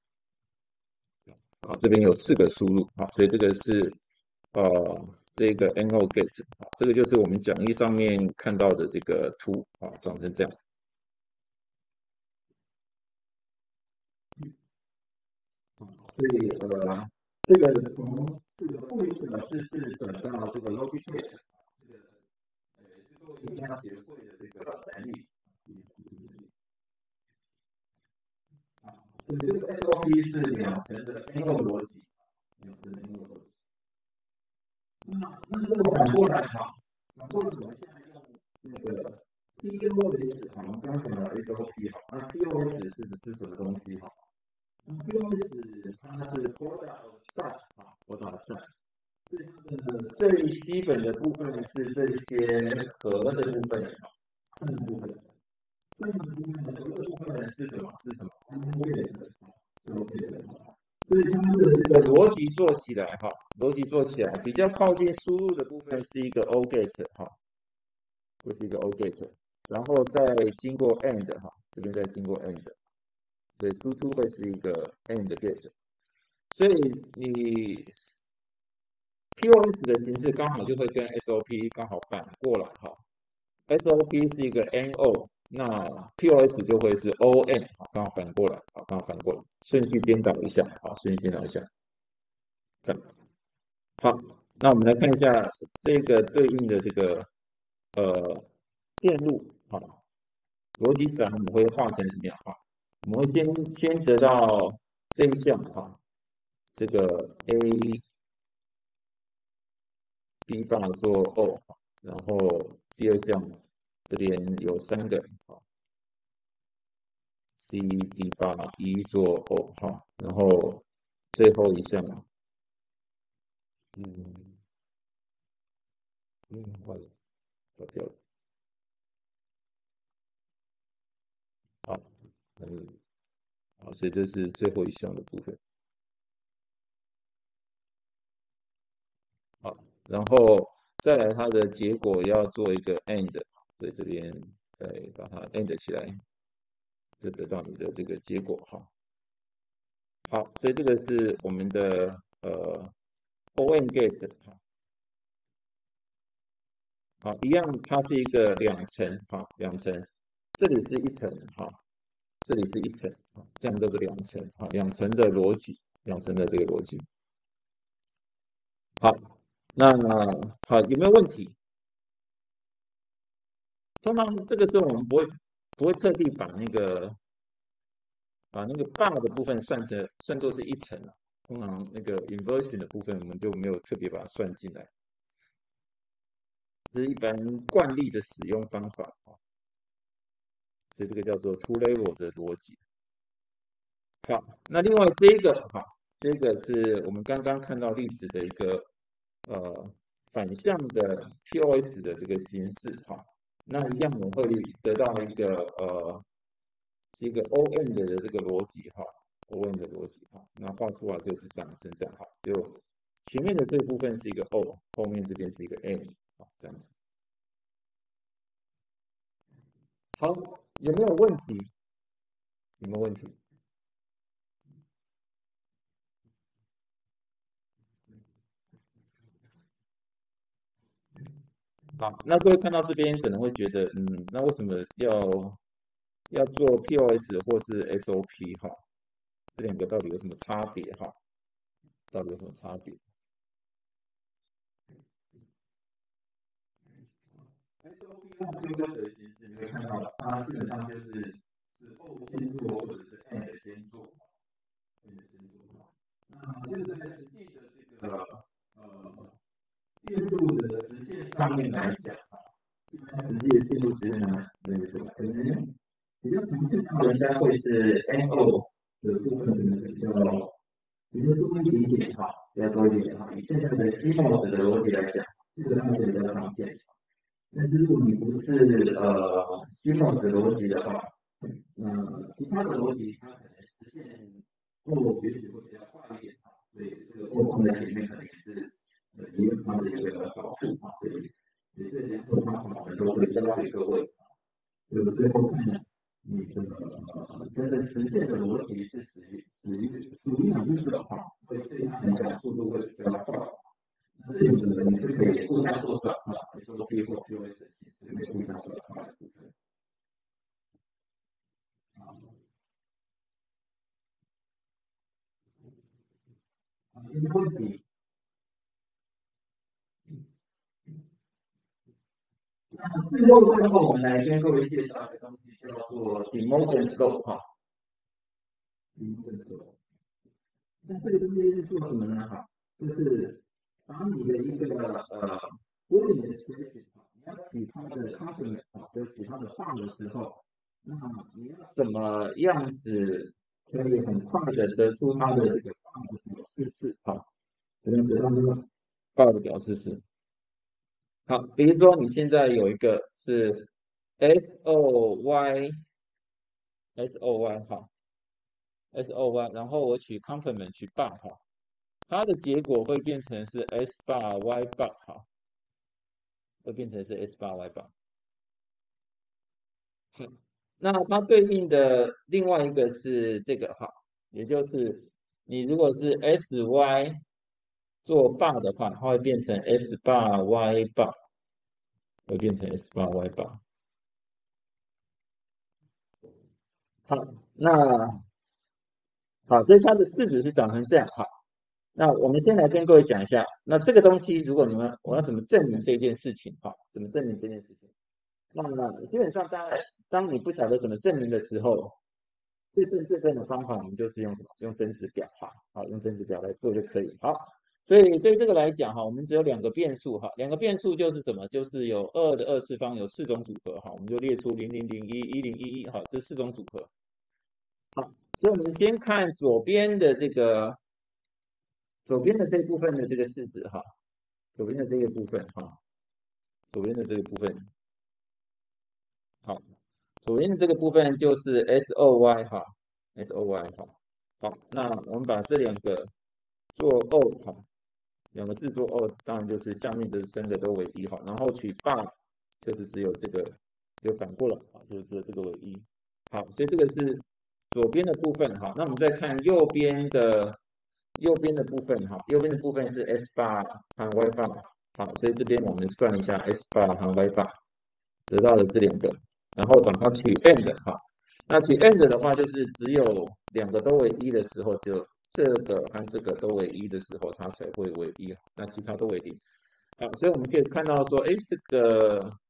好，这边有四个输入，好，所以这个是呃这个 N O gate， 好，这个就是我们讲义上面看到的这个图，啊，长成这样。 所以呃，这个从这个布林的式式转到这个 logic gate， 这个呃是作为应用学会的这个能力。所以这个 S O P 是两层的 N O 逻辑，两层的 N O 逻辑。那那如果反过来哈，反过来我们现在用那个 P O S， 我们刚讲了 S O P 哈，那 P O S 是是什么东西哈？那 P O S 它是 product start 啊 ，product start。最最基本的部分是这些和的部分， 剩的部分，剩的部分和的部分是什么？是什么？是 OK 的，所以它的这个逻辑做起来哈，逻辑做起来比较靠近输入的部分是一个 O gate 哈，会是一个 O gate， 然后再经过 AND 哈，这边再经过 AND， 所以输出会是一个 AND gate， 所以你 P O S 的形式刚好就会跟 S O P 刚好反过来哈 ，S O P 是一个 N O， 那 P O S 就会是 O N， 刚好反过来，好，刚好反过来，顺序颠倒一下，好，顺序颠倒一下，这样，好，那我们来看一下这个对应的这个呃电路，好，逻辑闸我们会画成什么样？哈，我们会先先得到这一项哈，这个 A B bar 做 O， 然后第二项这边有三个，好 C D 八一做 O 哈，然后最后一项，嗯嗯，坏了，搞掉了，好，嗯，好，所以这是最后一项的部分，好，然后再来它的结果要做一个 AND， 所以这边再把它 AND 起来，就得到你的这个结果哈。好，所以这个是我们的呃 O N gate， 好，一样，它是一个两层，好，两层，这里是一层，好，这里是一层，好，这样叫做两层，好，两层的逻辑，两层的这个逻辑，好，那好，有没有问题？通常这个时候我们不会不会特地把那个把那个 bar 的部分算成算作是一层啊。通常那个 inversion 的部分我们就没有特别把它算进来，这是一般惯例的使用方法啊。所以这个叫做 two level 的逻辑。好，那另外这个哈，这个是我们刚刚看到例子的一个呃反向的 P O S 的这个形式哈。那一样我们会得到一个呃是一个 O N 的这个逻辑哈 ，O N 的逻辑哈。那画出来就是长成这样哈，就前面的这部分是一个 O， 后面这边是一个 N 啊，这样子。好，有没有问题？有没有问题？好，那各位看到这边可能会觉得，嗯，那为什么要要做 P O S 或是 S O P 哈？这两个到底有什么差别哈？到底有什么差别 ？S O P 用规则的形式，你会看到它基本上就是是 O 先做，或者是 N 先做，N 先做。那这个在实际的这个呃电路的实现上面来讲啊，一般实际的电路实现呢，那个可能比较常见到的应该会是 N O 的部分，可能是比较比较多一点点哈，比较多一点哈。以现在的 C M O S 的逻辑来讲，这个还是比较常见。但是如果你不是呃 C M O S 的逻辑的话，嗯，其他的逻辑它可能实现 O 也许会比较快一点哈，所以这个 O 放在前面肯定是呃也有它的一个好处哈，所以也这两种方法我们都会教给各位。就最后看你的呃真的实现的逻辑是属于属于属于哪一种哈，会对它来讲速度会比较快。这里呢，你是可以互相做转换，你说 P 或 P O S 的形式可以互相转换的部分。啊，有没有问题？那最后最后我们来跟各位介绍一个东西，叫做 De Morgan Flow 哈。De Morgan Flow。那这个东西是做什么呢？哈，就是把你的一个呃波粒的 expression 你要取它的 complement 啊，就取它的 bar 的时候，那你要怎么样子可以很快的得出它的这个 bar 的表示式？好，怎么得到这个 bar 的表示式？好，比如说你现在有一个是 S O Y S O Y 哈 S O Y， 然后我取 complement 取 bar 哈，它的结果会变成是 S bar Y bar 哈，会变成是 S bar Y bar。好，那它对应的另外一个是这个哈，也就是你如果是 S Y 做 bar 的话，它会变成 S bar Y bar， 会变成 S bar Y bar。好，那好，所以它的式子是长成这样哈。那我们先来跟各位讲一下，那这个东西如果你们我要怎么证明这件事情哈？怎么证明这件事情？那么基本上当当你不晓得怎么证明的时候，最正最正的方法，我们就是用什么？用真值表哈，好，用真值表来做就可以。好，所以对这个来讲哈，我们只有两个变数哈，两个变数就是什么？就是有二的二次方有四种组合哈，我们就列出零零零一一零一一哈，这四种组合。好，所以我们先看左边的这个左边的这部分的这个式子哈，左边的这个部分哈，左边的这个部分，好。左边的这个部分就是 S O Y 哈 ，S O Y 哈，好，那我们把这两个做 O 哈，两个是做 O， 当然就是下面这三个都为一哈，然后取 bar 就是只有这个，就反过来啊，就是只有这个为一，好，所以这个是左边的部分哈，那我们再看右边的右边的部分哈，右边的部分是 S bar 和 Y bar， 好，所以这边我们算一下 S bar 和 Y bar， 得到了这两个。然后把它取 and 哈，那取 and 的话，就是只有两个都为一的时候，只有这个和这个都为一的时候，它才会为一，那其他都为零。好，所以我们可以看到说，哎，这个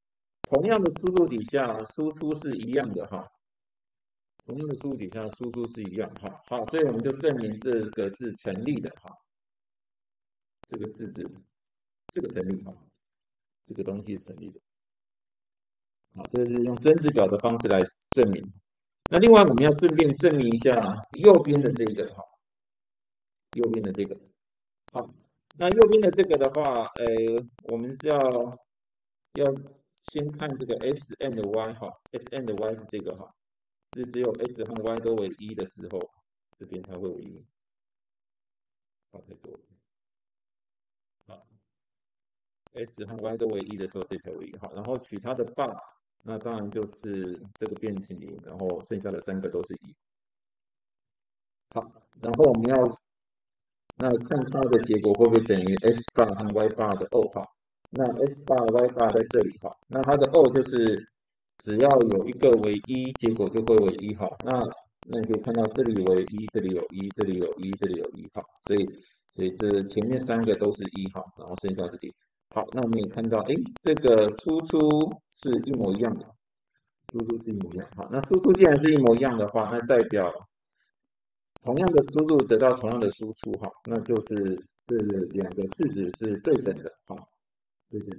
同样的输入底下，输出是一样的哈。同样的输入底下，输出是一样哈。好，所以我们就证明这个是成立的哈。这个式子，这个成立哈，这个东西是成立的。好，这是用真值表的方式来证明。那另外我们要顺便证明一下右边的这个哈，右边的这个。好，那右边的这个的话，呃，我们是要要先看这个 S and Y 哈 ，S and Y 是这个哈，是只有 S 和 Y 都为一的时候，这边才会为一。好，太多了。好 ，S 和 Y 都为一的时候，这才为一。好，然后取它的爸，那当然就是这个变成零，然后剩下的三个都是一。好，然后我们要那看它的结果会不会等于 S bar 和 Y bar 的 O 哈？那 S bar Y bar 在这里哈，那它的 O 就是只要有一个为一，结果就会为一哈。那那你可以看到这里为一，这里有一，这里有一，这里有一哈，所以所以这前面三个都是一哈，然后剩下这里。好，那我们也看到，哎，这个输出是一模一样的，输出是一模一样。好，那输出既然是一模一样的话，那代表同样的输入得到同样的输出哈，那就是这两个式子是对等的哈，对等。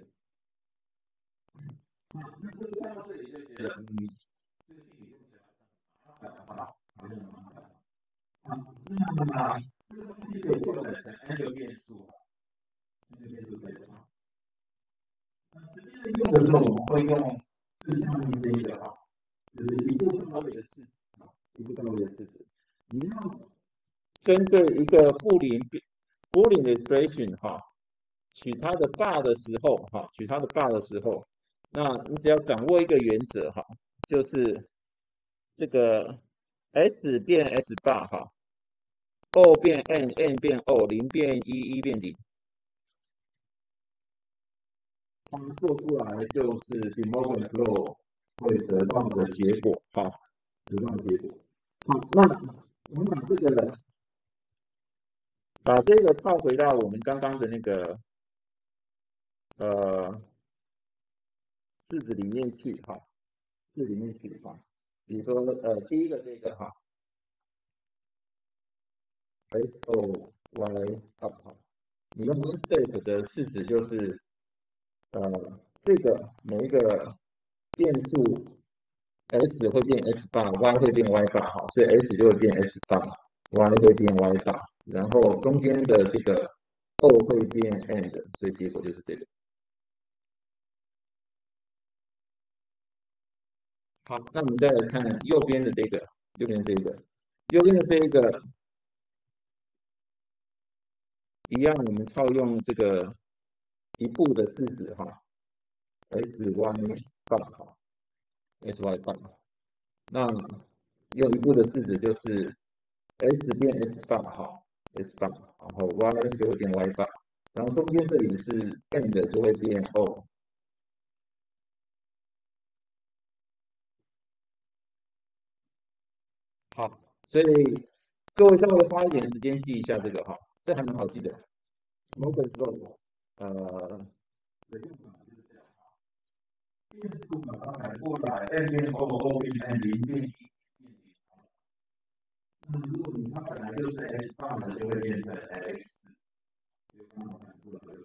好，那这个看到这里就觉得，嗯，这个定理用起来好像好好好像蛮好。好，那么这个东西可以扩展成 n 个变数，n 个变数这个哈。那实际上用的时候，我们会用最上面这一个哈，就是一步到位的式子啊，一步到位的式子。你要针对一个布林布林 expression 哈，取它的 bar 的时候哈，取它的 bar 的时候，那你只要掌握一个原则哈，就是这个 S 变 S bar 哈 ，O 变 N，N 变 O，零变一，一变零，它做出来就是 De Morgan Flow 会得到的结果哈，得到的结果。好，那我们把这个把这个套回到我们刚刚的那个呃式子里面去哈，式里面去哈。比如说呃第一个这个哈 ，S O Y up 哈，你用 state 的式子就是呃这个每一个变数 S 会变 S bar，Y 会变 Y bar 哈，所以 S 就会变 S bar，Y 会变 Y bar，然后中间的这个 O 会变 and， 所以结果就是这个。好，那我们再来看右边的这个，右边这个，右边的这一个一样，我们套用这个一步的式子哈 ，S Y 棒哈 ，S Y 棒。那用一步的式子就是 S 变 S 棒哈 ，S 棒，然后 Y 就会变 Y 棒，然后中间这里是 and 就会变 O。好，所以各位稍微花一点时间记一下这个哈，这还蛮好记的。Morgan Flow，呃，的用法就是这样哈，变数把它改过来 ，n 变 O，O 变 n， 零变一，变零。那如果你它本来就是 S 大的，就会变成 X， 就刚好反过来就是。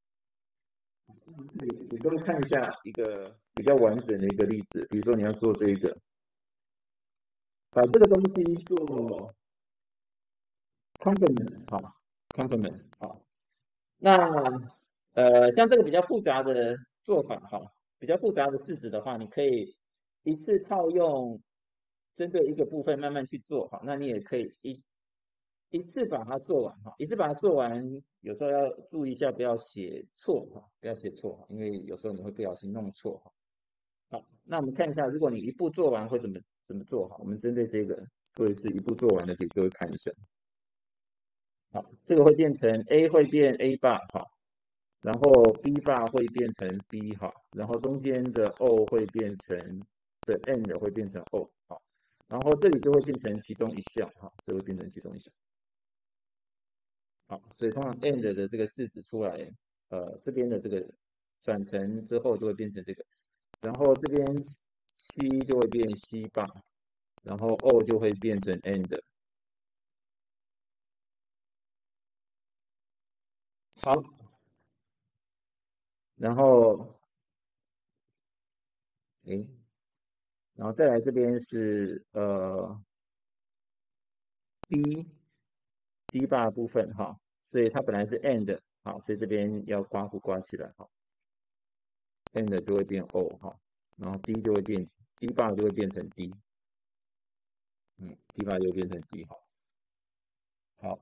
你你各位看一下一个比较完整的一个例子，比如说你要做这一个，把这个东西做 complement 好 complement 好，那呃像这个比较复杂的做法哈，比较复杂的式子的话，你可以一次套用，针对一个部分慢慢去做哈，那你也可以一一次把它做完哈，一次把它做完，有时候要注意一下不要写错哈，不要写错，因为有时候你会不小心弄错哈。好，那我们看一下，如果你一步做完会怎么怎么做哈？我们针对这个做一次一步做完的，给各位看一下。好，这个会变成 A 会变 A bar 哈，然后 B bar 会变成 B 哈，然后中间的 O 会变成的 N 会变成 O 好，然后这里就会变成其中一项哈，这会变成其中一项。好，所以通常 and 的这个式子出来，呃，这边的这个转成之后就会变成这个然后这边 C 就会变 C 吧，然后 O 就会变成 AND。好，然后诶，然后再来这边是呃 D D 吧部分哈，所以它本来是 AND 好，所以这边要刮弧刮起来哈 ，AND 就会变 O 哈，然后 D 就会变 D 吧就会变成 D， 嗯 ，D 吧就会变成 D 好，好。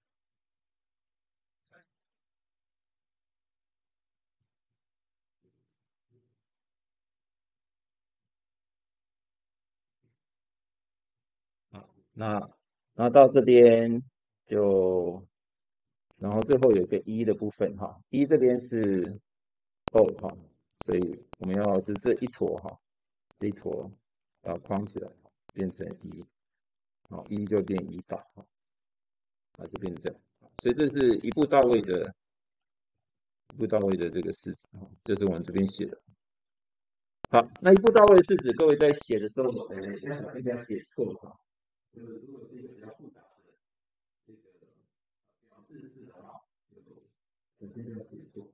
好，那然后到这边就，然后最后有一个一的部分哈，一这边是 O 哈，所以我们要是这一坨哈，这一坨要框起来，变成一，好，一就变一吧，哈，啊就变成这样，所以这是一步到位的，一步到位的这个式子哈，这是我们这边写的。好，那一步到位的式子，各位在写的时候，呃，要小心不要写错哈。就是如果是一个比较复杂的这个表示式的话，首先要写错。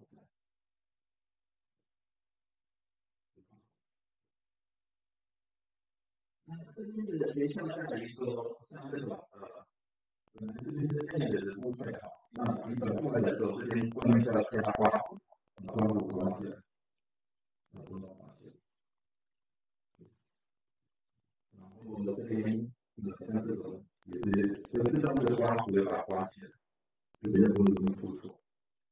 那这边的诀窍在于说，像这种呃，我们这边是 and 的部分哈，那你转过来的时候，这边后面就要加括号，括号括号线，然后划线，然后这边呃像这种也是，就是当这个刮弧要把它刮起来，就比较不容易出错。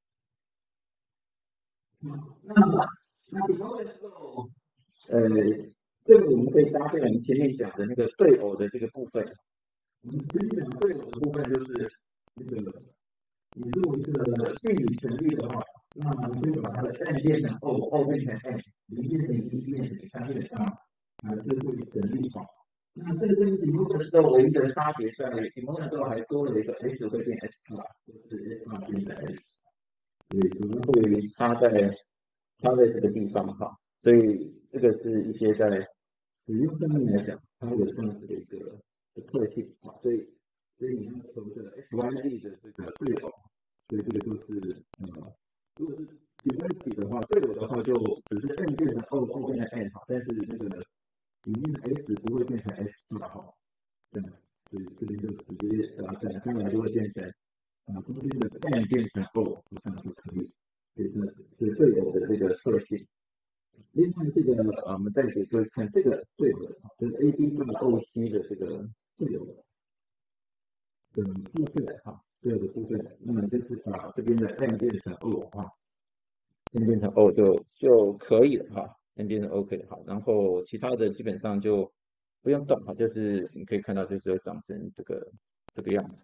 那那以后的时候，呃，这个我们可以搭配我们前面讲的那个对偶的这个部分。我们前面讲对偶的部分就是那个，你如果这个定理成立的话，那我们就把它的 n 变成 o，o 变成 n，零变成一，变成三，基本上还是会成立哈。那这个跟题目的时候唯一的差别在于，题目的时候还多了一个 s 会变 s 吧，就是 s 变成 s，所以主要会差在差在这个地方哈。所以这个是一些在使用上面来讲，它有这样子的一个的特性啊，所以所以你要求的 S Y Z 的这个对偶，所以这个就是呃，如果是 diversity 的话，对偶的话就只是 n 变成 o，o 变成 n 哈，但是那个里面的 s 不会变成 s 嘛哈，这样子，所以这边就直接啊展开来就会变成啊中间的 n 变成 o，这样就可以，所以这是对偶的这个特性。另外这个呃，我们再给各位看这个对偶，就是 A B 跟 O C 的这个对偶的部分哈，对偶的部分，那么就是把这边的 n 变成 O 哈 n 变成 O 就就可以了哈 n 变成 O 可以好，然后其他的基本上就不用动哈，就是你可以看到就是长成这个这个样子。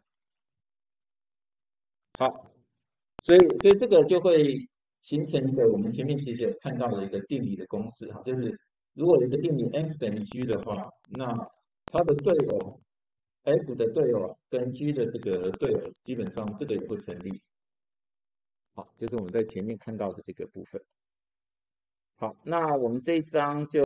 好，所以所以这个就会形成一个我们前面其实有看到的一个定理的公式哈，就是如果有一个定理 f 等于 g 的话，那它的对偶 f 的对偶跟 g 的这个对偶，基本上这个也会成立。好，就是我们在前面看到的这个部分。好，那我们这一章就。